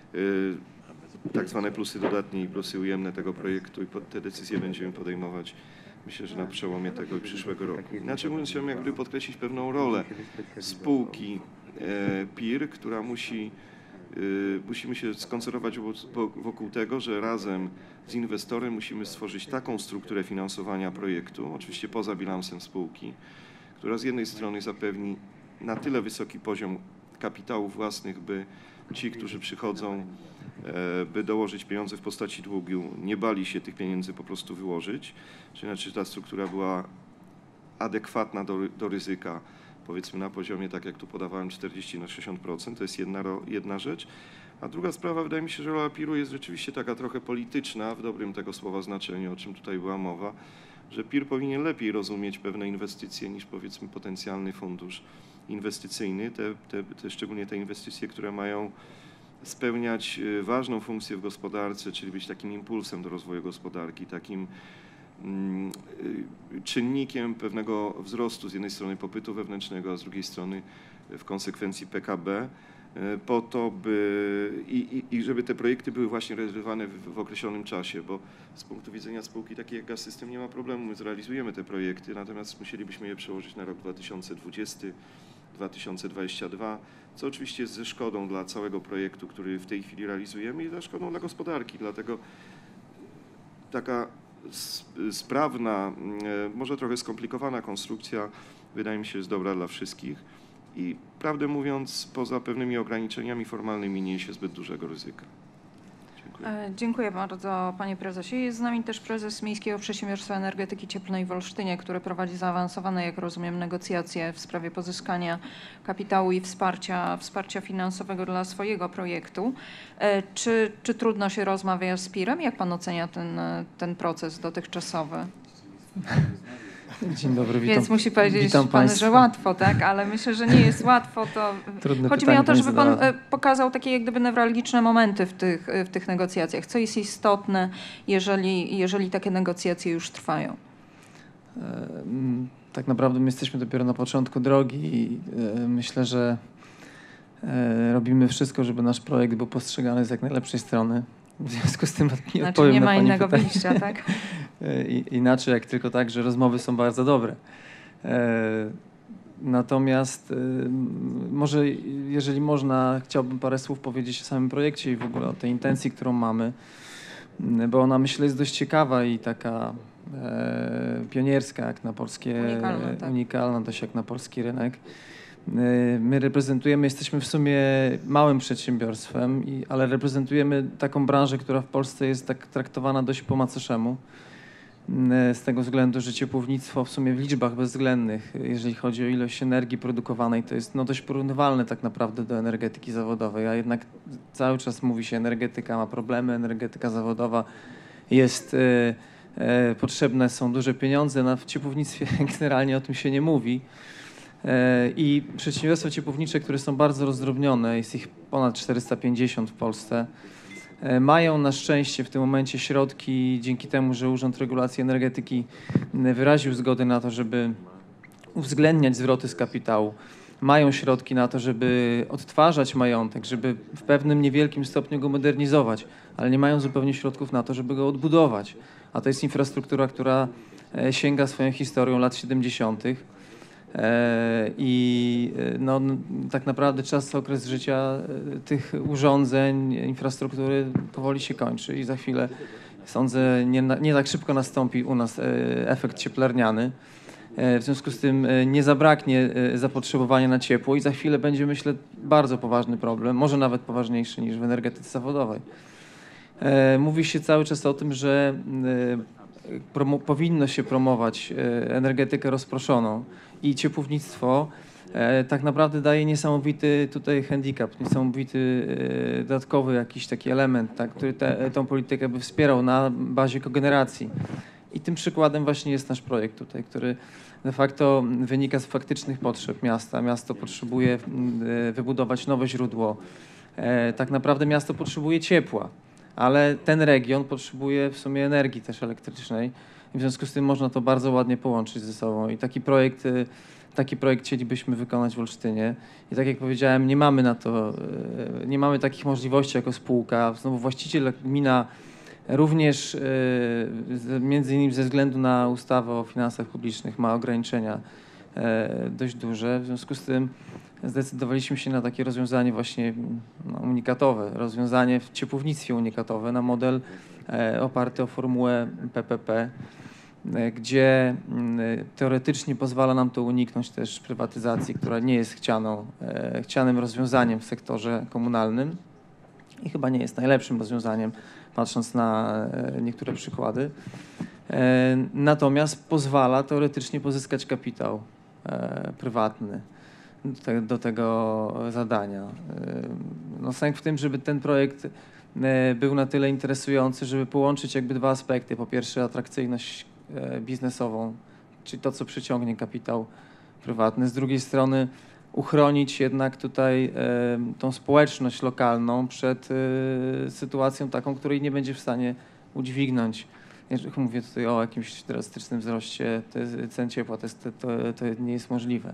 Speaker 9: tak zwane plusy dodatnie i plusy ujemne tego projektu i te decyzje będziemy podejmować, myślę, że na przełomie tego i przyszłego roku. Inaczej mówiąc, chciałbym jakby podkreślić pewną rolę spółki P I R, która musi, musimy się skoncentrować wokół tego, że razem z inwestorem musimy stworzyć taką strukturę finansowania projektu, oczywiście poza bilansem spółki, która z jednej strony zapewni na tyle wysoki poziom kapitałów własnych, by ci, którzy przychodzą, by dołożyć pieniądze w postaci długu, nie bali się tych pieniędzy po prostu wyłożyć, czyli znaczy ta struktura była adekwatna do, do ryzyka, powiedzmy na poziomie, tak jak tu podawałem, czterdzieści na sześćdziesiąt procent, to jest jedna, jedna rzecz. A druga sprawa, wydaje mi się, że rola P I R-u jest rzeczywiście taka trochę polityczna, w dobrym tego słowa znaczeniu, o czym tutaj była mowa, że P I R powinien lepiej rozumieć pewne inwestycje niż powiedzmy potencjalny fundusz inwestycyjny, te, te, te, szczególnie te inwestycje, które mają spełniać ważną funkcję w gospodarce, czyli być takim impulsem do rozwoju gospodarki, takim mm, czynnikiem pewnego wzrostu z jednej strony popytu wewnętrznego, a z drugiej strony w konsekwencji P K B, po to, by i, i, i żeby te projekty były właśnie realizowane w, w określonym czasie, bo z punktu widzenia spółki takiej jak Gaz System nie ma problemu, my zrealizujemy te projekty, natomiast musielibyśmy je przełożyć na rok dwa tysiące dwudziesty, dwa tysiące dwudziesty drugi, co oczywiście jest ze szkodą dla całego projektu, który w tej chwili realizujemy i ze szkodą dla gospodarki, dlatego taka sprawna, może trochę skomplikowana konstrukcja wydaje mi się jest dobra dla wszystkich i prawdę mówiąc poza pewnymi ograniczeniami formalnymi nie niesie zbyt dużego ryzyka.
Speaker 1: Dziękuję. Dziękuję bardzo panie prezesie. Jest z nami też prezes Miejskiego Przedsiębiorstwa Energetyki Cieplnej w Olsztynie, który prowadzi zaawansowane, jak rozumiem, negocjacje w sprawie pozyskania kapitału i wsparcia, wsparcia finansowego dla swojego projektu. Czy, czy trudno się rozmawia z P I R-em? Jak pan ocenia ten, ten proces dotychczasowy?
Speaker 10: Dzień dobry, witam.
Speaker 1: Więc musi powiedzieć
Speaker 10: witam
Speaker 1: pan,
Speaker 10: państwa.
Speaker 1: że łatwo, tak? Ale myślę, że nie jest łatwo. To
Speaker 10: Trudne
Speaker 1: chodzi mi o to,
Speaker 10: pytanie
Speaker 1: żeby
Speaker 10: pani
Speaker 1: pan
Speaker 10: zadała.
Speaker 1: pokazał takie jak gdyby newralgiczne momenty w tych, w tych negocjacjach. Co jest istotne, jeżeli, jeżeli takie negocjacje już trwają?
Speaker 10: Tak naprawdę my jesteśmy dopiero na początku drogi i myślę, że robimy wszystko, żeby nasz projekt był postrzegany z jak najlepszej strony. W związku z tym nie
Speaker 1: Znaczy
Speaker 10: odpowiem
Speaker 1: nie
Speaker 10: na
Speaker 1: ma
Speaker 10: pani
Speaker 1: innego
Speaker 10: pytanie.
Speaker 1: wyjścia, tak?
Speaker 10: I, inaczej jak tylko tak, że rozmowy są bardzo dobre. Natomiast może, jeżeli można, chciałbym parę słów powiedzieć o samym projekcie i w ogóle o tej intencji, którą mamy, bo ona myślę jest dość ciekawa i taka e, pionierska jak na polskie,
Speaker 1: Unikalna, tak.
Speaker 10: unikalna dość jak na polski rynek. My reprezentujemy, jesteśmy w sumie małym przedsiębiorstwem, i, ale reprezentujemy taką branżę, która w Polsce jest tak traktowana dość po macoszemu. Z tego względu, że ciepłownictwo w sumie w liczbach bezwzględnych, jeżeli chodzi o ilość energii produkowanej, to jest no dość porównywalne tak naprawdę do energetyki zawodowej, a jednak cały czas mówi się, energetyka ma problemy, energetyka zawodowa jest, e, e, potrzebne są duże pieniądze, no w ciepłownictwie generalnie o tym się nie mówi. I przedsiębiorstwa ciepłownicze, które są bardzo rozdrobnione, jest ich ponad czterysta pięćdziesiąt w Polsce, mają na szczęście w tym momencie środki dzięki temu, że Urząd Regulacji Energetyki wyraził zgodę na to, żeby uwzględniać zwroty z kapitału mają środki na to, żeby odtwarzać majątek, żeby w pewnym niewielkim stopniu go modernizować, ale nie mają zupełnie środków na to, żeby go odbudować. A to jest infrastruktura, która e, sięga swoją historią lat siedemdziesiątych. E, I e, no, n- tak naprawdę czas, okres życia e, tych urządzeń, infrastruktury powoli się kończy i za chwilę, sądzę, nie, na- nie tak szybko nastąpi u nas e, efekt cieplarniany. E, W związku z tym e, nie zabraknie e, zapotrzebowania na ciepło i za chwilę będzie, myślę, bardzo poważny problem, może nawet poważniejszy niż w energetyce zawodowej. E, Mówi się cały czas o tym, że e, promo, powinno się promować e, energetykę rozproszoną i ciepłownictwo e, tak naprawdę daje niesamowity tutaj handicap, niesamowity e, dodatkowy jakiś taki element, tak, który tę tą politykę by wspierał na bazie kogeneracji. I tym przykładem właśnie jest nasz projekt tutaj, który de facto wynika z faktycznych potrzeb miasta. Miasto potrzebuje mm, e, wybudować nowe źródło. E, Tak naprawdę miasto potrzebuje ciepła, ale ten region potrzebuje w sumie energii też elektrycznej. I w związku z tym można to bardzo ładnie połączyć ze sobą. I taki projekt, e, taki projekt chcielibyśmy wykonać w Olsztynie. I tak jak powiedziałem, nie mamy na to, e, nie mamy takich możliwości jako spółka. Znowu właściciel, gmina, również e, z- między innymi ze względu na ustawę o finansach publicznych ma ograniczenia e, dość duże. W związku z tym zdecydowaliśmy się na takie rozwiązanie właśnie no, unikatowe, rozwiązanie w ciepłownictwie unikatowe na model e, oparty o formułę P P P, e, gdzie mm, teoretycznie pozwala nam to uniknąć też prywatyzacji, która nie jest chcianą, e, chcianym rozwiązaniem w sektorze komunalnym i chyba nie jest najlepszym rozwiązaniem, patrząc na e, niektóre przykłady. E, Natomiast pozwala teoretycznie pozyskać kapitał e, prywatny do, te, do tego zadania. E, No, sęk w tym, żeby ten projekt e, był na tyle interesujący, żeby połączyć jakby dwa aspekty. Po pierwsze atrakcyjność e, biznesową, czyli to, co przyciągnie kapitał prywatny. Z drugiej strony uchronić jednak tutaj e, tą społeczność lokalną przed e, sytuacją taką, której nie będzie w stanie udźwignąć. Jeżeli mówię tutaj o jakimś drastycznym wzroście te- cen ciepła, to, jest, to, to nie jest możliwe.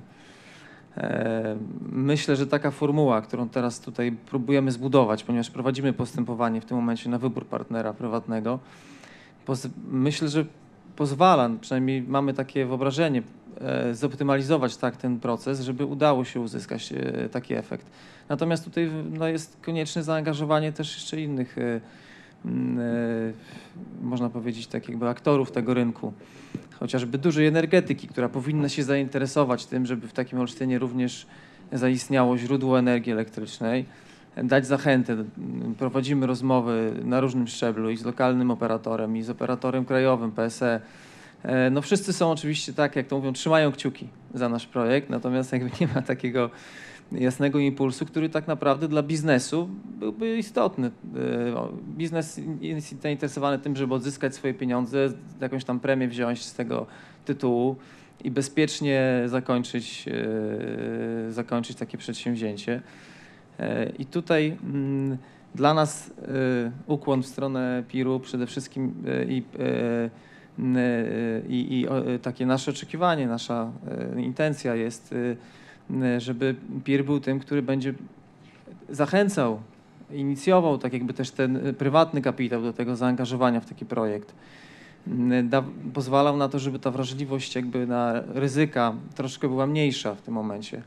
Speaker 10: E, Myślę, że taka formuła, którą teraz tutaj próbujemy zbudować, ponieważ prowadzimy postępowanie w tym momencie na wybór partnera prywatnego, poz- myślę, że pozwala, przynajmniej mamy takie wyobrażenie, e, zoptymalizować tak ten proces, żeby udało się uzyskać e, taki efekt. Natomiast tutaj no, jest konieczne zaangażowanie też jeszcze innych, e, m, e, można powiedzieć, tak jakby aktorów tego rynku. Chociażby dużej energetyki, która powinna się zainteresować tym, żeby w takim Olsztynie również zaistniało źródło energii elektrycznej, dać zachętę. Prowadzimy rozmowy na różnym szczeblu i z lokalnym operatorem, i z operatorem krajowym, P S E. E, No wszyscy są oczywiście, tak jak to mówią, trzymają kciuki za nasz projekt, natomiast jakby nie ma takiego jasnego impulsu, który tak naprawdę dla biznesu byłby istotny. E, o, Biznes jest zainteresowany tym, żeby odzyskać swoje pieniądze, jakąś tam premię wziąć z tego tytułu i bezpiecznie zakończyć, e, zakończyć takie przedsięwzięcie. E, I tutaj mm, dla nas e, ukłon w stronę piru przede wszystkim e, i, e, n- e, i, i o, e, takie nasze oczekiwanie, nasza e, intencja jest, e, n- żeby pir był tym, który będzie zachęcał, inicjował tak jakby też ten e, prywatny kapitał do tego zaangażowania w taki projekt. N- Da, pozwalał na to, żeby ta wrażliwość jakby na ryzyka troszkę była mniejsza w tym momencie.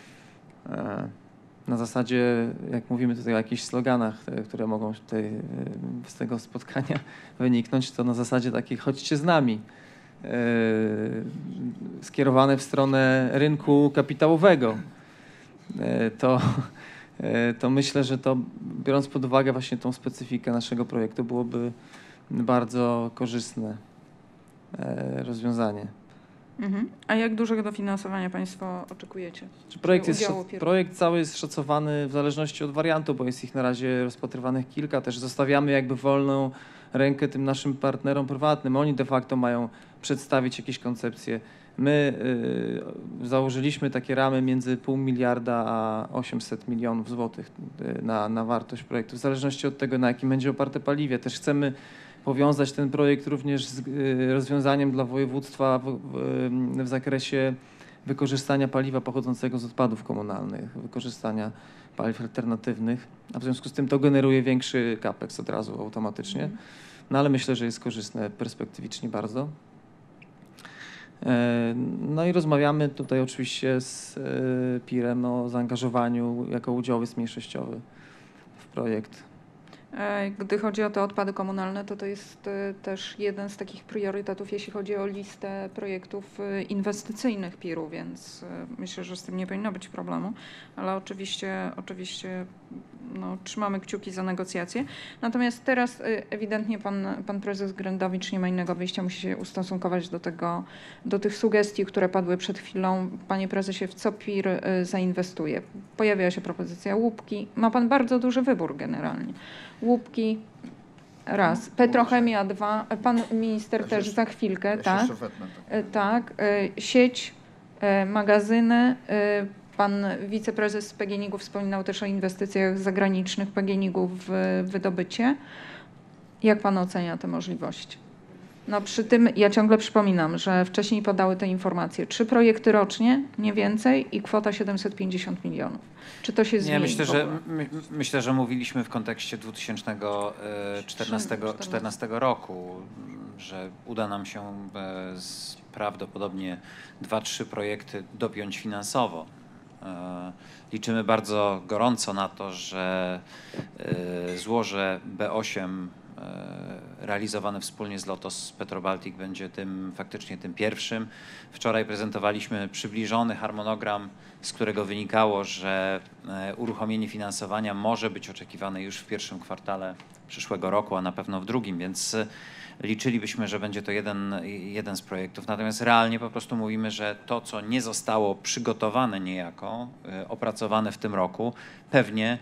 Speaker 10: E, Na zasadzie, jak mówimy tutaj o jakichś sloganach, e, które mogą tutaj e, z tego spotkania wyniknąć, to na zasadzie takiej chodźcie z nami, e, skierowane w stronę rynku kapitałowego. E, To, e, to myślę, że to biorąc pod uwagę właśnie tą specyfikę naszego projektu, byłoby bardzo korzystne e, rozwiązanie.
Speaker 1: Mhm. A jak dużego dofinansowania Państwo oczekujecie?
Speaker 10: Czy Projekt, jest,
Speaker 1: Udziału
Speaker 10: szac-
Speaker 1: pier-
Speaker 10: projekt cały jest szacowany w zależności od wariantu, bo jest ich na razie rozpatrywanych kilka. Też zostawiamy jakby wolną rękę tym naszym partnerom prywatnym. Oni de facto mają przedstawić jakieś koncepcje. My y, założyliśmy takie ramy między pół miliarda a osiemset milionów złotych y, na, na wartość projektu, w zależności od tego, na jakim będzie oparte paliwie. Też chcemy powiązać ten projekt również z y, rozwiązaniem dla województwa w, w, w zakresie wykorzystania paliwa pochodzącego z odpadów komunalnych, wykorzystania paliw alternatywnych, a w związku z tym to generuje większy capex od razu automatycznie. No ale myślę, że jest korzystne perspektywicznie bardzo. No i rozmawiamy tutaj oczywiście z pirem o zaangażowaniu jako udziałowiec mniejszościowy w projekt.
Speaker 1: Gdy chodzi o te odpady komunalne, to to jest też jeden z takich priorytetów, jeśli chodzi o listę projektów inwestycyjnych piru, więc myślę, że z tym nie powinno być problemu, ale oczywiście, oczywiście no, trzymamy kciuki za negocjacje. Natomiast teraz ewidentnie pan, pan prezes Grendowicz nie ma innego wyjścia, musi się ustosunkować do tego, do tych sugestii, które padły przed chwilą. Panie prezesie, w co PIR zainwestuje? Pojawiła się propozycja łupki. Ma pan bardzo duży wybór generalnie. Łupki raz, petrochemia dwa, pan minister
Speaker 3: Ja
Speaker 1: też
Speaker 3: się-
Speaker 1: za chwilkę,
Speaker 3: Ja się
Speaker 1: tak,
Speaker 3: jeszcze wetnę, tak.
Speaker 1: E, tak, e, sieć, e, magazyny, e, pan wiceprezes z P G N iG-u wspominał też o inwestycjach zagranicznych P G N iG-u w wydobycie. Jak pan ocenia te możliwości? No przy tym ja ciągle przypominam, że wcześniej padały te informacje. Trzy projekty rocznie, nie więcej i kwota siedemset pięćdziesiąt milionów. Czy to się zmieni?
Speaker 4: Nie, myślę,
Speaker 1: w
Speaker 4: że,
Speaker 1: ogóle?
Speaker 4: my, myślę, że mówiliśmy w kontekście dwa tysiące czternastego roku, że uda nam się e, z, prawdopodobnie dwa, trzy projekty dopiąć finansowo. E, liczymy bardzo gorąco na to, że e, złoże B osiem realizowane wspólnie z Lotos Petrobaltic będzie tym faktycznie tym pierwszym. Wczoraj prezentowaliśmy przybliżony harmonogram, z którego wynikało, że uruchomienie finansowania może być oczekiwane już w pierwszym kwartale przyszłego roku, a na pewno w drugim, więc liczylibyśmy, że będzie to jeden, jeden z projektów. Natomiast realnie po prostu mówimy, że to, co nie zostało przygotowane niejako, opracowane w tym roku, pewnie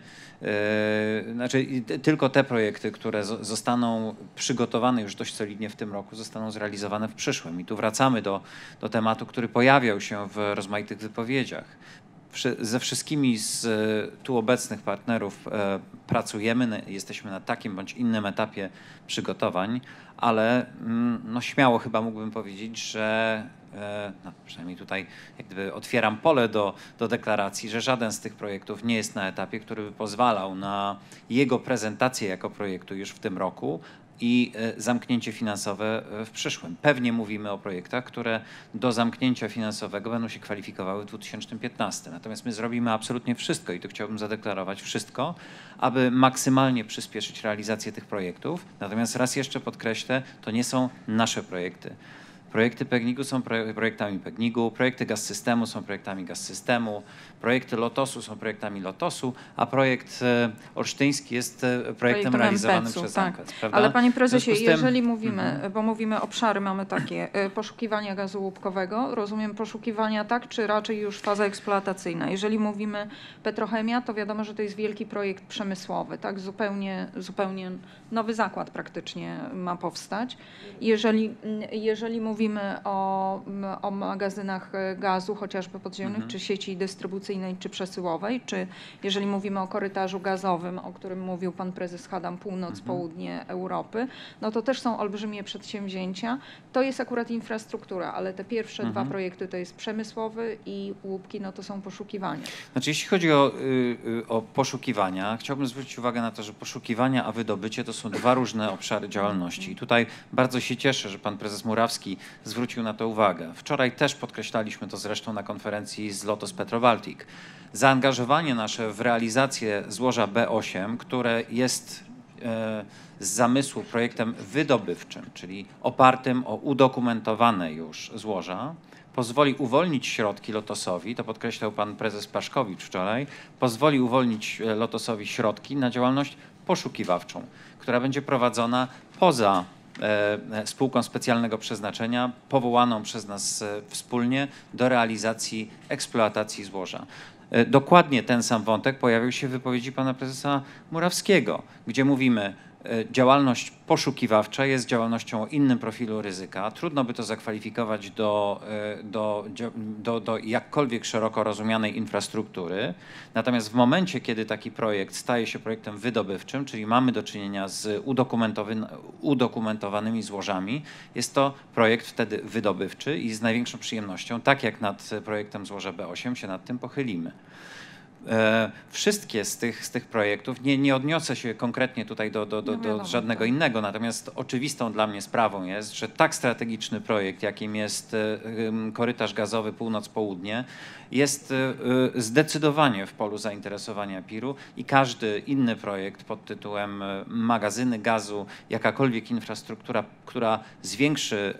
Speaker 4: Yy, znaczy tylko te projekty, które z, zostaną przygotowane już dość solidnie w tym roku, zostaną zrealizowane w przyszłym. I tu wracamy do, do tematu, który pojawiał się w rozmaitych wypowiedziach. Wszy, ze wszystkimi z tu obecnych partnerów e, pracujemy, jesteśmy na takim bądź innym etapie przygotowań, ale mm, no śmiało chyba mógłbym powiedzieć, że no, przynajmniej tutaj jak gdyby otwieram pole do, do deklaracji, że żaden z tych projektów nie jest na etapie, który by pozwalał na jego prezentację jako projektu już w tym roku i zamknięcie finansowe w przyszłym. Pewnie mówimy o projektach, które do zamknięcia finansowego będą się kwalifikowały w dwa tysiące piętnastym. Natomiast my zrobimy absolutnie wszystko i to chciałbym zadeklarować wszystko, aby maksymalnie przyspieszyć realizację tych projektów. Natomiast raz jeszcze podkreślę, to nie są nasze projekty. Projekty P G N iG-u są projektami P G N iG-u, projekty Gaz-Systemu są projektami Gaz-Systemu, projekty Lotosu są projektami Lotosu, a projekt olsztyński jest projektem
Speaker 1: Projektem
Speaker 4: realizowanym
Speaker 1: M P C-u,
Speaker 4: przez
Speaker 1: tak.
Speaker 4: M P C, prawda?
Speaker 1: Ale panie
Speaker 4: W związku
Speaker 1: prezesie,
Speaker 4: z tym-
Speaker 1: jeżeli mówimy,
Speaker 4: Mhm.
Speaker 1: bo mówimy obszary, mamy takie, y, poszukiwania gazu łupkowego, rozumiem poszukiwania tak, czy raczej już faza eksploatacyjna? Jeżeli mówimy petrochemia, to wiadomo, że to jest wielki projekt przemysłowy, tak? Zupełnie, zupełnie nowy zakład praktycznie ma powstać. Jeżeli, jeżeli mówimy o, o magazynach gazu, chociażby podziemnych,
Speaker 4: Mhm.
Speaker 1: czy sieci dystrybucyjnej, czy przesyłowej, czy jeżeli mówimy o korytarzu gazowym, o którym mówił pan prezes Hadam, północ,
Speaker 4: Mhm.
Speaker 1: południe Europy, no to też są olbrzymie przedsięwzięcia. To jest akurat infrastruktura, ale te pierwsze
Speaker 4: Mhm.
Speaker 1: dwa projekty to jest przemysłowy i łupki, no to są poszukiwania.
Speaker 4: Znaczy, jeśli chodzi o, y, y, o poszukiwania, chciałbym zwrócić uwagę na to, że poszukiwania a wydobycie to są dwa różne obszary działalności. I tutaj bardzo się cieszę, że pan prezes Murawski zwrócił na to uwagę. Wczoraj też podkreślaliśmy to zresztą na konferencji z Lotos Petrobaltic. Zaangażowanie nasze w realizację złoża B osiem, które jest e, z zamysłu projektem wydobywczym, czyli opartym o udokumentowane już złoża, pozwoli uwolnić środki Lotosowi, to podkreślał pan prezes Paszkowicz wczoraj, pozwoli uwolnić Lotosowi środki na działalność poszukiwawczą, która będzie prowadzona poza e, spółką specjalnego przeznaczenia, powołaną przez nas e, wspólnie do realizacji eksploatacji złoża. Dokładnie ten sam wątek pojawił się w wypowiedzi pana prezesa Murawskiego, gdzie mówimy, działalność poszukiwawcza jest działalnością o innym profilu ryzyka. Trudno by to zakwalifikować do, do, do, do jakkolwiek szeroko rozumianej infrastruktury. Natomiast w momencie, kiedy taki projekt staje się projektem wydobywczym, czyli mamy do czynienia z udokumentowanymi złożami, jest to projekt wtedy wydobywczy i z największą przyjemnością, tak jak nad projektem złoża B osiem, się nad tym pochylimy. Wszystkie z tych, z tych projektów, nie, nie odniosę się konkretnie tutaj do, do, do, do żadnego innego, natomiast oczywistą dla mnie sprawą jest, że tak strategiczny projekt, jakim jest korytarz gazowy północ-południe, jest zdecydowanie w polu zainteresowania piru i każdy inny projekt pod tytułem magazyny gazu, jakakolwiek infrastruktura, która zwiększy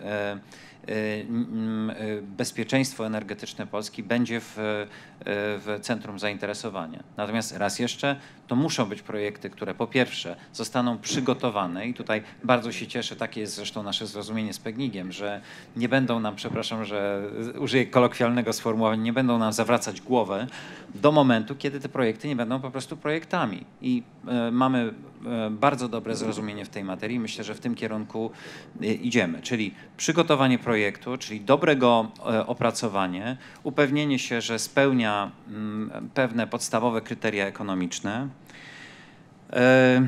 Speaker 4: bezpieczeństwo energetyczne Polski będzie w, w centrum zainteresowania. Natomiast raz jeszcze, to muszą być projekty, które po pierwsze zostaną przygotowane i tutaj bardzo się cieszę, takie jest zresztą nasze zrozumienie z Pegnig-iem, że nie będą nam, przepraszam, że użyję kolokwialnego sformułowania, nie będą nam zawracać głowę do momentu, kiedy te projekty nie będą po prostu projektami. I y, mamy y, bardzo dobre zrozumienie w tej materii. Myślę, że w tym kierunku y, idziemy, czyli przygotowanie projektu, czyli dobrego y, opracowanie, upewnienie się, że spełnia y, pewne podstawowe kryteria ekonomiczne. Y,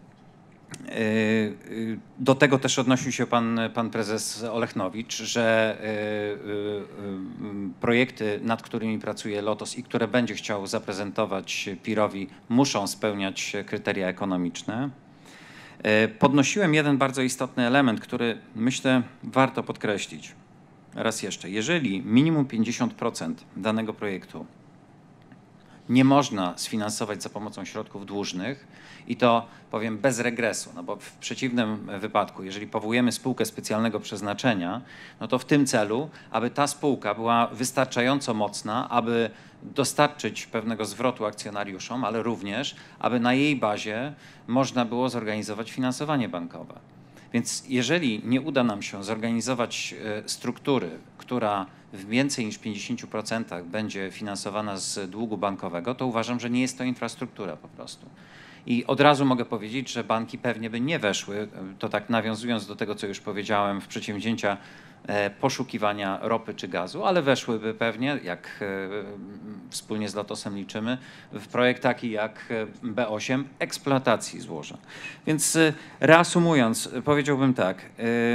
Speaker 4: Do tego też odnosił się pan, pan prezes Olechnowicz, że projekty, nad którymi pracuje Lotos i które będzie chciał zaprezentować pirowi, muszą spełniać kryteria ekonomiczne. Podnosiłem jeden bardzo istotny element, który myślę warto podkreślić. Raz jeszcze, jeżeli minimum pięćdziesiąt procent danego projektu nie można sfinansować za pomocą środków dłużnych i to powiem bez regresu, no bo w przeciwnym wypadku, jeżeli powołujemy spółkę specjalnego przeznaczenia, no to w tym celu, aby ta spółka była wystarczająco mocna, aby dostarczyć pewnego zwrotu akcjonariuszom, ale również, aby na jej bazie można było zorganizować finansowanie bankowe. Więc jeżeli nie uda nam się zorganizować struktury, która w więcej niż pięćdziesięciu procentach będzie finansowana z długu bankowego, to uważam, że nie jest to infrastruktura po prostu. I od razu mogę powiedzieć, że banki pewnie by nie weszły, to tak nawiązując do tego, co już powiedziałem, w przedsięwzięcia poszukiwania ropy czy gazu, ale weszłyby pewnie, jak wspólnie z Lotosem liczymy, w projekt taki jak B osiem eksploatacji złoża. Więc reasumując, powiedziałbym tak,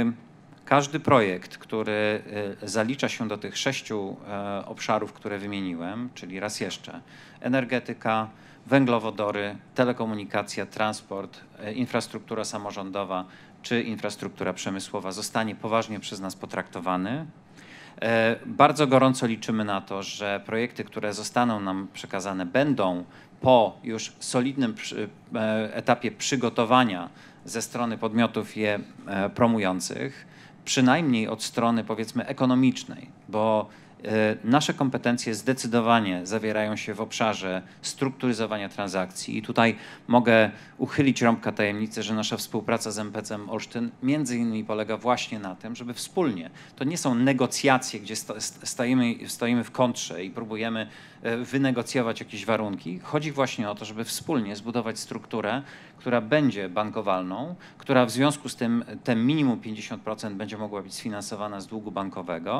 Speaker 4: każdy projekt, który zalicza się do tych sześciu obszarów, które wymieniłem, czyli raz jeszcze energetyka, węglowodory, telekomunikacja, transport, infrastruktura samorządowa czy infrastruktura przemysłowa, zostanie poważnie przez nas potraktowany. Bardzo gorąco liczymy na to, że projekty, które zostaną nam przekazane, będą po już solidnym etapie przygotowania ze strony podmiotów je promujących, przynajmniej od strony powiedzmy ekonomicznej, bo nasze kompetencje zdecydowanie zawierają się w obszarze strukturyzowania transakcji i tutaj mogę uchylić rąbka tajemnicy, że nasza współpraca z M P C-em Olsztyn między innymi polega właśnie na tym, żeby wspólnie, to nie są negocjacje, gdzie stoimy, stoimy w kontrze i próbujemy wynegocjować jakieś warunki. Chodzi właśnie o to, żeby wspólnie zbudować strukturę, która będzie bankowalną, która w związku z tym ten minimum pięćdziesiąt procent będzie mogła być sfinansowana z długu bankowego.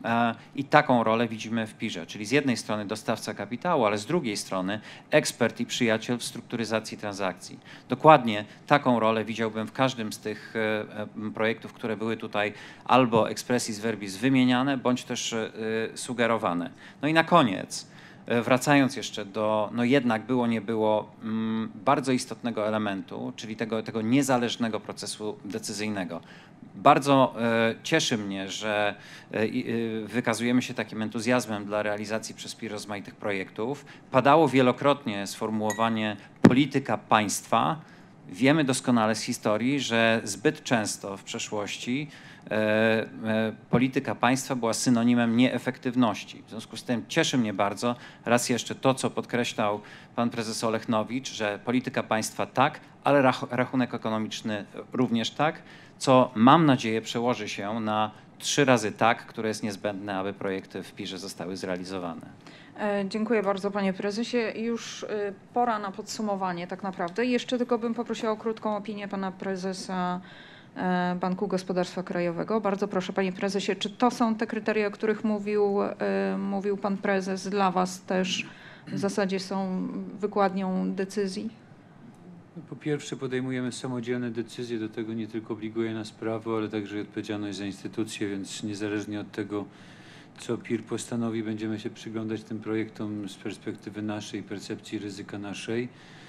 Speaker 4: I taką rolę widzimy w pirze, czyli z jednej strony dostawca kapitału, ale z drugiej strony ekspert i przyjaciel w strukturyzacji transakcji. Dokładnie taką rolę widziałbym w każdym z tych projektów, które były tutaj albo expressis verbis wymieniane, bądź też sugerowane. No i na koniec, wracając jeszcze do, no jednak było, nie było, mm, bardzo istotnego elementu, czyli tego, tego niezależnego procesu decyzyjnego. Bardzo e, cieszy mnie, że e, e, wykazujemy się takim entuzjazmem dla realizacji przez P I R rozmaitych projektów. Padało wielokrotnie sformułowanie polityka państwa. Wiemy doskonale z historii, że zbyt często w przeszłości e, e, polityka państwa była synonimem nieefektywności. W związku z tym cieszy mnie bardzo raz jeszcze to, co podkreślał pan prezes Olechnowicz, że polityka państwa tak, ale rach rachunek ekonomiczny również tak, co mam nadzieję przełoży się na trzy razy tak, które jest niezbędne, aby projekty w P I R-ze zostały zrealizowane.
Speaker 1: E, Dziękuję bardzo, panie prezesie. Już e, pora na podsumowanie tak naprawdę. Jeszcze tylko bym poprosiła o krótką opinię pana prezesa e, Banku Gospodarstwa Krajowego. Bardzo proszę, panie prezesie, czy to są te kryteria, o których mówił, e, mówił pan prezes, dla was też w zasadzie są wykładnią decyzji?
Speaker 5: No, po pierwsze podejmujemy samodzielne decyzje, do tego nie tylko obliguje nas prawo, ale także odpowiedzialność za instytucje, więc niezależnie od tego, co P I R postanowi, będziemy się przyglądać tym projektom z perspektywy naszej, percepcji ryzyka naszej.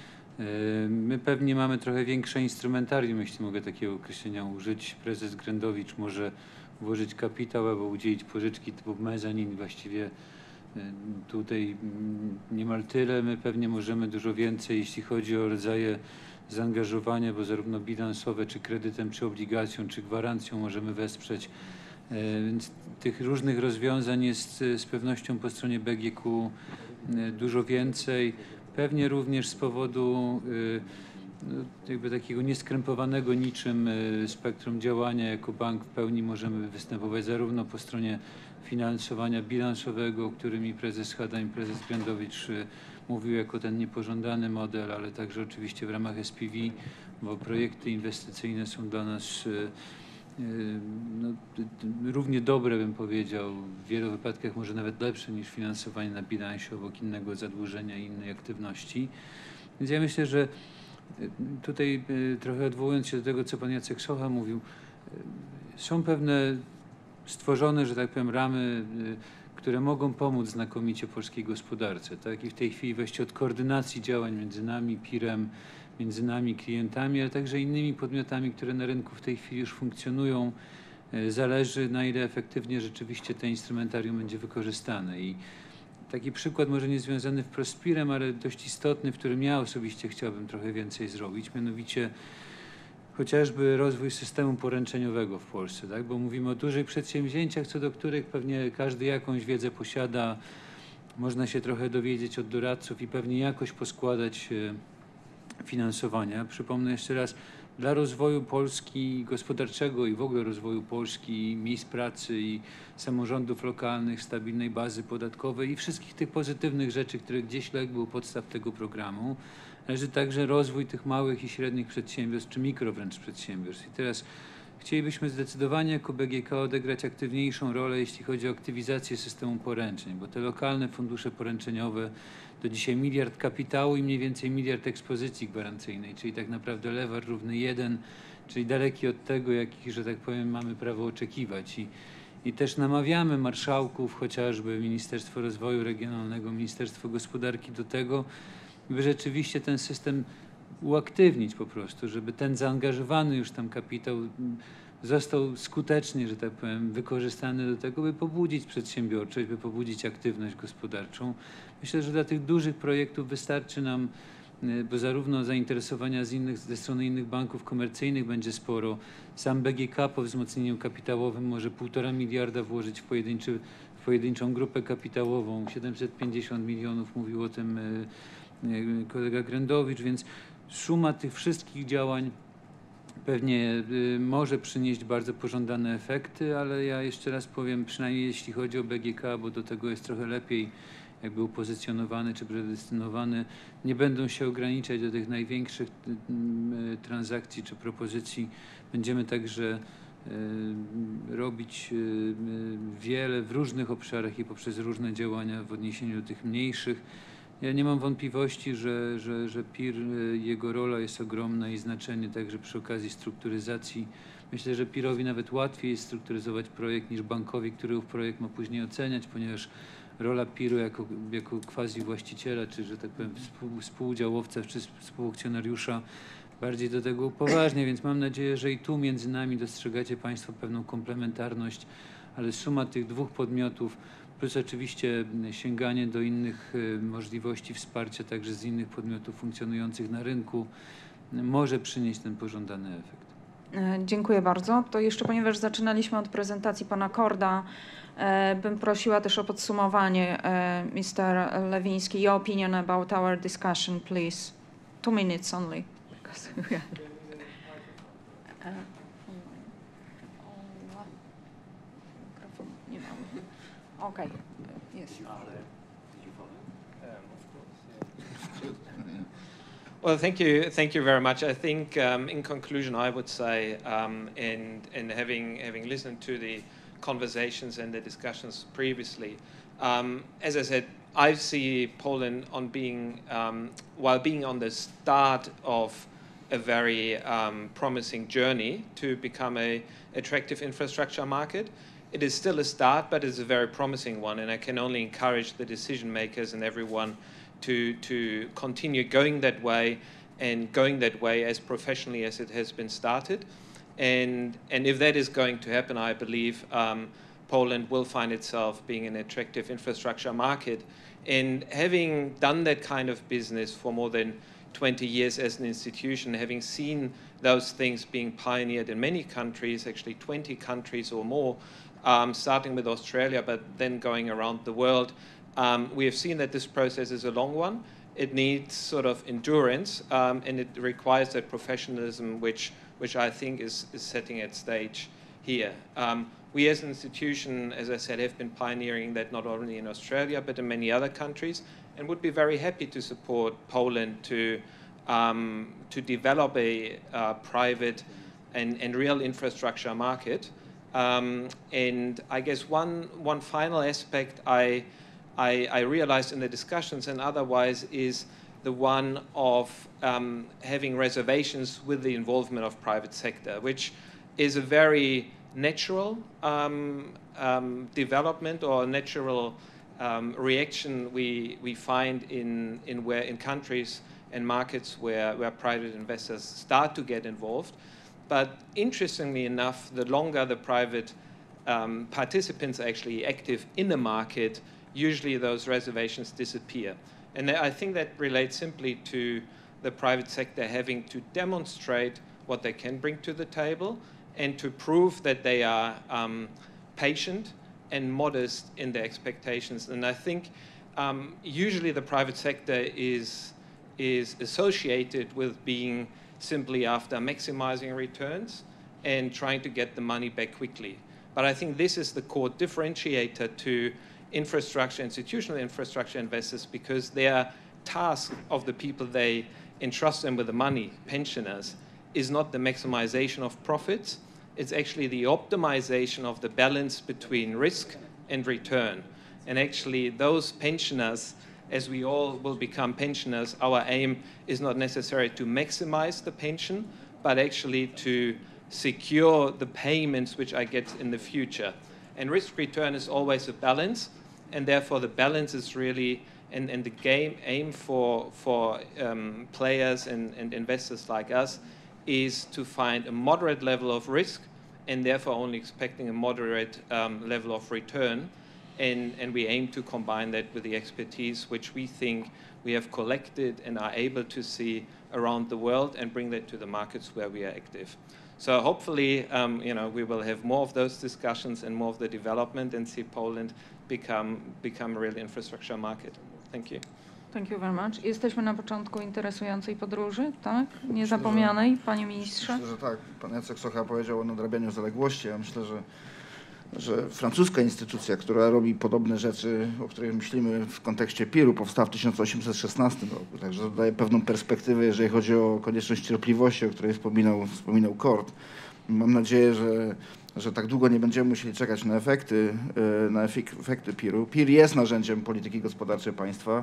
Speaker 5: My pewnie mamy trochę większe instrumentarium, jeśli mogę takiego określenia użyć. Prezes Grendowicz może włożyć kapitał albo udzielić pożyczki typu mezanin. Właściwie tutaj niemal tyle. My pewnie możemy dużo więcej, jeśli chodzi o rodzaje zaangażowania, bo zarówno bilansowe, czy kredytem, czy obligacją, czy gwarancją możemy wesprzeć. Więc tych różnych rozwiązań jest z pewnością po stronie B G K dużo więcej. Pewnie również z powodu no, jakby takiego nieskrępowanego niczym spektrum działania jako bank w pełni możemy występować zarówno po stronie finansowania bilansowego, o którym i prezes Hada, i prezes Grendowicz mówił jako ten niepożądany model, ale także oczywiście w ramach S P V, bo projekty inwestycyjne są dla nas no, równie dobre, bym powiedział, w wielu wypadkach może nawet lepsze niż finansowanie na bilansie obok innego zadłużenia i innej aktywności. Więc ja myślę, że tutaj trochę odwołując się do tego, co pan Jacek Socha mówił, są pewne stworzone, że tak powiem, ramy, które mogą pomóc znakomicie polskiej gospodarce. Tak? I w tej chwili właściwie od koordynacji działań między nami, P I R-em, między nami, klientami, ale także innymi podmiotami, które na rynku w tej chwili już funkcjonują, zależy, na ile efektywnie rzeczywiście te instrumentarium będzie wykorzystane. I taki przykład może nie związany wprost z P I R-em, ale dość istotny, w którym ja osobiście chciałbym trochę więcej zrobić, mianowicie chociażby rozwój systemu poręczeniowego w Polsce, tak? Bo mówimy o dużych przedsięwzięciach, co do których pewnie każdy jakąś wiedzę posiada, można się trochę dowiedzieć od doradców i pewnie jakoś poskładać finansowania. Przypomnę jeszcze raz, dla rozwoju Polski gospodarczego i w ogóle rozwoju Polski, miejsc pracy i samorządów lokalnych, stabilnej bazy podatkowej i wszystkich tych pozytywnych rzeczy, które gdzieś legły u podstaw tego programu, należy także rozwój tych małych i średnich przedsiębiorstw, czy mikro wręcz przedsiębiorstw. I teraz chcielibyśmy zdecydowanie jako B G K odegrać aktywniejszą rolę, jeśli chodzi o aktywizację systemu poręczeń, bo te lokalne fundusze poręczeniowe to dzisiaj miliard kapitału i mniej więcej miliard ekspozycji gwarancyjnej, czyli tak naprawdę lewar równy jeden, czyli daleki od tego, jakich, że tak powiem, mamy prawo oczekiwać. I, i też namawiamy marszałków, chociażby Ministerstwo Rozwoju Regionalnego, Ministerstwo Gospodarki do tego, by rzeczywiście ten system uaktywnić po prostu, żeby ten zaangażowany już tam kapitał został skutecznie, że tak powiem, wykorzystany do tego, by pobudzić przedsiębiorczość, by pobudzić aktywność gospodarczą. Myślę, że dla tych dużych projektów wystarczy nam, bo zarówno zainteresowania z innych, ze strony innych banków komercyjnych będzie sporo. Sam B G K po wzmocnieniu kapitałowym może półtora miliarda włożyć w, pojedynczy, w pojedynczą grupę kapitałową. siedemset pięćdziesiąt milionów mówił o tym kolega Grendowicz, więc suma tych wszystkich działań pewnie y, może przynieść bardzo pożądane efekty, ale ja jeszcze raz powiem, przynajmniej jeśli chodzi o B G K, bo do tego jest trochę lepiej jakby upozycjonowany czy predestynowany, nie będą się ograniczać do tych największych y, y, transakcji czy propozycji. Będziemy także y, robić y, y, wiele w różnych obszarach i poprzez różne działania w odniesieniu do tych mniejszych. Ja nie mam wątpliwości, że, że, że P I R, jego rola jest ogromna i znaczenie także przy okazji strukturyzacji. Myślę, że P I R-owi nawet łatwiej jest strukturyzować projekt niż bankowi, który ów projekt ma później oceniać, ponieważ rola P I R-u jako, jako quasi właściciela, czy że tak powiem współ, współudziałowca, czy współakcjonariusza bardziej do tego upoważnia, więc mam nadzieję, że i tu między nami dostrzegacie Państwo pewną komplementarność, ale suma tych dwóch podmiotów plus oczywiście sięganie do innych możliwości wsparcia także z innych podmiotów funkcjonujących na rynku może przynieść ten pożądany efekt.
Speaker 1: Dziękuję bardzo. To jeszcze, ponieważ zaczynaliśmy od prezentacji pana Korda, bym prosiła też o podsumowanie. mister Lewiński, your opinion about our discussion, please. Two minutes only. Okay. Yes.
Speaker 2: Well, thank you, thank you very much. I think, um, in conclusion, I would say, um, in in having having listened to the conversations and the discussions previously, um, as I said, I see Poland on being, um, while being on the start of a very um, promising journey to become a attractive infrastructure market. It is still a start, but it's a very promising one, and I can only encourage the decision makers and everyone to to continue going that way and going that way as professionally as it has been started. And and if that is going to happen, I believe um, Poland will find itself being an attractive infrastructure market. And having done that kind of business for more than twenty years as an institution, having seen those things being pioneered in many countries, actually twenty countries or more, um, starting with Australia, but then going around the world, um, we have seen that this process is a long one. It needs sort of endurance, um, and it requires that professionalism, which which I think is, is setting its stage here. Um, we as an institution, as I said, have been pioneering that not only in Australia, but in many other countries, and would be very happy to support Poland to um, to develop a uh, private and, and real infrastructure market. Um, and I guess one one final aspect I, I I realized in the discussions and otherwise is the one of um, having reservations with the involvement of private sector, which is a very natural um, um, development or natural um, reaction we we find in in where in countries and markets where where private investors start to get involved. But interestingly enough, the longer the private um, participants are actually active in the market, usually those reservations disappear. And I think that relates simply to the private sector having to demonstrate what they can bring to the table and to prove that they are um, patient and modest in their expectations. And I think um, usually the private sector is, is associated with being simply after maximizing returns and trying to get the money back quickly. But I think this is the core differentiator to infrastructure, institutional infrastructure investors, because their task of the people they entrust them with the money, pensioners, is not the maximization of profits. It's actually the optimization of the balance between risk and return. And actually those pensioners, as we all will become pensioners, our aim is not necessarily to maximize the pension, but actually to secure the payments which I get in the future. And risk return is always a balance, and therefore the balance is really, and, and the game aim for, for um, players and, and investors like us is to find a moderate level of risk and therefore only expecting a moderate um, level of return. And, and we aim to combine that with the expertise which we think we have collected and are able to see around the world and bring that to the markets where we are active. So hopefully, um, you know, we will have more of those discussions and more of the development and see Poland become, become a real infrastructure market. Thank you.
Speaker 1: Thank you very much. Jesteśmy na początku interesującej podróży, tak? Niezapomnianej, panie ministrze.
Speaker 3: Myślę, że tak. Pan Jacek Socha powiedział o nadrabianiu zaległości. Ja myślę, że, że francuska instytucja, która robi podobne rzeczy, o których myślimy w kontekście P I R-u, powstała w tysiąc osiemset szesnastym roku. Także to daje pewną perspektywę, jeżeli chodzi o konieczność cierpliwości, o której wspominał, wspominał Kort. Mam nadzieję, że, że tak długo nie będziemy musieli czekać na efekty, na efekty P I R-u. P I R jest narzędziem polityki gospodarczej państwa.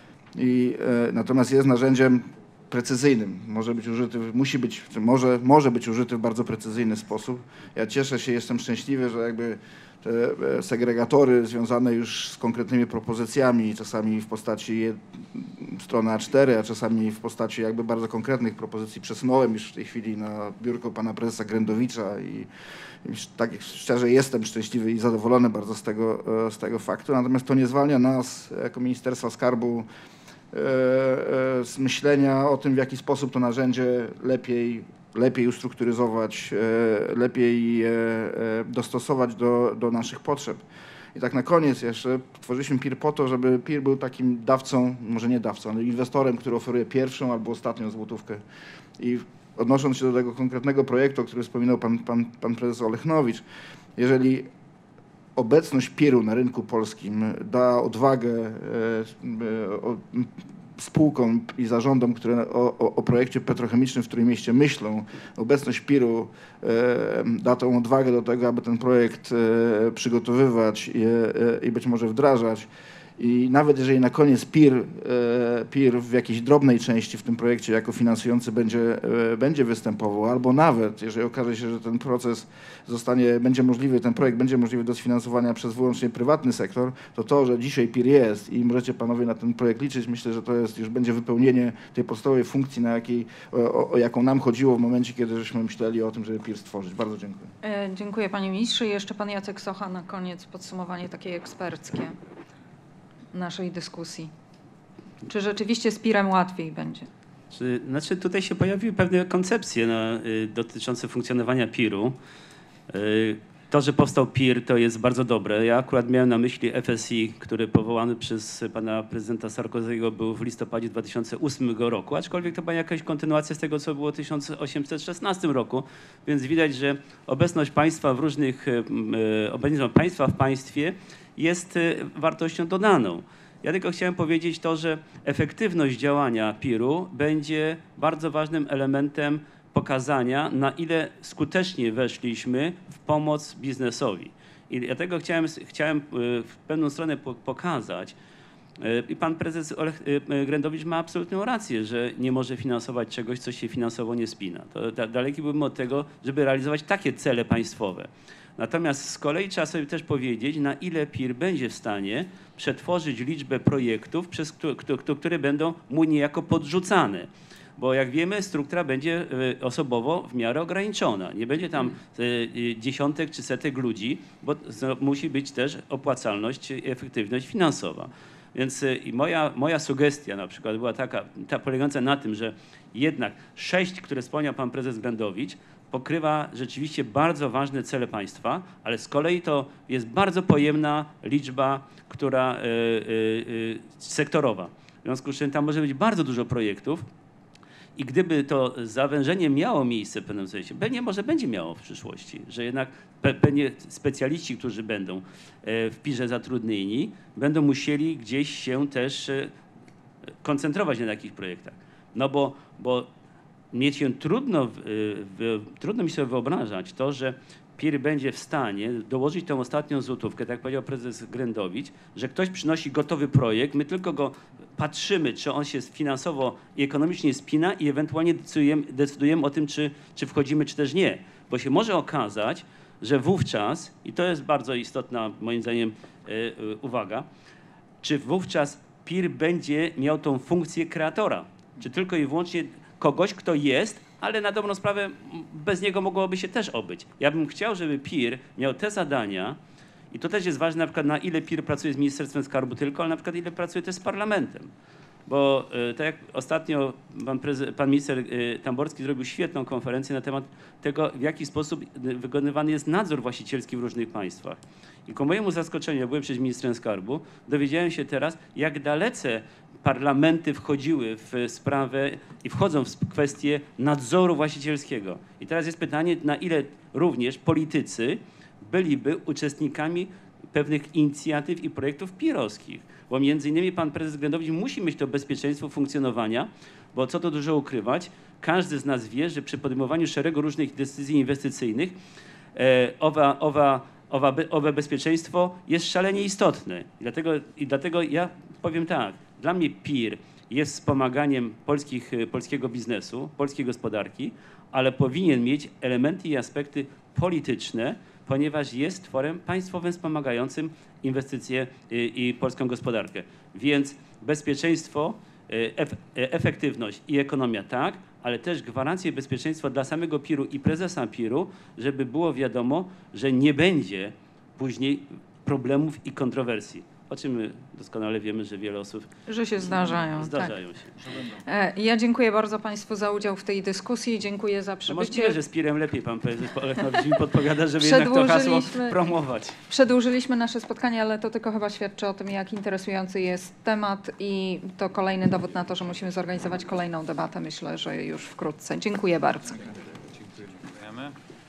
Speaker 3: I, e, natomiast jest narzędziem precyzyjnym. Może być użyty, musi być, może, może być użyty w bardzo precyzyjny sposób. Ja cieszę się, jestem szczęśliwy, że jakby te segregatory związane już z konkretnymi propozycjami, czasami w postaci strony A cztery, a czasami w postaci jakby bardzo konkretnych propozycji przesunąłem już w tej chwili na biurko pana prezesa Grędowicza i, i tak szczerze jestem szczęśliwy i zadowolony bardzo z tego, z tego faktu. Natomiast to nie zwalnia nas jako Ministerstwa Skarbu z myślenia o tym, w jaki sposób to narzędzie lepiej, lepiej ustrukturyzować, lepiej dostosować do, do naszych potrzeb. I tak na koniec jeszcze tworzyliśmy P I R po to, żeby P I R był takim dawcą, może nie dawcą, ale inwestorem, który oferuje pierwszą albo ostatnią złotówkę. I odnosząc się do tego konkretnego projektu, o którym wspominał pan, pan, pan prezes Olechnowicz, jeżeli obecność piru na rynku polskim da odwagę spółkom i zarządom, które o, o, o projekcie petrochemicznym w Trójmieście myślą, obecność piru e, da tą odwagę do tego, aby ten projekt e, przygotowywać i, e, i być może wdrażać. I nawet jeżeli na koniec PIR, e, PIR w jakiejś drobnej części w tym projekcie jako finansujący będzie, e, będzie występował, albo nawet jeżeli okaże się, że ten proces zostanie, będzie możliwy, ten projekt będzie możliwy do sfinansowania przez wyłącznie prywatny sektor, to to, że dzisiaj PIR jest i możecie panowie na ten projekt liczyć, myślę, że to jest, już będzie wypełnienie tej podstawowej funkcji, na jakiej, o, o jaką nam chodziło w momencie, kiedy żeśmy myśleli o tym, żeby PIR stworzyć. Bardzo dziękuję.
Speaker 1: E, dziękuję panie ministrze. I jeszcze pan Jacek Socha na koniec podsumowanie takie eksperckie naszej dyskusji. Czy rzeczywiście z pirem łatwiej będzie?
Speaker 6: Czy, znaczy tutaj się pojawiły pewne koncepcje na, y, dotyczące funkcjonowania piru. Y, to, że powstał PIR, to jest bardzo dobre. Ja akurat miałem na myśli F S I, który powołany przez pana prezydenta Sarkozy'ego był w listopadzie dwa tysiące ósmego roku, aczkolwiek to była jakaś kontynuacja z tego, co było w tysiąc osiemset szesnastym roku, więc widać, że obecność państwa w różnych, y, y, obecność państwa w państwie jest y, wartością dodaną. Ja tylko chciałem powiedzieć to, że efektywność działania piru będzie bardzo ważnym elementem pokazania, na ile skutecznie weszliśmy w pomoc biznesowi. I dlatego chciałem, chciałem w pewną stronę pokazać, i pan prezes Olech Grendowicz ma absolutną rację, że nie może finansować czegoś, co się finansowo nie spina. To da, daleki byłbym od tego, żeby realizować takie cele państwowe. Natomiast z kolei trzeba sobie też powiedzieć, na ile PIR będzie w stanie przetworzyć liczbę projektów, przez które będą mu niejako podrzucane. Bo jak wiemy, struktura będzie osobowo w miarę ograniczona. Nie będzie tam dziesiątek czy setek ludzi, bo musi być też opłacalność i efektywność finansowa. Więc i moja, moja sugestia na przykład była taka, ta polegająca na tym, że jednak sześć, które wspomniał pan prezes Grendowicz, pokrywa rzeczywiście bardzo ważne cele państwa, ale z kolei to jest bardzo pojemna liczba, która y, y, y, sektorowa. W związku z czym tam może być bardzo dużo projektów i gdyby to zawężenie miało miejsce w pewnym sensie, pewnie może będzie miało w przyszłości, że jednak pe, pewnie specjaliści, którzy będą y, w pirze zatrudnieni, będą musieli gdzieś się też y, koncentrować na takich projektach. No bo, bo mieć się trudno, w, w, trudno mi sobie wyobrażać to, że PIR będzie w stanie dołożyć tę ostatnią złotówkę, tak jak powiedział prezes Grendowicz, że ktoś przynosi gotowy projekt, my tylko go patrzymy, czy on się finansowo i ekonomicznie spina i ewentualnie decydujemy, decydujemy o tym, czy, czy wchodzimy, czy też nie. Bo się może okazać, że wówczas, i to jest bardzo istotna moim zdaniem yy, yy, uwaga, czy wówczas PIR będzie miał tą funkcję kreatora, czy tylko i wyłącznie kogoś, kto jest, ale na dobrą sprawę bez niego mogłoby się też obyć. Ja bym chciał, żeby PIR miał te zadania i to też jest ważne, na przykład na ile PIR pracuje z Ministerstwem Skarbu tylko, ale na przykład ile pracuje też z Parlamentem. Bo y, tak jak ostatnio pan, prezes, pan minister y, Tamborski zrobił świetną konferencję na temat tego, w jaki sposób wykonywany jest nadzór właścicielski w różnych państwach. I ku mojemu zaskoczeniu, ja byłem przecież ministrem skarbu, dowiedziałem się teraz, jak dalece parlamenty wchodziły w sprawę i wchodzą w kwestię nadzoru właścicielskiego. I teraz jest pytanie, na ile również politycy byliby uczestnikami pewnych inicjatyw i projektów pirowskich. Bo między innymi pan prezes Grendowicz musi mieć to bezpieczeństwo funkcjonowania, bo co to dużo ukrywać, każdy z nas wie, że przy podejmowaniu szeregu różnych decyzji inwestycyjnych e, owa, owa, owa, owe bezpieczeństwo jest szalenie istotne. I dlatego, i dlatego ja powiem tak, dla mnie PIR jest wspomaganiem polskich, polskiego biznesu, polskiej gospodarki, ale powinien mieć elementy i aspekty polityczne, ponieważ jest tworem państwowym wspomagającym inwestycje i, i polską gospodarkę. Więc bezpieczeństwo, ef, efektywność i ekonomia tak, ale też gwarancje bezpieczeństwa dla samego PIR-u i prezesa PIR-u, żeby było wiadomo, że nie będzie później problemów i kontrowersji. O czym my doskonale wiemy, że wiele osób...
Speaker 1: Że się zdarzają.
Speaker 6: Zdarzają
Speaker 1: tak.
Speaker 6: się.
Speaker 1: Ja dziękuję bardzo państwu za udział w tej dyskusji. Dziękuję za
Speaker 6: No
Speaker 1: przybycie.
Speaker 6: możliwe, że z pirem lepiej pan prezes Olech mi podpowiada, żeby jednak to hasło promować.
Speaker 1: Przedłużyliśmy nasze spotkanie, ale to tylko chyba świadczy o tym, jak interesujący jest temat i to kolejny dowód na to, że musimy zorganizować kolejną debatę. Myślę, że już wkrótce. Dziękuję bardzo.
Speaker 4: Dziękujemy.